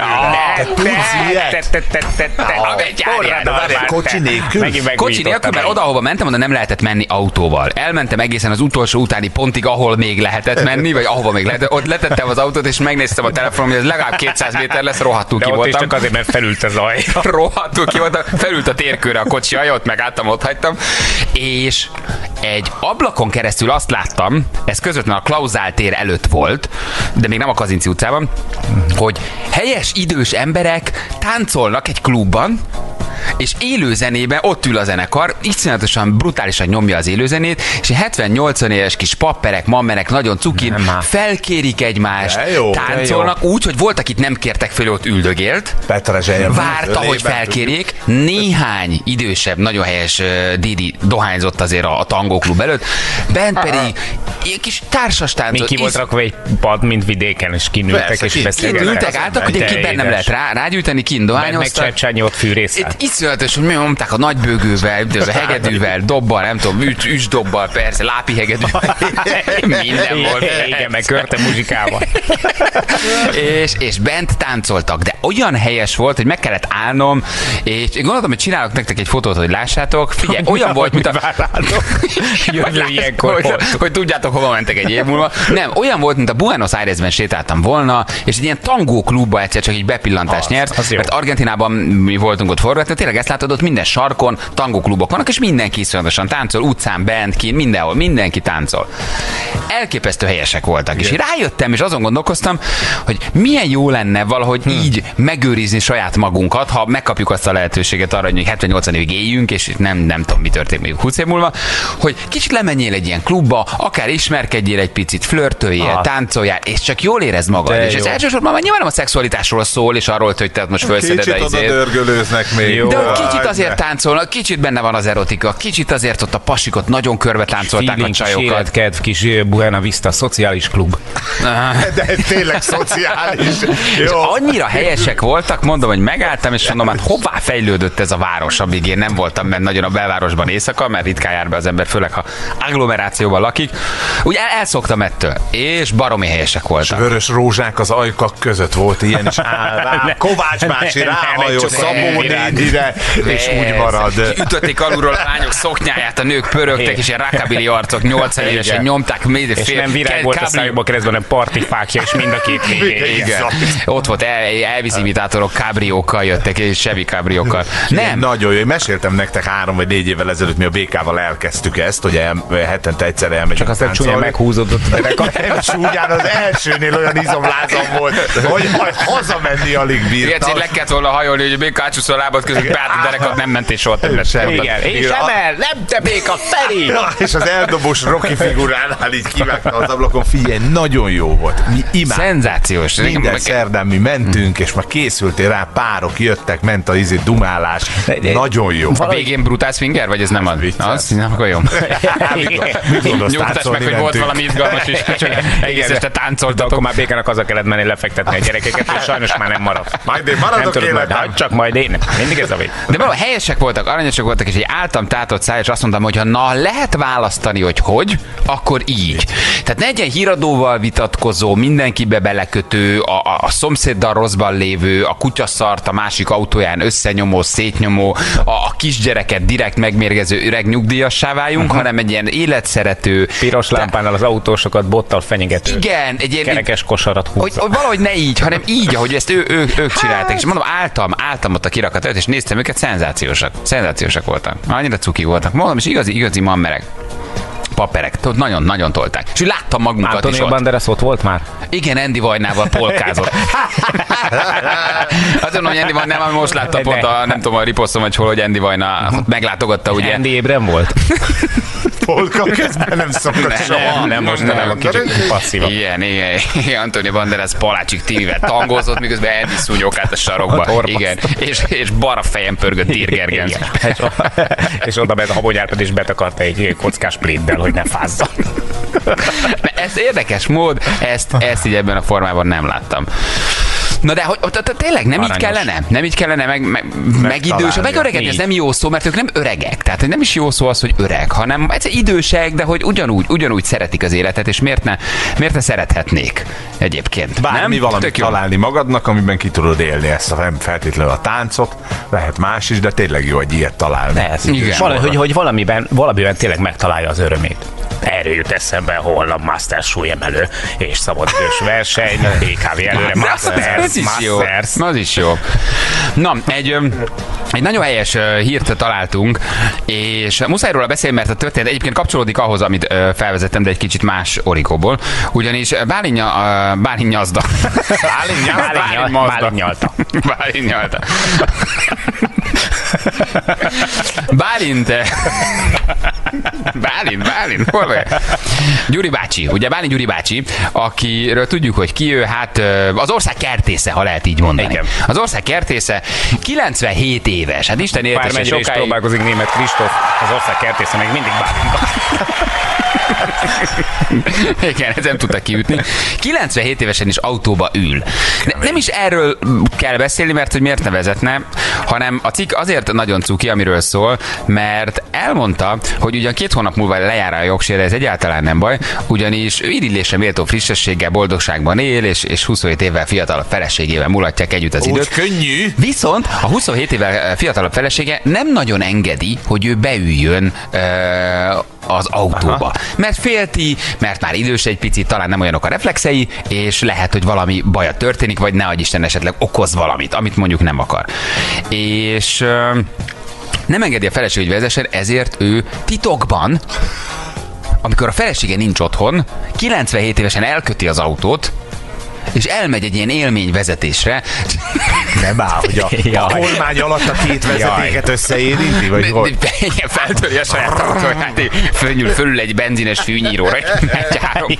Kocsi nélkül? Kocsi nélkül, mert oda, ahova mentem, oda nem lehetett menni autóval. Elmentem egészen az utolsó utáni pontig, ahol még lehetett menni, vagy ahova még lehetett. Ott letettem az autót, és megnéztem a telefonom, hogy ez legalább 200 méter lesz, rohadtul ki voltam. De ott is csak azért, mert felült a zaj. Rohadtul ki voltam, felült a térkőre a kocsi, ott megálltam, ott hagytam, és egy ablakon keresztül azt láttam, ez közvetlenül a Klauzál tér előtt volt, de még nem a Kazinci utcában, hogy helyes idős emberek táncolnak egy klubban, és élőzenében ott ül a zenekar, iszonyatosan brutálisan nyomja az élőzenét, és 70-80 éves kis papperek, mammerek, nagyon cukin, felkérik egymást, táncolnak úgy, hogy volt, akit nem kértek föl, ott üldögélt, várta, hogy felkérjék, néhány idősebb, nagyon helyes Didi dohányzott azért a tangóklub előtt, bent pedig ilyen kis társas táncot. Még ki volt rakva egy pad, mint vidéken, és kinültek, és beszélgettek. Ültek, álltak, hogy ki bennem lehet rágyújtani, kin dohányoztak. Meg Csercsányi ott fűrészál. Iszonyatos, hogy mondták a nagybőgővel, hegedűvel, dobbal, nem tudom, üsdobbal, persze, lápi hegedűvel. Minden volt. Igen, meg körte muzsikával. és bent táncoltak, de olyan helyes volt, hogy meg kellett állnom, és én gondoltam, hogy csinálok nektek egy fotót, hogy lássátok. Figyelj, olyan volt, mint a... hogy tudjátok, hova mentek egy év múlva. Nem, olyan volt, mint a Buenos Airesben sétáltam volna, és egy ilyen tangó klubba egyszer csak egy bepillantást nyert, mert Argentinában mi voltunk ott forgatni, tényleg ezt látod, ott minden sarkon tangó klubok vannak, és mindenki iszonyatosan táncol, utcán, bent, kint, mindenhol, mindenki táncol. elképesztő helyesek voltak. És rájöttem, és azon gondolkoztam, hogy milyen jó lenne valahogy így megőrizni saját magunkat, ha megkapjuk azt a lehetőséget arra, hogy 70-80 évig éljünk, és nem tudom, mi történik mondjuk 20 év múlva, hogy kicsit lemenjél egy ilyen klubba, akár ismerkedjél egy picit, flörtöljél, táncoljál, és csak jól érezd magad. És ez elsősorban már nyilván nem a szexualitásról szól, és arról, hogy te most felszeded a izét. Kicsit oda dörgölőznek még. De kicsit azért táncolnak, kicsit benne van az erotika, kicsit azért ott a pasikot nagyon körbe táncolták a csajokat. Életkedv, kis Buena Vista, szociális klub. De ez tényleg szociális. És annyira helyesek voltak, mondom, hogy megálltam, és mondom, hát hová fejlődött ez a város, amíg én nem voltam benne nagyon a belvárosban éjszaka, mert ritkán jár be az ember, főleg ha agglomerációban lakik. Úgy elszoktam ettől, és baromi helyesek voltak. És vörös rózsák az ajkak között volt ilyen is állvá. Kovács bácsi ráhajó, Szabó négyire, és úgy marad. Ütötték alulról a lányok szoknyáját, a nők pörögtek, és ilyen rockabilly arcok 80 évesen nyomták. És nem virág volt a szájukba keresztben, hanem partifákja, és mind a két végén. Igen. Ott volt Elvis imitátorok, kábriókkal jöttek, és Chevy kábriókkal. Nem. Nagyon jó. Én meséltem nektek 3 vagy 4 évvel ezelőtt, mi a BK-val elkezdtük ezt, hogy hetente egyszer elmegyünk. Csak aztán csúnyán meghúzódott. Nem csúnyán, az elsőnél olyan izomlázam volt, hogy majd hazamenni alig bírtam. Igen, le kellett volna hajolni, hogy a BK átsúszó a lábad között beállt a derekat, nem mentél soha többet. Igen. És emel, nem te BK, Feri! És az eldobós Rocky figuránál így kivágta az ablakon. Figyelj, nagyon jó volt. Mi imádtuk. Szenzációs. Minden szerdán mi mentünk, és már készültél rá, párok jöttek, ment a dumálás. Nagyon jó. A végén brutál swinger, vagy ez nem az? Az? Nem, akkor jó. Nyugtass meg, hogy volt valami izgalmas is, csak egész este táncoltatok. Akkor már BK-nak haza kellett menni lefektetni a gyerekeket, és sajnos már nem maradt. Majd én maradok életem. Csak majd én. Mindig ez a vég. De valahol helyesek voltak, aranyosak voltak, és egy álltam tátott száj, és azt mondtam, hogy ha lehet választani, hogy, akkor így. Tehát ne egy ilyen híradóval vitatkozó, mindenkibe belekötő, a szomszéddal rosszban lévő, a kutyaszart a másik autóján összenyomó, szétnyomó, a kisgyereket direkt megmérgező öreg nyugdíjassá váljunk, hanem egy ilyen életszerető. Piros lámpánál az autósokat bottal fenyegető. Igen, egy ilyen kerekes kosarat húzza. Hogy valahogy ne így, hanem így, ahogy ezt ők csinálták. És mondom, álltam ott a kirakat előtt, és néztem őket, szenzációsak voltak. Annyira cuki voltak. Mondom, és igazi mammerek. Paperek, nagyon-nagyon tolták. És úgy láttam magunkat Antonio is ott. Banderas ott volt már? Igen, Andy Vajnával polkázott. Azt mondom, hogy Andy Vajnával most láttam pont nem tudom, a riposztom, vagy hol, hogy Andy Vajna meglátogatta, ugye. Andy ébren volt? Polka közben nem szokott soha. Nem mostanában kicsit passzíva. Igen, Antonio Banderas Palácsik Timivel tangózott, miközben Andy szúnyókált a sarokba. Igen, és balra fejem pörgött Dirgergens. És oda ment a Habony és betakarta egy kockás pléddel, hogy ne fázzon. Ez érdekes mód, ezt így ebben a formában nem láttam. Na de hogy tényleg nem így kellene? Nem így kellene megidősödni? Megöregedni, ez nem jó szó, mert ők nem öregek. Tehát nem is jó szó az, hogy öreg, hanem egyszer idősek, de hogy ugyanúgy szeretik az életet, és miért ne szerethetnék egyébként? Bármi valamit találni magadnak, amiben ki tudod élni ezt, nem feltétlenül a táncot, lehet más is, de tényleg jó egy ilyet találni. Hogy valamiben tényleg megtalálja az örömét. Erről jut eszembe a holnap Masters súlyemelő és szabadidős verseny, BKV előre Masters. Az is jó. Na, egy nagyon helyes hírt találtunk, és muszáj róla beszélni, mert a történet egyébként kapcsolódik ahhoz, amit felvezettem, de egy kicsit más origóból. Ugyanis Bálint hol vagy? Gyuri bácsi, ugye Bálint Gyuri bácsi, akiről tudjuk, hogy ki ő, hát az ország kertésze, ha lehet így mondani. Igen. Az ország kertésze 97 éves, hát Isten éltesse sokáig. Bármennyire is próbálkozik német Kristóf, az ország kertésze még mindig Bálint. Igen, ez nem tudta kiütni. 97 évesen is autóba ül. Nem is erről kell beszélni, mert hogy miért ne vezetne, hanem a cikk azért nagyon cuki, amiről szól, mert elmondta, hogy ugyan 2 hónap múlva lejár a jogsérre, ez egyáltalán nem baj, ugyanis ő irigylésre méltó frissességgel, boldogságban él, és 27 évvel fiatalabb feleségével mulatják együtt az időt. Úgy könnyű. Viszont a 27 évvel fiatalabb felesége nem nagyon engedi, hogy ő beüljön az autóba. Aha. Mert félti, mert már idős egy picit, talán nem olyanok a reflexei, és lehet, hogy valami baja történik, vagy ne adj Isten esetleg okoz valamit, amit mondjuk nem akar. És nem engedi a feleség, hogy vezessen, ezért ő titokban amikor a felesége nincs otthon, 97 évesen elköti az autót, és elmegy egy ilyen élményvezetésre. Nem áll, hogy a kormány alatt a két vezetéket összeérinti, vagy hogy? Igen, feltöri a saját autóját, fölnyúl fölül egy benzines fűnyíróra, és megy 3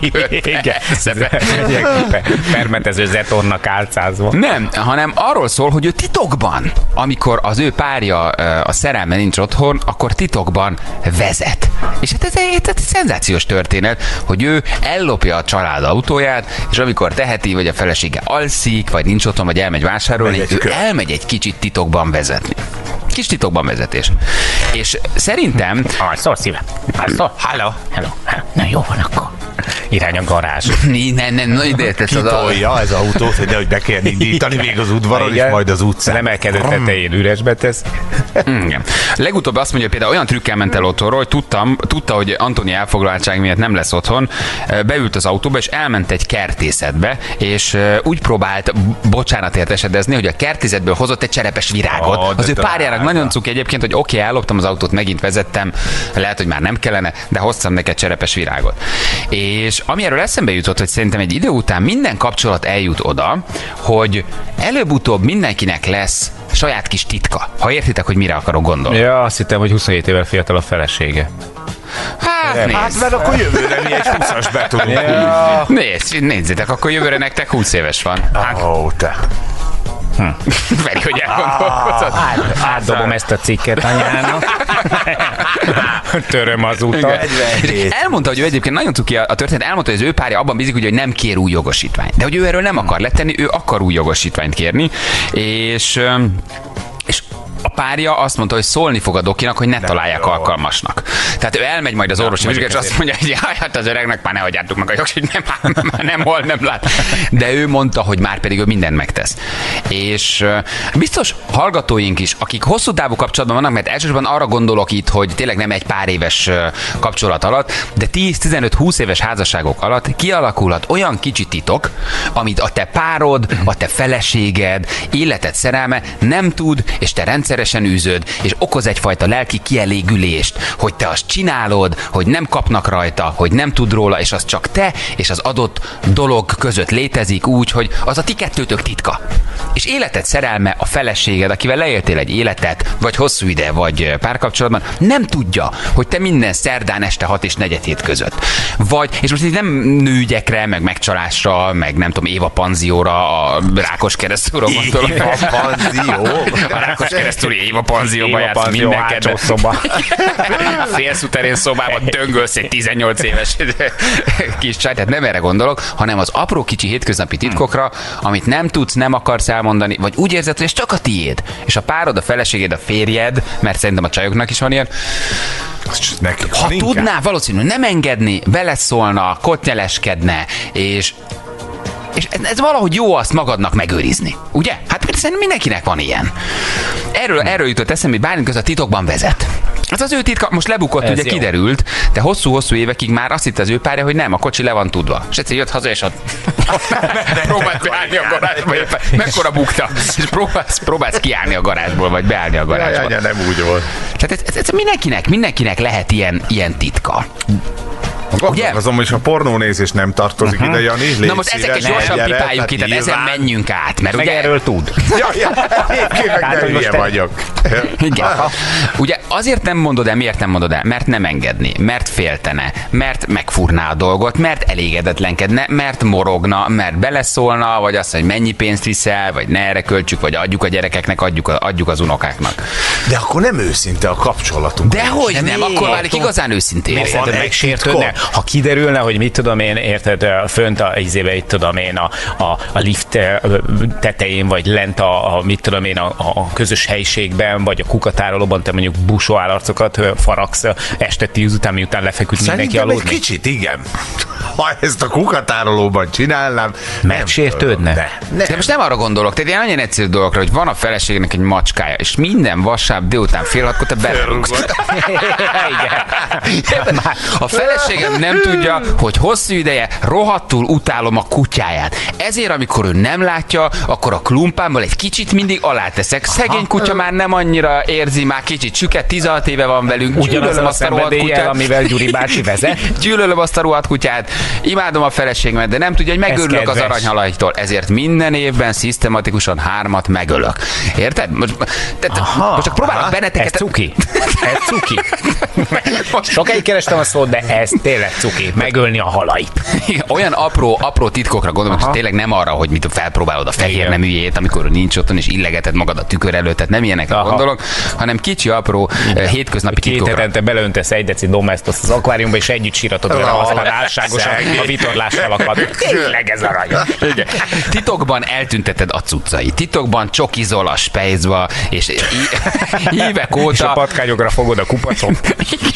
permetező zetornak álcázva. Nem, hanem arról szól, hogy ő titokban, amikor az ő párja, a szerelme nincs otthon, akkor titokban vezet. És hát ez egy szenzációs történet, hogy ő ellopja a család autóját, és amikor teheti, vagy a felesége alszik, vagy nincs otthon, vagy elmegy vásárolni, ő elmegy egy kicsit titokban vezetni. Kis titokban vezetés. És szerintem... Szól szívem. Hello. Na jó van akkor. Irány a garázs. Nem, ide tesz az kitolja ez az autót, hogy nehogy be kell indítani még az udvaron, és majd az utcán. Lemelkedő tetején üresbe tesz. Igen. Legutóbb azt mondja, például olyan trükkel ment el otthonról, hogy tudta, hogy Antoni elfoglaltság miatt nem lesz otthon, beült az autóba, és elment egy kertészetbe, és úgy próbált bocsánatért esedezni, hogy a kertészetből hozott egy cserepes virágot. Az ő párjának nagyon cuki egyébként, hogy oké, elloptam az autót, megint vezettem, lehet, hogy már nem kellene, de hoztam neked cserepes virágot. És ami erről eszembe jutott, hogy szerintem egy idő után minden kapcsolat eljut oda, hogy előbb-utóbb mindenkinek lesz saját kis titka. Ha értitek, hogy mire akarok gondolni. Ja, azt hittem, hogy 27 évvel fiatal a felesége. Hát mert akkor jövőre mi egy 20-as be tudunk. Ja. Nézzétek, akkor jövőre nektek 20 éves van. Te. Veri, hogy elgondolkozod. Átdobom ezt a cikket anyának. Töröm az utat. Elmondta, hogy ő egyébként nagyon cuki a történet, elmondta, hogy az ő párja abban bízik, hogy nem kér új jogosítványt. De hogy ő erről nem akar letenni, ő akar új jogosítványt kérni, és a párja azt mondta, hogy szólni fog a dokinak, hogy ne találják alkalmasnak. Tehát ő elmegy majd az orvosi vizsgára, és azt mondja, hogy jaj, hát az öregnek már nehogy adjuk meg a jogosítványt, nem hol, nem lát. De ő mondta, hogy már pedig ő mindent megtesz. És biztos hallgatóink is, akik hosszú távú kapcsolatban vannak, mert elsősorban arra gondolok itt, hogy tényleg nem egy pár éves kapcsolat alatt, de 10-15-20 éves házasságok alatt kialakulhat olyan kicsi titok, amit a te párod, a te feleséged, életed szerelme nem tud, és te rendszeresen űzöd, és okoz egyfajta lelki kielégülést, hogy te azt csinálod, hogy nem kapnak rajta, hogy nem tud róla, és az csak te és az adott dolog között létezik úgy, hogy az a ti kettőtök titka. És életed szerelme, a feleséged, akivel leéltél egy életet, vagy hosszú ide, vagy párkapcsolatban, nem tudja, hogy te minden szerdán este 6 és 4 között. Vagy, és most itt nem nőügyekre, meg megcsalásra, meg nem tudom, Éva panzióra, a Rákoskeresztúra gondolom. Éva panzió? A Rákoskeresztúri Éva panzióba játsz mindenkedben. Félszuterén szobában döngölsz egy 18 éves kis csaj, tehát nem erre gondolok, hanem az apró kicsi hétköznapi titkokra, amit nem tudsz, nem akarsz elmondani, vagy úgy érzed, hogy ez csak a tiéd. És a párod, a feleséged, a férjed, mert szerintem a csajoknak is van ilyen, ha tudná, valószínűleg nem engedni, beleszólna, kotnyeleskedne, és ez valahogy jó azt magadnak megőrizni. Ugye? Hát szerintem mindenkinek van ilyen. Erről jutott eszembe, hogy bármilyen között a titokban vezet. Ez az ő titka, most lebukott, ugye jó. Kiderült, de hosszú-hosszú évekig már azt hitte az ő párja, hogy nem, a kocsi le van tudva. És egyszer jött haza, és ott próbált beállni a garázsba, mekkora bukta, és próbálsz kiállni a garázsból, vagy beállni a garázsba. Ja, nem úgy volt. Tehát ez mindenkinek lehet ilyen titka. Azon, hogy a pornónézés nem tartozik ide, Jani. Na most ezeket gyorsan pipáljuk ki, tehát ezen menjünk át, mert meg ugye... erről tud. Egyébként meg nem hülye vagyok. Igen. Ugye azért nem mondod el, miért nem mondod el? Mert nem engedni, mert féltene, mert megfúrná a dolgot, mert elégedetlenkedne, mert morogna, mert beleszólna, vagy azt, hogy mennyi pénzt viszel, vagy ne erre költsük, vagy adjuk a gyerekeknek, adjuk az unokáknak. De akkor nem őszinte a kapcsolatunk. Dehogy nem, akkor válik igazán őszintén. Miért szerinted megsértődne? Ha kiderülne, hogy mit tudom én, érted, fönt a izébe, itt tudom én, a lift tetején, vagy lent mit tudom én, a közös helyiségben, vagy a kukatárolóban, te mondjuk busó állarcokat faragsz este 10 után, miután lefeküdt mindenki aludni. Egy kicsit, igen. Ha ezt a kukatárolóban csinálnám, megsértődne. De most nem arra gondolok, tehát ilyen nagyon egyszerű dolgokra, hogy van a feleségnek egy macskája, és minden vasárnap délután fél hatkor te berúgsz. A feleségem nem tudja, hogy hosszú ideje rohadtul utálom a kutyáját. Ezért, amikor ő nem látja, akkor a klumpámból egy kicsit mindig aláteszek. Szegény kutya már nem annyira érzi, már kicsit süket, 16 éve van velünk. Ugyanazon a szenvedéllyel, amivel Gyuri bácsi vezet. Gyűlölöm azt a rohadt kutyát, imádom a feleségemet, de nem tudja, hogy megörülök az aranyhalajtól. Ezért minden évben szisztematikusan 3 megölök. Érted? Most csak próbálok benneteket... Ez cuki. Ez cuki. Sokáig kerestem a szót, de ez tényleg cuki. Megölni a halait. Olyan apró titkokra gondolom, hogy tényleg nem arra, hogy mit felpróbálod a fehér neműjét, amikor nincs otthon, és illegeted magad a tükör előtt, tehát nem ilyenekre gondolok, hanem kicsi, apró, hétköznapi titkokra. 2 hetente beleöntesz 1 deci domestoszt az akváriumba, és együtt síratod vele aztán álságosan a vitorlással akad. Tényleg ez aranyos. Titokban eltünteted a cuccait, titokban csokizol a spejzba, és évek óta... És a patkányokra fogod a kupacot.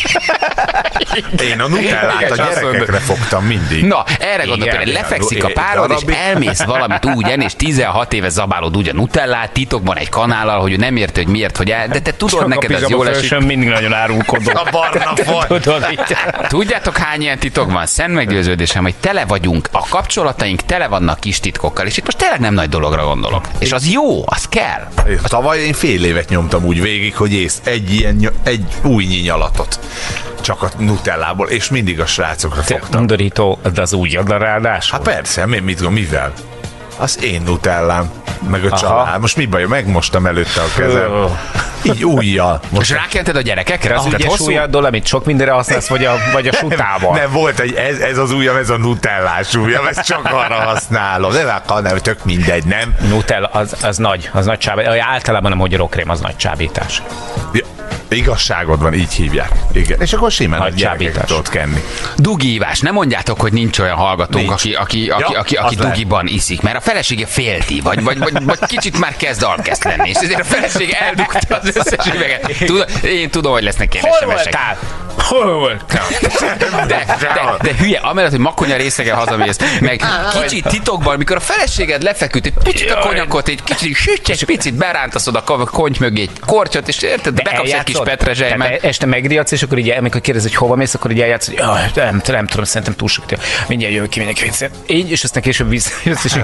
Én a nutellát a gyerekekre fogtam mindig. Na, erre gondoltam, hogy lefekszik a párod, és elmész valamit úgy enni, és 16 éve zabálod úgy a nutellát, titokban egy kanállal, hogy ő nem érte, hogy miért, hogy de te tudod, csak neked az jól esik. Mindig nagyon árulkodó. A barna faj. Tudjátok, hány ilyen titok van? Szent meggyőződésem, hogy tele vagyunk, a kapcsolataink tele vannak kis titkokkal, és itt most tényleg nem nagy dologra gondolok. És az jó, az kell. Tavaly én fél évet nyomtam úgy végig, hogy egy új nyalatot. Csak a nutellából, és mindig a srácokra fogtam. Undorító, de az úgy ad a ráadásul. Hát persze, mivel? Az én nutellám, meg a család. Most mi baj, megmostam előtte a kezem. Így ujjal. Most rákented a gyerekekre? Az ügyes ujjaddal, amit sok mindenre használsz, vagy a sutával? Nem, volt ez az ujjam, ez a nutellás ujjam, ezt csak arra használom. Nem, tök mindegy, nem? Nutella, az nagy csábítás. Általában a magyarokrém az nagy csábítás. Ja, igazságod van, így hívják. Igen. És akkor simán a gyerekeket tudod kenni. Dugívás. Nem mondjátok, hogy nincs olyan hallgatónk, aki dugiban iszik, mert a felesége félti, vagy kicsit már kezd alkeszt lenni, és ezért a felesége eldugta az összes üveget. Én tudom, hogy lesznek ilyen SMS-ek. Hol voltál? De hülye, amellett, hogy makonya részegen hazamész, meg kicsit titokban, mikor a feleséged lefeküdt, egy picit a konyakot, egy kicsit picit berántaszod a kony mögé egy kortyot, és érted, bekapsz egy kis petrezselymet. Este megriadsz, és akkor így, amikor kérdez, hogy hova mész, akkor így eljátsz, hogy nem tudom, szerintem túl sok. Mindjárt jövök ki, mindenki vicc. Így, és aztán később visszajössz, és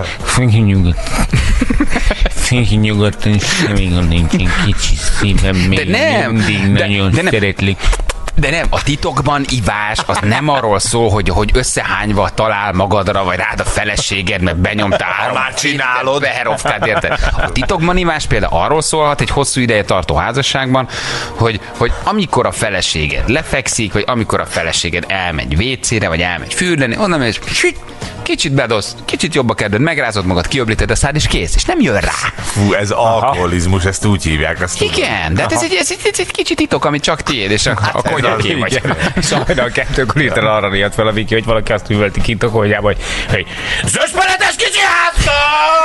így nyugodtan, semmi gond nincsen, kicsi szívem, még mindig nagyon szeretlik. De nem, a titokban ivás az nem arról szól, hogy összehányva talál magadra, vagy rád a feleséged, mert benyomtál. Már csinálod. Beherovkád, érted? A titokban ivás például arról szólhat egy hosszú ideje tartó házasságban, hogy amikor a feleséged lefekszik, vagy amikor a feleséged elmegy WC-re, vagy elmegy fürdeni, onnan megy, és kicsit bedosz, kicsit jobba kezded, megrázod magad, kiöblíted a szád, és kész, és nem jön rá. Fú, ez alkoholizmus, ezt úgy hívják. Igen, de ez egy kicsit titok, ami csak tiéd, és a konyaké vagy. Sajnál 2-kor hirtelen arra riadt fel a Viki, hogy valaki azt művelti kint a konyhába, hogy zöspeletes kicsi házta!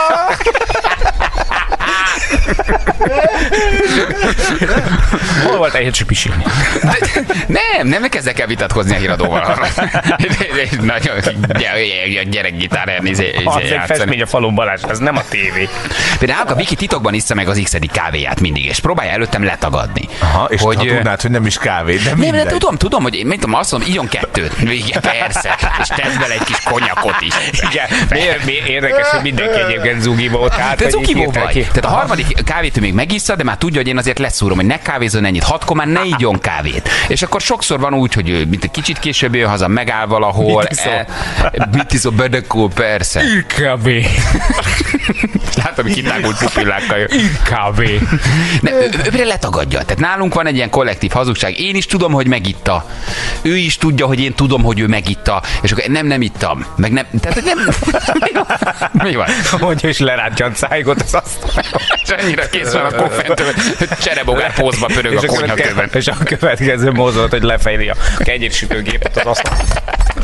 Hol voltál, hogy pisilni? Nem kezdek el vitatkozni a híradóval. Nagyon gyerekgitár az egy festmény a falun, Balázs, ez nem a tévé. Például a Viki titokban issza meg az x-edik kávéját mindig, és próbálja előttem letagadni. Aha, és hogy, ha tudnád, hogy nem is kávé, de mindegy. Nem, tudom, hogy én azt mondom, igyon 2. Igen, persze, és tesz bele egy kis konyakot is. Igen, miért érdekes, hogy mindenki egyébként zugiba ott állt. Te zugiba vagy. Tehát a harmadik kávét ő még megissza, de már tudja, hogy én azért leszúrom, hogy ne kávézzon ennyit. 6-kor már ne igyon kávét. És akkor sokszor van úgy, hogy kicsit később jön haza, megáll valahol. Mit iszol, bedekó, persze. Kávé. Látom, hogy kitágult pupillákkal jön. Kávé. Ő letagadja. Tehát nálunk van egy ilyen kollektív hazugság. Én is tudom, hogy megitta. Ő is tudja, hogy én tudom, hogy ő megitta. És akkor nem ittam. Meg nem. Tehát nem. Mi van? Mondja, és lerántja a cájgot az asztalon. És annyira kész van a koffentől, hogy cserebogár pózba pörög a konyhakövön. És a következő mozdulat, hogy lefejli a kegyérsütőgépet az asztalon.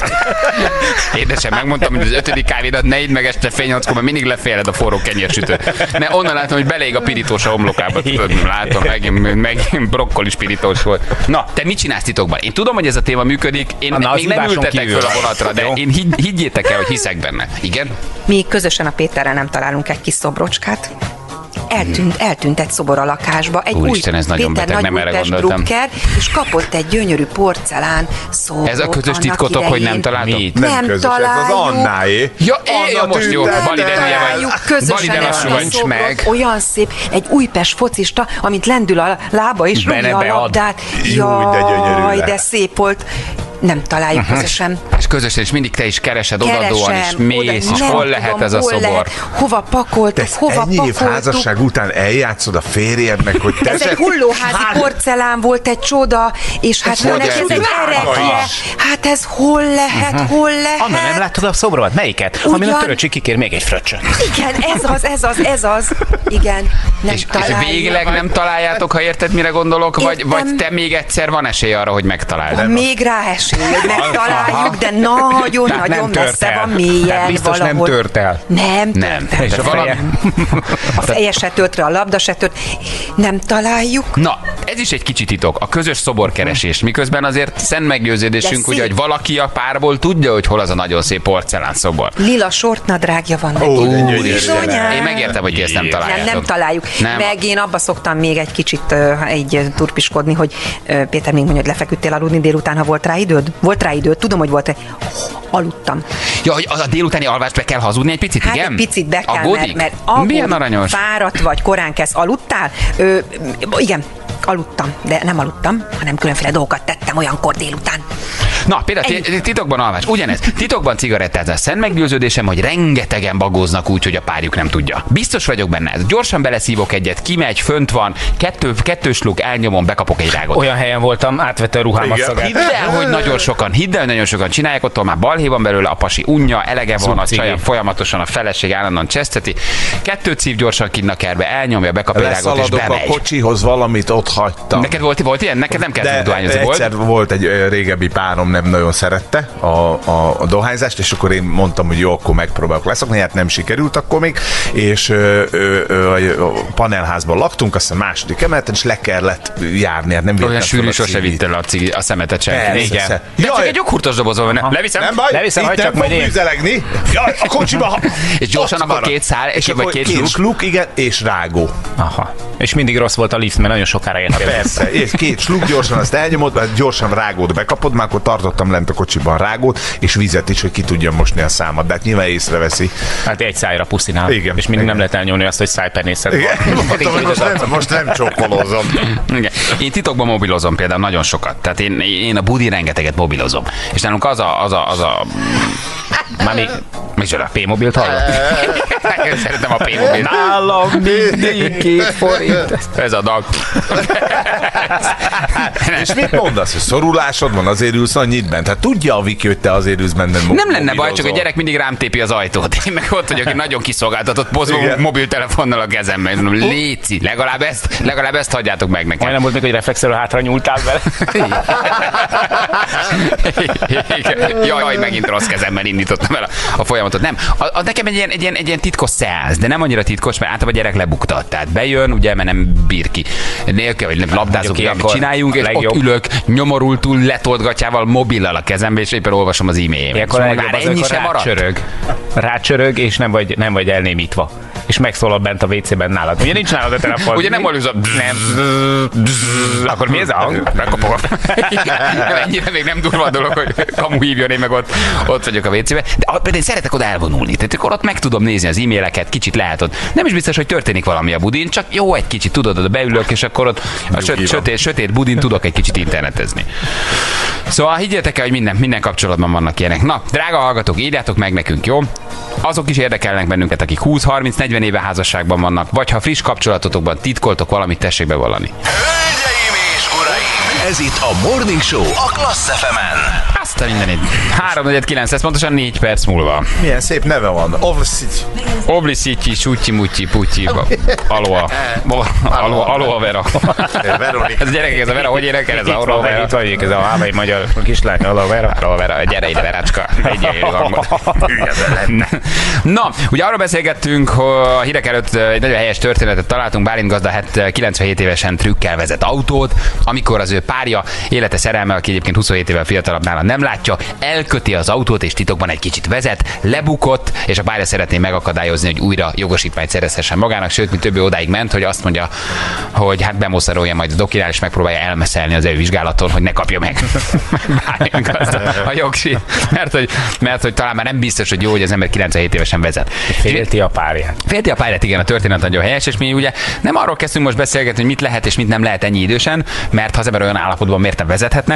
Édesem, megmondtam, hogy az 5. kávédat ne idd meg este fél 8-kor, mert mindig leféled a forró kenyérsütőt. Ne, onnan látom, hogy beleég a pirítós a homlokába. Tudod, látom, megint brokkolis pirítós volt. Na, te mit csinálsz titokban? Én tudom, hogy ez a téma működik, én még nem ültetek föl a vonatra, de én higgyétek el, hogy hiszek benne. Igen? Mi közösen a Péterrel nem találunk egy kis szobrocskát. Eltűnt egy szobor a lakásba, egy Úristen, ez nagyon Péter beteg, nem erre gondoltam. Drucker, és kapott egy gyönyörű porcelán szobrot. Ez a közös titkotok, hogy nem találtok? Nem közös, találjuk. ez az Annáé. Ja, most jó, Bali, de hülye vagy. Közösen ezt a szobrot, olyan szép, egy Újpest focista, amint lendül a lába és rúgja a labdát. Jaj, de szép volt. Nem találjuk közösen. És közösen, és mindig te is keresed odadóan, és mész, és hol lehet ez a szobor? Hova pakoltuk, ennyi év házasság után eljátszod a férjednek, hogy te... Ez egy hullóházi porcelán volt, egy csoda, és hát önnek ez egy erekje. Hát ez hol lehet? Anna, nem láttad a szobrodat? Melyiket? Amin a Töröcsi kikér még egy fröccsöt. Igen, ez az. Igen, nem és végleg nem találjátok, ha érted, mire gondolok? Vagy te még egyszer van esély arra, hogy megtaláld? Még rá esély, hogy megtaláljuk, de nagyon-nagyon messze van, mélyen biztos valahol. nem tört el. Nem. És a feje se tört rá, a labda se tört. Nem találjuk. Na, ez is egy kicsit titok, a közös szoborkeresés. Miközben azért szent meggyőződésünk, ugye, hogy valaki a párból tudja, hogy hol az a nagyon szép porcelán szobor. Lila sortnadrágja van neki. Én megértem, hogy ezt nem találjátok. Nem találjuk. Meg én abba szoktam még egy kicsit turpiskodni, hogy Péter még mondja, hogy lefeküdtél aludni délután, ha volt rá időd? Volt rá időd, tudom, hogy volt. Aludtam. Ja, hogy az a délutáni alvást be kell hazudni egy picit, igen? Egy picit be kell, mert milyen aranyos. Fáradt vagy, korán kezd. Aludtál? Igen. Aludtam, de nem aludtam, hanem különféle dolgokat tettem olyankor délután. Na, például titokban alvás, ugyanez. Titokban cigarettázás. Szent meggyőződésem, hogy rengetegen bagóznak úgy, hogy a párjuk nem tudja. Biztos vagyok benne. Gyorsan beleszívok egyet, kimegy, fönt van, kettős luk, elnyomom, bekapok egy rágot. Olyan helyen voltam, átvette a ruhámat szagát. Hidd el, hogy nagyon sokan csinálják, ott már balhé van belőle, a pasi unja, elege van, a csajam folyamatosan a feleség állandóan cseszteti. 2 szív gyorsan kinn a kertbe, elnyomja, bekap egy rágot, és bemegy. A kocsihoz valamit ott hagytam. Neked volt ilyen? Neked nem kellett dohányozni, volt? Egyszer volt egy régebbi párom, nem nagyon szerette a dohányzást, és akkor én mondtam, hogy jó, akkor megpróbálok leszokni, hát nem sikerült akkor még, és a panelházban laktunk, aztán második emeleten, és le kellett járni, hát nem olyan sűrű, sose vitt el a szemetet senki. Igen. De csak egy joghurtos dobozol van. Leviszem? Nem baj, leviszem, itt nem fog műzelegni. Jaj, a kocsiba. És gyorsan akkor 2 szál, vagy 2 sluk, igen, és rágó. Aha. És mindig rossz volt a lift, mert nagyon sokára értél. Persze, és 2 sluk gyorsan azt elnyomod, mert gyorsan rágót bekapod, már akkor tartottam lent a kocsiban rágót, és vizet is, hogy ki tudja mosni a számat, de hát nyilván észreveszi. Hát egy szájra puszinál. Igen. És mindig nem lehet elnyomni azt, hogy szájpenészed van. Most nem csokkolózom. Igen. Én titokban mobilozom például nagyon sokat. Tehát én a budi rengeteget mobilozom. És nálunk az a Mami, micsoda, P-mobilt hallott? Én szeretem a P-mobilt. Nálam mindig 2 forint. Ez a dag. És mit mondasz, hogy szorulásod van, azért ülsz annyit bent? Hát tudja a Viki, hogy te azért ülsz benne. Nem lenne baj, csak a gyerek mindig rám tépi az ajtót. Én meg ott vagyok, nagyon kiszolgáltatott mobiltelefonnal a kezemben. Léci, legalább ezt hagyjátok meg nekem. Nem volt még, hogy reflexelő hátra nyúltál vele. Jaj, megint rossz kezemmel indítottam el a folyamatot. Nem, nekem egy ilyen titkos szeánsz, de nem annyira titkos, mert általában a gyerek lebuktat. Tehát bejön, ugye, mert nem bír ki. Nélkül, vagy labdázunk, amit csináljunk, és ott ülök nyomorultul, letoltgatjával, mobillal a kezembe, és éppen olvasom az e-mailjét. Ilyenkor már ennyi sem maradt. Rácsörög, és nem vagy elnémítva. És megszólal bent a WC-ben nálad. Ugye nincs nálad a telefon? Ugye nem valószínű. Nem. Akkor mi ez a hang? Megkapok. Ennyire még nem durva a dolog, hogy kamu hívjon, én meg ott vagyok a WC-ben. De én szeretek oda elvonulni. Tehát akkor ott meg tudom nézni az e-maileket, kicsit lehet ott. Nem is biztos, hogy történik valami a budin, csak jó, egy kicsit tudod, oda beülök, és akkor ott a sötét budin tudok egy kicsit internetezni. Szóval higgyétek el, hogy minden kapcsolatban vannak ilyenek. Na, drága hallgatók, írjátok meg nekünk, jó? Azok is érdekelnek bennünket, akik 20-30-40 éve házasságban vannak, vagy ha friss kapcsolatotokban titkoltok valamit, tessék bevallani. Hölgyeim és uraim, ez itt a Morning Show a Klassz FM-en. Azt a mindenit. 3-4-9, ez pontosan 4 perc múlva. Milyen szép neve van. Oblicity, Succi, Pucci, Aloha Vera. Ez gyerekek, ez a Vera, hogy énekel? Ez a Aloha Vera. Itt vagyunk, ez a hávai magyar kislány, Aloha Vera. Gyere ide, Verácska. Egy hangot. Na, ugye arról beszélgettünk, hogy a hírek előtt egy nagyon helyes történetet találtunk. Bálint gazda 97 évesen trükkel vezet autót, amikor az ő párja, élete szerelme, aki egyébként 27 évvel fiatalabb nála nem látja, elköti az autót és titokban egy kicsit vezet, lebukott, és a párja szeretné megakadályozni, hogy újra jogosítványt szerezhessen magának, sőt, mi többé odáig ment, hogy azt mondja, hogy hát bemoszarolja majd a dokinál, és megpróbálja elmeszelni az vizsgálaton, hogy ne kapja meg Bálint gazda a jogsit, mert hogy talán már nem biztos, hogy jó, hogy az ember 97 évesen vezet. Félti a párját, igen, a történet nagyon helyes, és mi ugye nem arról kezdtünk most beszélgetni, hogy mit lehet és mit nem lehet ennyi idősen, mert ha az ember olyan állapotban miért nem vezethetne,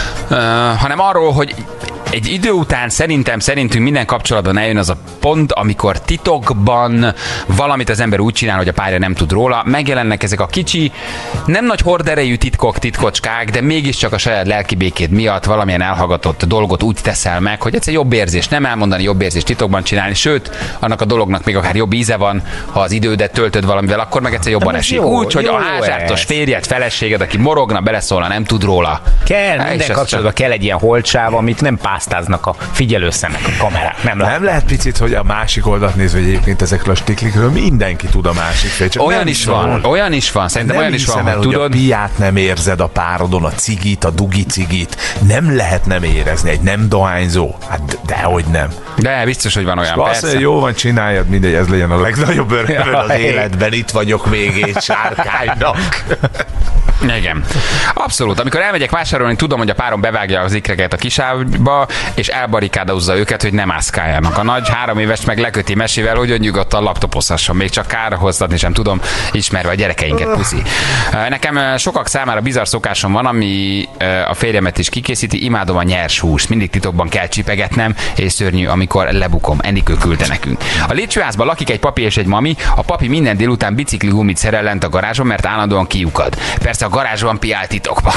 hanem arról, hogy egy idő után szerintünk minden kapcsolatban eljön az a pont, amikor titokban valamit az ember úgy csinál, hogy a párja nem tud róla, megjelennek ezek a kicsi, nem nagy horderejű titkocskák, de mégiscsak a saját lelki békéd miatt valamilyen elhallgatott dolgot úgy teszel meg, hogy egyszer jobb érzés nem elmondani, jobb érzés titokban csinálni, sőt, annak a dolognak még akár jobb íze van, ha az idődet töltöd valamivel, akkor meg egyszer jobban esik. Úgy, hogy a házártos férjed, feleséged, aki morogna, beleszólna, nem tud róla. Kell, minden kapcsolatban kell egy ilyen holtsáv, amit nem pásztáznak a figyelőszemek, a kamerák. Nem lehet picit, hogy a másik oldalt nézve, hogy egyébként ezekről a stiklikről mindenki tud a másik fél. Olyan is van. Szerintem olyan is van, hogy tudod. A piát nem érzed a párodon, a cigit, a dugi cigit. Nem lehet nem érezni egy nem dohányzó. Hát dehogy nem. De biztos, hogy van olyan, persze. Azt, jó van, csináljad, mindegy, ez legyen a legnagyobb öröm az életben. Itt vagyok még egy sárkánynak. Igen. Abszolút. Amikor elmegyek vásárolni, tudom, hogy a párom bevágja az ikreket a kisávba, és elbarikádozza őket, hogy nem mászkáljanak. A nagy 3 éves meg leköti mesével, hogy nyugodtan laptopozhasson. Még csak kárhoztatni sem tudom, ismerve a gyerekeinket, puszi. Nekem sokak számára bizarr szokásom van, ami a férjemet is kikészíti. Imádom a nyers húst. Mindig titokban kell csipegetnem, és szörnyű, amikor lebukom. Enikő küldte nekünk. A lépcsőházban lakik egy papi és egy mami. A papi minden délután bicikli gumit szerel lent a garázson, mert állandóan kiukad. Persze a garázsban piál titokban.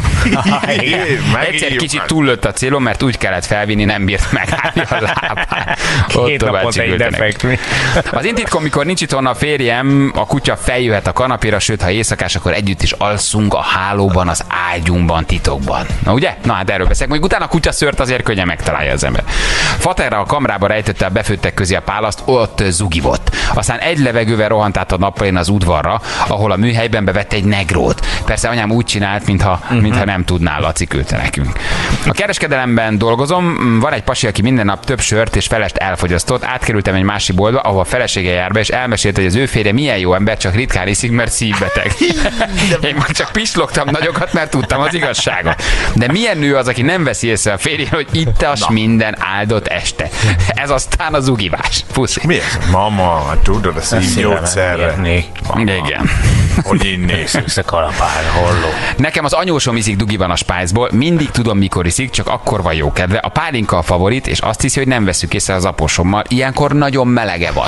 Egyszer kicsit túllőtt a célom, mert úgy kellett felvinni, nem bírt megállni a lábát. 2 naponta ide feküdni. Az én titkom, mikor nincs itthon a férjem, a kutya feljöhet a kanapéra, sőt, ha éjszakás, akkor együtt is alszunk a hálóban, az ágyunkban, titokban. Na ugye? Na hát erről beszélek. Mondjuk utána a kutyaszőrt azért könnyen megtalálja az ember. Faterra a kamrába rejtette a befőttek közé a pálaszt, ott zugivott. Aztán egy levegővel rohant át a nappalén az udvarra, ahol a műhelyben bevett egy negrót. Persze anyám úgy csinált, mintha nem tudná, Laci küldte nekünk. A kereskedelemben dolgozom, van egy pasi, aki minden nap több sört és felest elfogyasztott. Átkerültem egy másik boltba, ahol a felesége jár be, és elmesélte, hogy az ő férje milyen jó ember, csak ritkán iszik, mert szívbeteg. Én már csak pislogtam nagyokat, mert tudtam az igazságot. De milyen nő az, aki nem veszi észre a férjén, hogy ittas minden áldott este. Ez aztán az ugivás. Puszi. Mi ez? Mama, tudod, a szívgyógyszerre. Igen. Hogy innék. Nekem az anyósom iszik dugiban a spájzból, mindig tudom, mikor iszik, csak akkor van jó kedve. A pálinka a favorit, és azt hiszi, hogy nem veszük észre az aposommal. Ilyenkor nagyon melege van.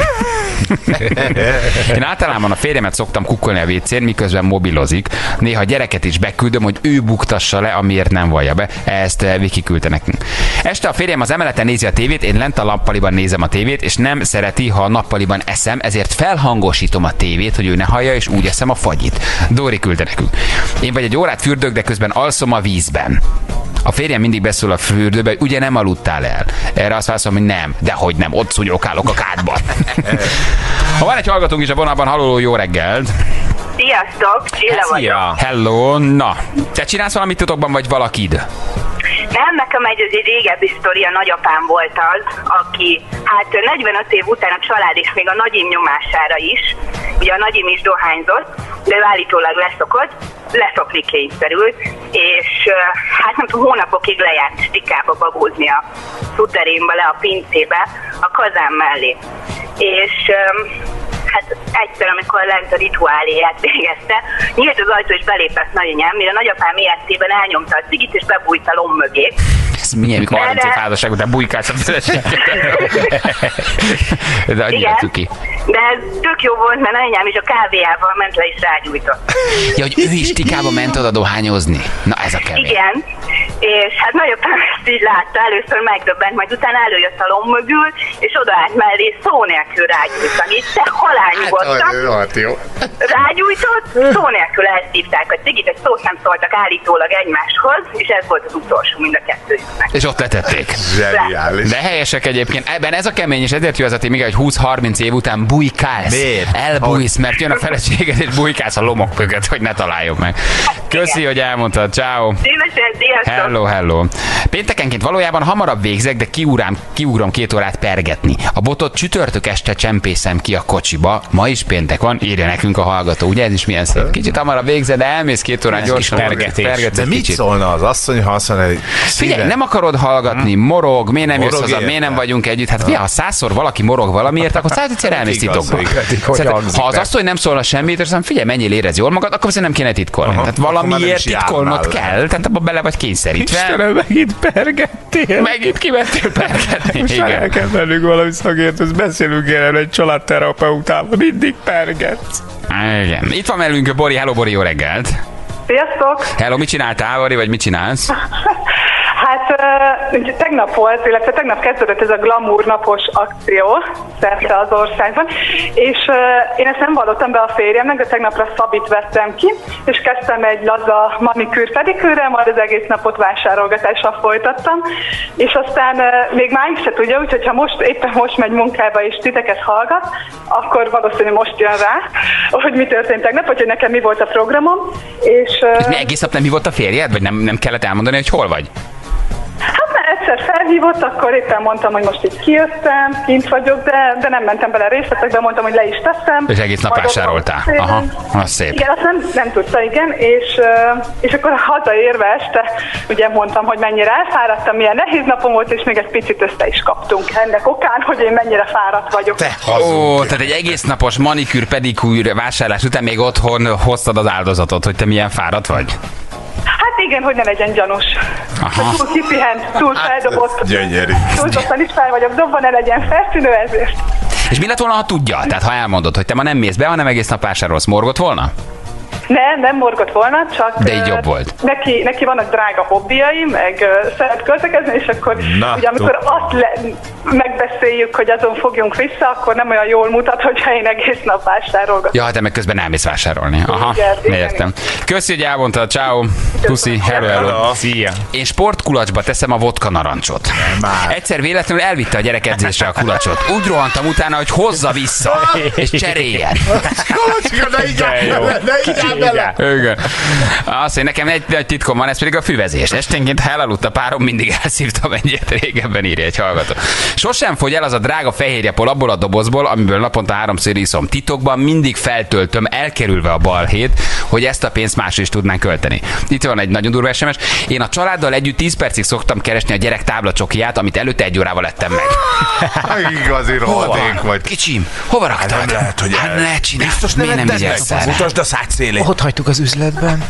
Én általában a férjemet szoktam kukkolni a WC-n, miközben mobilozik. Néha a gyereket is beküldöm, hogy ő buktassa le, amiért nem vallja be. Ezt Viki küldte nekünk. Este a férjem az emeleten nézi a tévét, én lent a nappaliban nézem a tévét, és nem szereti, ha a nappaliban eszem, ezért felhangosítom a tévét, hogy ő ne hallja, és úgy eszem a fagyit. Dóri küldte nekünk. Én vagy egy órát fürdök, de közben alszom a vízben. A férjem mindig beszól a fürdőbe, hogy ugye nem aludtál el. Erre azt válaszolom, hogy nem, dehogy nem, ott szúnyogálok a kádban. Ha van egy hallgatónk is a vonalban, halló, jó reggelt! Sziasztok, Csilla vagyok. Hello, na, te csinálsz valamit titokban, vagy valakid? Nem, nekem egy régebbi sztori, a nagyapám volt az, aki 45 év után a család és még a nagyim nyomására is, ugye a nagyim is dohányzott, de ő állítólag leszokni kényszerült, és nem tudom, hónapokig lejárt stikába babózni a szuterénba, le a pincébe, a kazán mellé. És egyszer, amikor lent a rituáléját végezte, nyílt az ajtó és belépett nagyanyám, mire nagyapám ilyetében elnyomta a cigit és bebújt a lomb mögé. Ez milyen, mikor 30 év házasság után bujkálsz a feleséget. De annyira cuki. De ez tök jó volt, mert anyám is a kávéjával ment le és rágyújtott. Ja, hogy ő is tikába ment oda dohányozni. Na ez a kemény. Igen. És hát nagyapám ezt így látta, először megdöbbent, majd utána előjött a lomb mögül, és odaállt mellé szó nélkül rágyújtani. De halálnyugodtan. Rágyújtott, szó nélkül elszívták a cigit, egy szót nem szóltak állítólag egymáshoz, és ez volt az utolsó mind a kettőjüknek. És ott letették. Zseniális. De helyesek egyébként. Ebben ez a kemény, és ezért jó az a tény, hogy 20-30 év után bujkálsz. Miért? Elbújsz, mert jön a feleséged, és bujkálsz a lomok mögött, hogy ne találjuk meg. Köszi, hogy elmondtad. Ciao. Hello. Péntekenként valójában hamarabb végzek, de kiugrom 2 órát pergetni. A botot csütörtök este csempészem ki a kocsiba. Ma is péntek van, írja nekünk a hallgató. Ugye ez is milyen szép. Kicsit hamarabb végzed, de elmész 2 órát gyorsan pergetsz. De mit szólna az asszony, ha azt mondja, hogy figyelj, nem akarod hallgatni, morog, miért nem jössz haza, miért nem vagyunk együtt? Hát figyelj, ha 100-szor valaki morog valamiért, akkor 100-szer elmész titokba. Ha az asszony nem szólna semmit, és figyelj, menjél, érezd jól magad, akkor nem kéne titkolni. Tehát valamiért titkolnod kell, tehát abban bele vagy kényszerítve. Istenem, megint pergettél. Megint kivettél pergetni. Most el kell vennünk valami szakértőt, beszélünk erről egy családterapeutával, mindig pergetsz. Igen. Itt van velünk Bori. Hello, Bori, jó reggelt. Sziasztok! Hello, mit csináltál, Bori, vagy mit csinálsz? Hát tegnap volt, illetve tegnap kezdődött ez a glamour napos akció szerte az országban, és én ezt nem vallottam be a férjemnek, de tegnapra Szabit vettem ki, és kezdtem egy laza manikűr pedikűrrel, majd az egész napot vásárolgatással folytattam, és aztán még máig se tudja, úgyhogy ha éppen most megy munkába és titeket hallgat, akkor valószínűleg most jön rá, hogy mi történt tegnap, hogy nekem mi volt a programom, és egész nap nem hívott a férjed, vagy nem kellett elmondani, hogy hol vagy? Hát mert egyszer felhívott, akkor éppen mondtam, hogy most itt kijöttem, kint vagyok, de nem mentem bele részletekbe, mondtam, hogy le is teszem. És egész nap vásároltál. Aha, az szép. Igen, azt nem tudta, igen, és akkor hazaérve este, ugye mondtam, hogy mennyire elfáradtam, milyen nehéz napom volt, és még egy picit össze is kaptunk ennek okán, hogy én mennyire fáradt vagyok. Tehát egy egész napos manikűr, pedikűr vásárlás után még otthon hoztad az áldozatot, hogy te milyen fáradt vagy? Hát igen, hogy ne legyen gyanús. Hogy túl kipihent, túl feldobott. Gyönyörű. Túlzottan is fel vagyok dobva, ne legyen feltűnő ezért. És mi lett volna, ha tudja? Tehát ha elmondod, hogy te ma nem mész be, hanem egész nap vásárolsz, morgott volna? Nem morgott volna, csak de így jobb volt. Neki vannak drága hobbiai, meg szeret költekezni, és akkor ugye amikor azt megbeszéljük, hogy azon fogjunk vissza, akkor nem olyan jól mutat, hogyha én egész nap vásárolgatom. Ja, te meg közben elmész vásárolni. Aha, értem. Köszi, hogy elmondtad, ciao. Puszi, hello. Szia. Én sportkulacsba teszem a vodka narancsot. Egyszer véletlenül elvitte a gyerek edzésre a kulacsot. Úgy rohantam utána, hogy hozza vissza, és cseréljen. Igen. Azt, hogy nekem egy titkom van, ez pedig a füvezés. Esténként, ha elaludt a párom, mindig elszívtam egyet, régebben írja egy hallgató. Sosem fogy el az a drága fehérjepol abból a dobozból, amiből naponta 3-szor iszom. Titokban mindig feltöltöm, elkerülve a balhét, hogy ezt a pénzt másra is tudnánk költeni. Itt van egy nagyon durva SMS. Én a családdal együtt 10 percig szoktam keresni a gyerek táblacsokiját, amit előtte 1 órával ettem meg. Igazi rohadék vagy. Kicsim, hova raktad? Nem lehet, hogy hát ne csinálj. Biztos nem vigyázz el. Mutasd a szád szélét. Ott hagytuk az üzletben.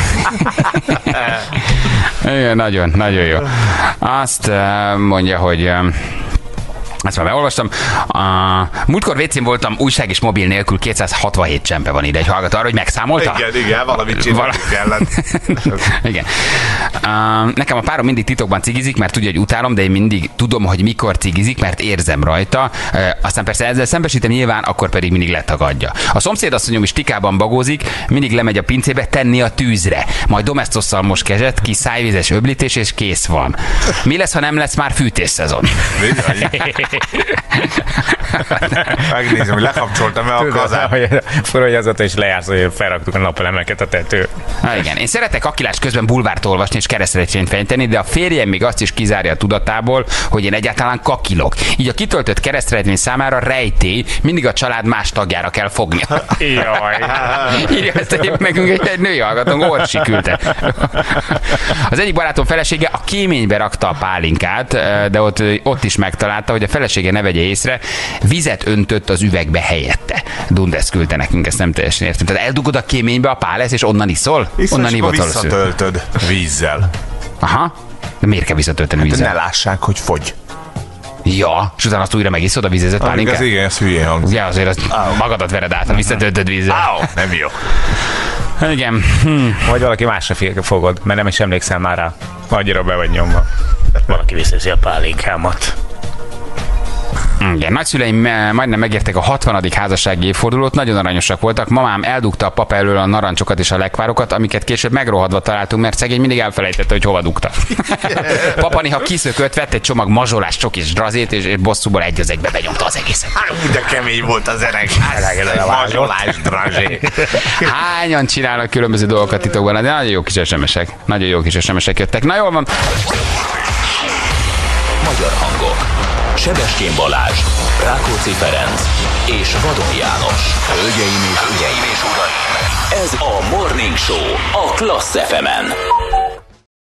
Igen, nagyon jó. Azt mondja, hogy ezt már beolvastam. Múltkor WC-n voltam, újság és mobil nélkül, 267 csempe van ide. Egy hallgató arra, hogy megszámolta? Igen, valamit csinálni kellett. Igen. Nekem a párom mindig titokban cigizik, mert tudja, hogy utálom, de én mindig tudom, hogy mikor cigizik, mert érzem rajta. Aztán persze ezzel szembesítem nyilván, akkor pedig mindig letagadja. A szomszédasszonyom is tikában bagózik, mindig lemegy a pincébe tenni a tűzre. Majd domesztosszal mos kezet, ki szájvizes öblítés, és kész van. Mi lesz, ha nem lesz már fűtésszezon? Megnézem, hogy lekapcsoltam-e a kazát. Forrójázata és lejársz, hogy felraktuk a napelemeket a tető. Igen, én szeretek akilás közben bulvárt olvasni és keresztrecsényt fejteni, de a férjem még azt is kizárja a tudatából, hogy én egyáltalán kakilok. Így a kitöltött keresztrecsény számára rejtély, mindig a család más tagjára kell fognia. Jaj. Írja ezt nekünk egy női hallgatónk, Orsi küldte. Az egyik barátom felesége a kéménybe rakta a pálinkát, de ott is megtalálta, hogy a felesége ne vegye észre, vizet öntött az üvegbe helyette. Dundes küldte nekünk, ezt nem teljesen értem. Tehát eldugod a kéménybe a pálesz, és onnan iszol? Onnan visszatöltöd vízzel. Aha. De miért kell visszatölteni vízzel? Ne lássák, hogy fogy. Ja, és utána azt újra megiszod a vízezett pálinkát? Ez igen, ez hülyén hangzik. Ja, azért azt magadat vered át, ha visszatöltöd vízzel. Nem jó. Igen. Vagy valaki másra fogod, mert nem is emlékszel már rá. Annyira be vagy nyomva. Valaki visszaszi a pálinkámat. Igen, nagyszüleim majdnem megértek a 60. házassági évfordulót, nagyon aranyosak voltak. Mamám eldugta a papa elől a narancsokat és a lekvárokat, amiket később megrohadva találtunk, mert szegény mindig elfelejtette, hogy hova dugta. Papa néha kiszökött, vett egy csomag mazsolás, csokis drazét, és bosszúból egy az egybe benyomta az egészet. De kemény volt az öreg. Mazsolás drazé. Hányan csinálnak különböző dolgokat titokban, de nagyon jó kis SMS-ek. Nagyon jó kis SMS-ek jöttek. Na jól van. Magyar hangok. Sebestyén Balázs, Rákóczi Ferenc és Vadon János. Hölgyeim és uraim, ez a Morning Show a Klassz FM-en.